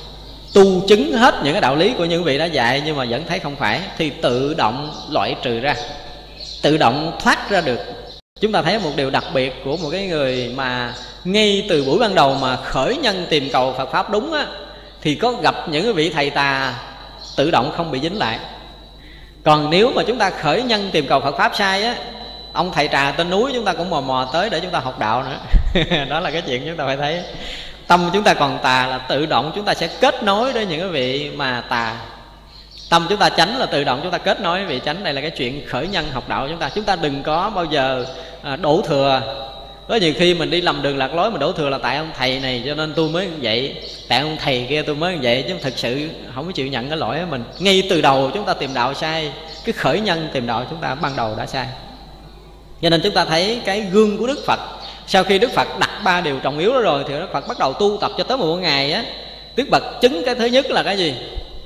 tu chứng hết những cái đạo lý của những vị đã dạy nhưng mà vẫn thấy không phải, thì tự động loại trừ ra, tự động thoát ra được. Chúng ta thấy một điều đặc biệt của một cái người mà ngay từ buổi ban đầu mà khởi nhân tìm cầu Phật Pháp đúng á, thì có gặp những cái vị thầy tà tự động không bị dính lại. Còn nếu mà chúng ta khởi nhân tìm cầu Phật Pháp sai á, ông thầy trà tên núi chúng ta cũng mò mò tới để chúng ta học đạo nữa. Đó là cái chuyện chúng ta phải thấy. Tâm chúng ta còn tà là tự động chúng ta sẽ kết nối với những cái vị mà tà. Tâm chúng ta chánh là tự động chúng ta kết nối với vị chánh. Đây là cái chuyện khởi nhân học đạo của chúng ta. Chúng ta đừng có bao giờ đổ thừa. Có nhiều khi mình đi lầm đường lạc lối, mình đổ thừa là tại ông thầy này cho nên tôi mới như vậy, tại ông thầy kia tôi mới như vậy, chứ thực sự không có chịu nhận cái lỗi của mình. Ngay từ đầu chúng ta tìm đạo sai, cái khởi nhân tìm đạo chúng ta ban đầu đã sai. Cho nên chúng ta thấy cái gương của Đức Phật, sau khi Đức Phật đặt ba điều trọng yếu đó rồi thì Đức Phật bắt đầu tu tập cho tới một ngày á. Đức Phật chứng cái thứ nhất là cái gì?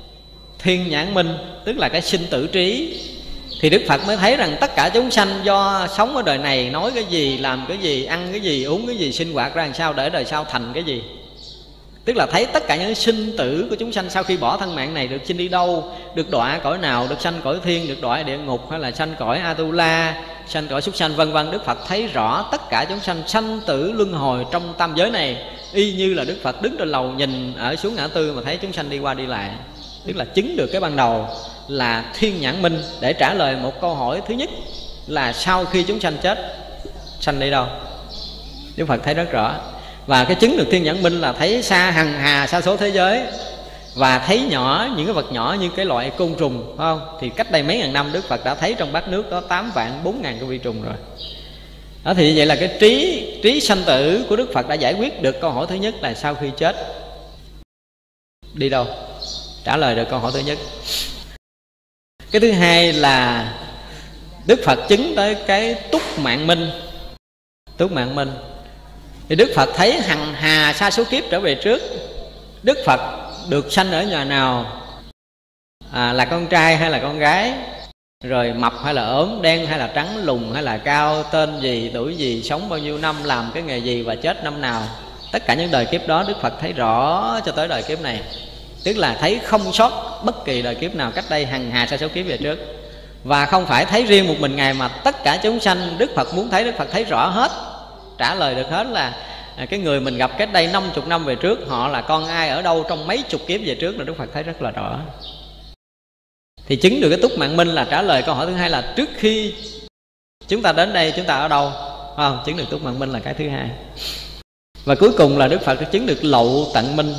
Thiên nhãn minh, tức là cái sinh tử trí. Thì Đức Phật mới thấy rằng tất cả chúng sanh do sống ở đời này, nói cái gì, làm cái gì, ăn cái gì, uống cái gì, sinh hoạt ra làm sao để đời sau thành cái gì. Tức là thấy tất cả những sinh tử của chúng sanh sau khi bỏ thân mạng này được sinh đi đâu, được đọa cõi nào, được sanh cõi thiên, được đọa địa ngục, hay là sanh cõi Atula, sanh cõi súc sanh vân vân. Đức Phật thấy rõ tất cả chúng sanh sanh tử luân hồi trong tam giới này, y như là Đức Phật đứng trên lầu nhìn ở xuống ngã tư mà thấy chúng sanh đi qua đi lại. Tức là chứng được cái ban đầu là thiên nhãn minh để trả lời một câu hỏi thứ nhất là sau khi chúng sanh chết sanh đi đâu. Đức Phật thấy rất rõ. Và cái chứng được thiên nhãn minh là thấy xa hằng hà sa số thế giới, và thấy nhỏ những cái vật nhỏ như cái loại côn trùng, phải không? Thì cách đây mấy ngàn năm Đức Phật đã thấy trong bát nước có tám vạn bốn ngàn cái vi trùng rồi. Đó, thì vậy là cái trí trí sanh tử của Đức Phật đã giải quyết được câu hỏi thứ nhất là sau khi chết đi đâu, trả lời được câu hỏi thứ nhất. Cái thứ hai là Đức Phật chứng tới cái túc mạng minh. Túc mạng minh thì Đức Phật thấy hằng hà sa số kiếp trở về trước, Đức Phật được sanh ở nhà nào, à, là con trai hay là con gái, rồi mập hay là ốm, đen hay là trắng, lùn hay là cao, tên gì, tuổi gì, sống bao nhiêu năm, làm cái nghề gì và chết năm nào. Tất cả những đời kiếp đó Đức Phật thấy rõ cho tới đời kiếp này. Tức là thấy không sót bất kỳ đời kiếp nào cách đây hằng hà sa số kiếp về trước. Và không phải thấy riêng một mình Ngài mà tất cả chúng sanh Đức Phật muốn thấy, Đức Phật thấy rõ hết, trả lời được hết là cái người mình gặp cách đây năm mươi năm về trước, họ là con ai ở đâu trong mấy chục kiếp về trước là Đức Phật thấy rất là rõ. Thì chứng được cái túc mạng minh là trả lời câu hỏi thứ hai là trước khi chúng ta đến đây chúng ta ở đâu, không? Chứng được túc mạng minh là cái thứ hai. Và cuối cùng là Đức Phật đã chứng được lậu tận minh.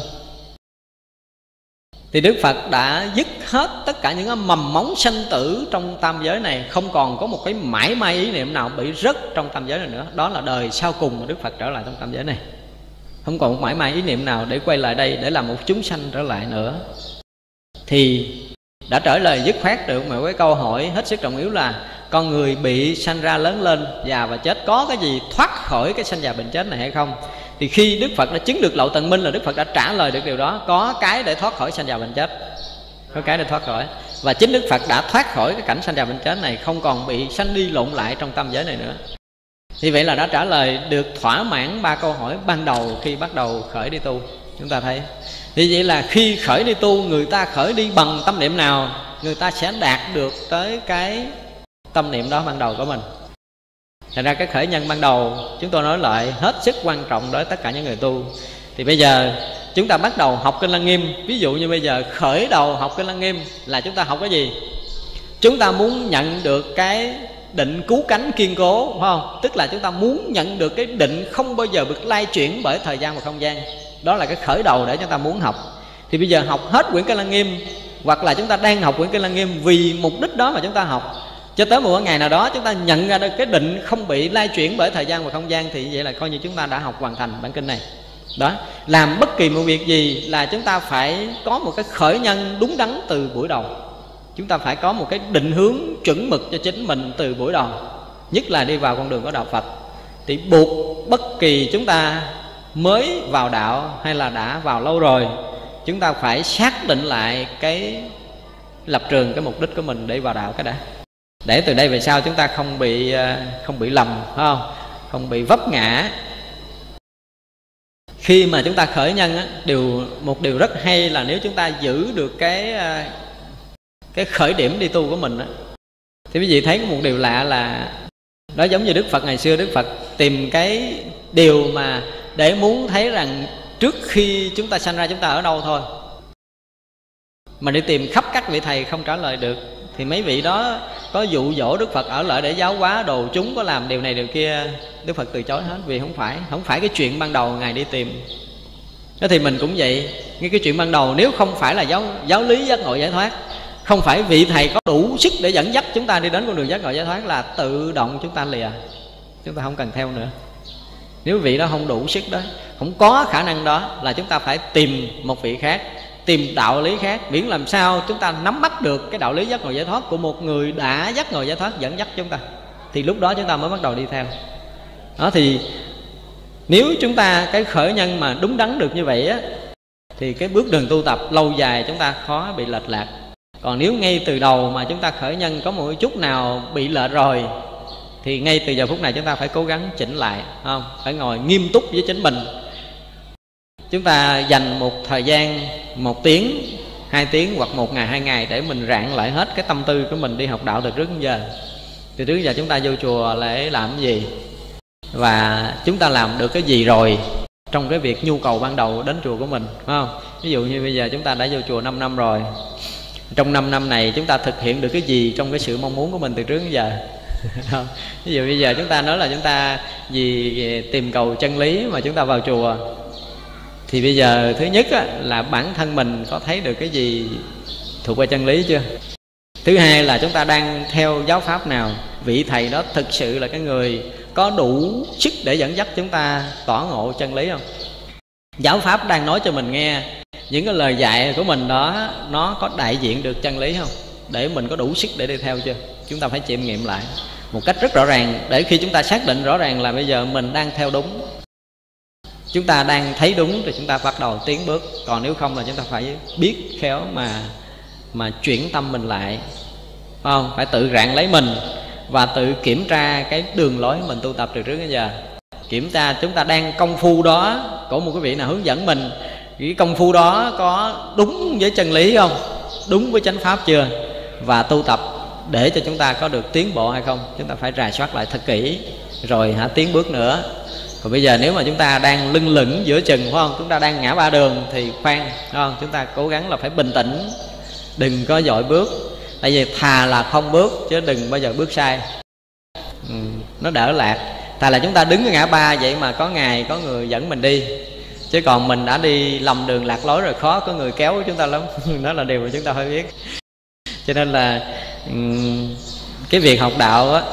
Thì Đức Phật đã dứt hết tất cả những cái mầm móng sanh tử trong tam giới này, không còn có một cái mãi may ý niệm nào bị rớt trong tam giới này nữa. Đó là đời sau cùng mà Đức Phật trở lại trong tam giới này. Không còn một mãi may ý niệm nào để quay lại đây để làm một chúng sanh trở lại nữa. Thì đã trả lời dứt khoát được một cái câu hỏi hết sức trọng yếu là con người bị sanh ra lớn lên, già và chết, có cái gì thoát khỏi cái sanh già bệnh chết này hay không? Thì khi Đức Phật đã chứng được lậu tận minh là Đức Phật đã trả lời được điều đó. Có cái để thoát khỏi sanh già bệnh chết, có cái để thoát khỏi. Và chính Đức Phật đã thoát khỏi cái cảnh sanh già bệnh chết này, không còn bị sanh đi lộn lại trong tam giới này nữa. Thì vậy là đã trả lời được thỏa mãn ba câu hỏi ban đầu khi bắt đầu khởi đi tu. Chúng ta thấy thì vậy là khi khởi đi tu, người ta khởi đi bằng tâm niệm nào, người ta sẽ đạt được tới cái tâm niệm đó ban đầu của mình. Thành ra cái khởi nhân ban đầu chúng tôi nói lại hết sức quan trọng đối với tất cả những người tu. Thì bây giờ chúng ta bắt đầu học Kinh Lăng Nghiêm. Ví dụ như bây giờ khởi đầu học Kinh Lăng Nghiêm là chúng ta học cái gì? Chúng ta muốn nhận được cái định cứu cánh kiên cố, phải không? Tức là chúng ta muốn nhận được cái định không bao giờ bị lay chuyển bởi thời gian và không gian. Đó là cái khởi đầu để chúng ta muốn học. Thì bây giờ học hết quyển Kinh Lăng Nghiêm, hoặc là chúng ta đang học quyển Kinh Lăng Nghiêm vì mục đích đó mà chúng ta học, cho tới một ngày nào đó chúng ta nhận ra được cái định không bị lay chuyển bởi thời gian và không gian, thì vậy là coi như chúng ta đã học hoàn thành bản kinh này. Đó, làm bất kỳ một việc gì là chúng ta phải có một cái khởi nhân đúng đắn từ buổi đầu. Chúng ta phải có một cái định hướng chuẩn mực cho chính mình từ buổi đầu, nhất là đi vào con đường của đạo Phật. Thì buộc bất kỳ chúng ta mới vào đạo hay là đã vào lâu rồi, chúng ta phải xác định lại cái lập trường, cái mục đích của mình để vào đạo cái đã. để từ đây về sau chúng ta không bị không bị lầm, phải không? Không bị vấp ngã. Khi mà chúng ta khởi nhân á, điều một điều rất hay là nếu chúng ta giữ được cái cái khởi điểm đi tu của mình á, thì quý vị thấy một điều lạ là đó giống như Đức Phật ngày xưa. Đức Phật tìm cái điều mà để muốn thấy rằng trước khi chúng ta sanh ra chúng ta ở đâu thôi, mà đi tìm khắp các vị thầy không trả lời được. Thì mấy vị đó có dụ dỗ Đức Phật ở lại để giáo hóa đồ chúng, có làm điều này điều kia, Đức Phật từ chối hết. Vì không phải không phải cái chuyện ban đầu Ngài đi tìm. Thế thì mình cũng vậy. Ngay cái chuyện ban đầu nếu không phải là giáo, giáo lý giác ngộ giải thoát, không phải vị thầy có đủ sức để dẫn dắt chúng ta đi đến con đường giác ngộ giải thoát, là tự động chúng ta lìa, chúng ta không cần theo nữa. Nếu vị đó không đủ sức đó, không có khả năng đó, là chúng ta phải tìm một vị khác, tìm đạo lý khác, miễn làm sao chúng ta nắm bắt được cái đạo lý giác ngộ giải thoát của một người đã giác ngộ giải thoát dẫn dắt chúng ta, thì lúc đó chúng ta mới bắt đầu đi theo. Đó, thì nếu chúng ta cái khởi nhân mà đúng đắn được như vậy á, thì cái bước đường tu tập lâu dài chúng ta khó bị lệch lạc. Còn nếu ngay từ đầu mà chúng ta khởi nhân có một chút nào bị lệch rồi, thì ngay từ giờ phút này chúng ta phải cố gắng chỉnh lại, không? Phải ngồi nghiêm túc với chính mình. Chúng ta dành một thời gian một tiếng, hai tiếng hoặc một ngày, hai ngày để mình rạn lại hết cái tâm tư của mình đi học đạo từ trước đến giờ. Từ trước đến giờ chúng ta vô chùa để làm cái gì, và chúng ta làm được cái gì rồi trong cái việc nhu cầu ban đầu đến chùa của mình, phải không? Ví dụ như bây giờ chúng ta đã vô chùa năm năm rồi, trong năm năm này chúng ta thực hiện được cái gì trong cái sự mong muốn của mình từ trước đến giờ? Ví dụ bây giờ chúng ta nói là chúng ta vì tìm cầu chân lý mà chúng ta vào chùa, thì bây giờ thứ nhất á, là bản thân mình có thấy được cái gì thuộc về chân lý chưa? Thứ hai là chúng ta đang theo giáo pháp nào, vị thầy đó thực sự là cái người có đủ sức để dẫn dắt chúng ta tỏ ngộ chân lý không? Giáo pháp đang nói cho mình nghe những cái lời dạy của mình đó, nó có đại diện được chân lý không? Để mình có đủ sức để đi theo chưa? Chúng ta phải chiêm nghiệm lại một cách rất rõ ràng, để khi chúng ta xác định rõ ràng là bây giờ mình đang theo đúng, chúng ta đang thấy đúng, thì chúng ta bắt đầu tiến bước. Còn nếu không là chúng ta phải biết khéo mà mà chuyển tâm mình lại, phải không? Phải tự rạng lấy mình và tự kiểm tra cái đường lối mình tu tập từ trước đến giờ. Kiểm tra chúng ta đang công phu đó của một cái vị nào hướng dẫn mình, cái công phu đó có đúng với chân lý không, đúng với chánh pháp chưa, và tu tập để cho chúng ta có được tiến bộ hay không. Chúng ta phải rà soát lại thật kỹ rồi hả tiến bước nữa. Còn bây giờ nếu mà chúng ta đang lưng lửng giữa chừng, phải không? Chúng ta đang ngã ba đường thì khoan, phải không? Chúng ta cố gắng là phải bình tĩnh, đừng có dội bước. Tại vì thà là không bước chứ đừng bao giờ bước sai, ừ, nó đỡ lạc. Thà là chúng ta đứng ở ngã ba vậy mà có ngày có người dẫn mình đi, chứ còn mình đã đi lầm đường lạc lối rồi, khó có người kéo chúng ta lắm. Đó là điều mà chúng ta phải biết. Cho nên là cái việc học đạo á,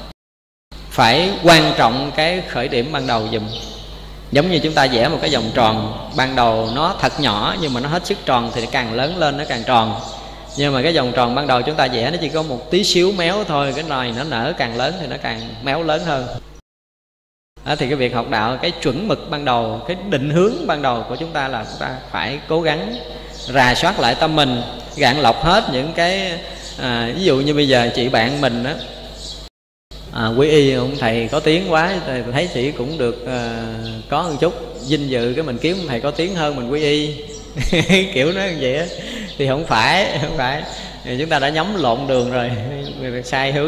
phải quan trọng cái khởi điểm ban đầu dùm. Giống như chúng ta vẽ một cái vòng tròn, ban đầu nó thật nhỏ nhưng mà nó hết sức tròn thì càng lớn lên nó càng tròn. Nhưng mà cái vòng tròn ban đầu chúng ta vẽ nó chỉ có một tí xíu méo thôi, cái nồi nó nở càng lớn thì nó càng méo lớn hơn. Đó, thì cái việc học đạo, cái chuẩn mực ban đầu, cái định hướng ban đầu của chúng ta là chúng ta phải cố gắng rà soát lại tâm mình, gạn lọc hết những cái à, ví dụ như bây giờ chị bạn mình á, à, quy y ông thầy có tiếng quá, thấy chị cũng được à, có một chút vinh dự, cái mình kiếm ông thầy có tiếng hơn mình quy y. Kiểu nó như vậy á, thì không phải, không phải thì chúng ta đã nhắm lộn đường rồi, sai hướng.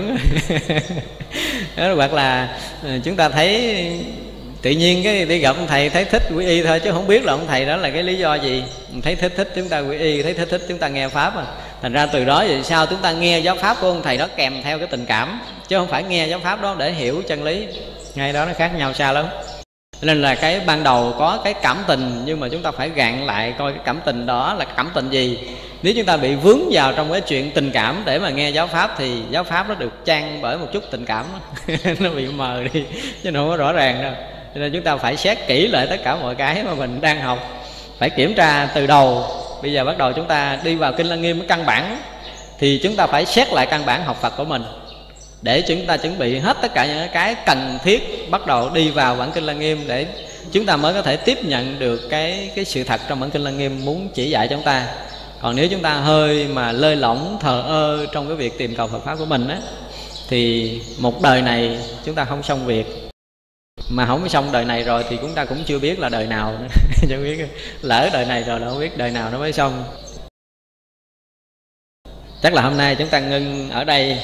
Đó, hoặc là chúng ta thấy tự nhiên cái đi gặp ông thầy thấy thích quy y thôi, chứ không biết là ông thầy đó là cái lý do gì. Thấy thích thích chúng ta quy y, thấy thích thích chúng ta nghe pháp à. Thành ra từ đó vậy sao chúng ta nghe giáo pháp của ông thầy đó kèm theo cái tình cảm, chứ không phải nghe giáo pháp đó để hiểu chân lý. Ngay đó nó khác nhau xa lắm. Nên là cái ban đầu có cái cảm tình, nhưng mà chúng ta phải gạn lại coi cái cảm tình đó là cảm tình gì. Nếu chúng ta bị vướng vào trong cái chuyện tình cảm để mà nghe giáo pháp, thì giáo pháp nó được trang bởi một chút tình cảm. Nó bị mờ đi, chứ nó không có rõ ràng đâu. Cho nên chúng ta phải xét kỹ lại tất cả mọi cái mà mình đang học, phải kiểm tra từ đầu. Bây giờ bắt đầu chúng ta đi vào Kinh Lăng Nghiêm cái căn bản, thì chúng ta phải xét lại căn bản học Phật của mình, để chúng ta chuẩn bị hết tất cả những cái cần thiết bắt đầu đi vào bản Kinh Lăng Nghiêm, để chúng ta mới có thể tiếp nhận được cái, cái sự thật trong bản Kinh Lăng Nghiêm muốn chỉ dạy chúng ta. Còn nếu chúng ta hơi mà lơi lỏng, thờ ơ trong cái việc tìm cầu Phật Pháp của mình á, thì một đời này chúng ta không xong việc, mà không có xong đời này rồi thì chúng ta cũng chưa biết là đời nào nữa. Chưa biết, lỡ đời này rồi là không biết đời nào nó mới xong. Chắc là hôm nay chúng ta ngưng ở đây,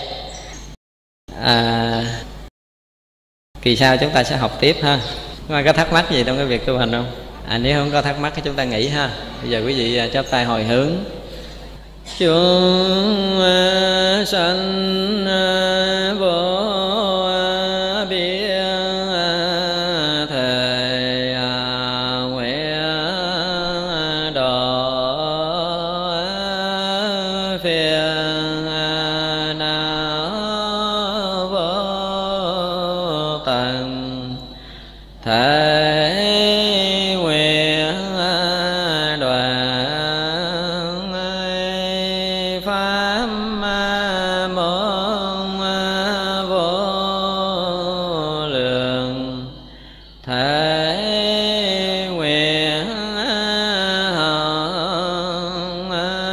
à, kỳ sau chúng ta sẽ học tiếp ha. Có ai có thắc mắc gì trong cái việc tu hành không? À, nếu không có thắc mắc thì chúng ta nghỉ ha. Bây giờ quý vị chắp tay hồi hướng. Chúng sanh vô biên thề nguyện độ phiền não vô tận, thể nguyện đoạn pháp môn vô lượng, thể nguyện hồng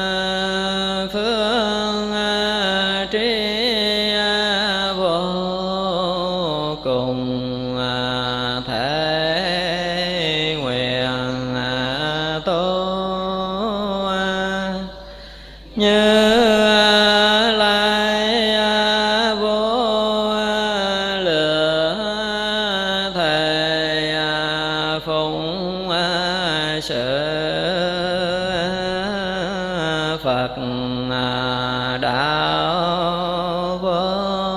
phương trí vô cùng, thể nguyện tu như lai vô lượng, thầy phụng sự Phật đạo vô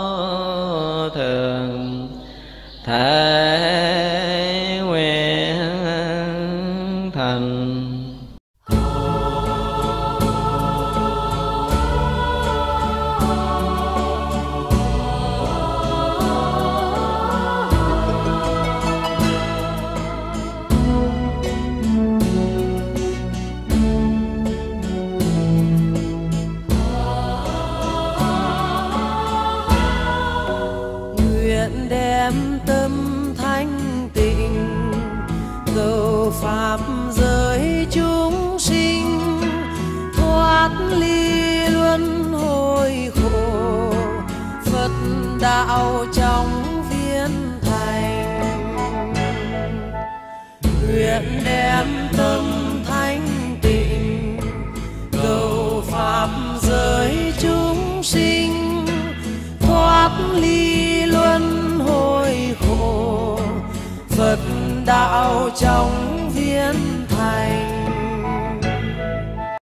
thường, thể nguyện thành. Nguyện đem tâm thanh tịnh cầu pháp giới chúng sinh, thoát ly luân hồi khổ, Phật đạo trong viên thành. Nguyện đem tâm thanh tịnh cầu pháp giới chúng sinh, thoát ly luân hồi khổ, Phật đạo trong viên thành.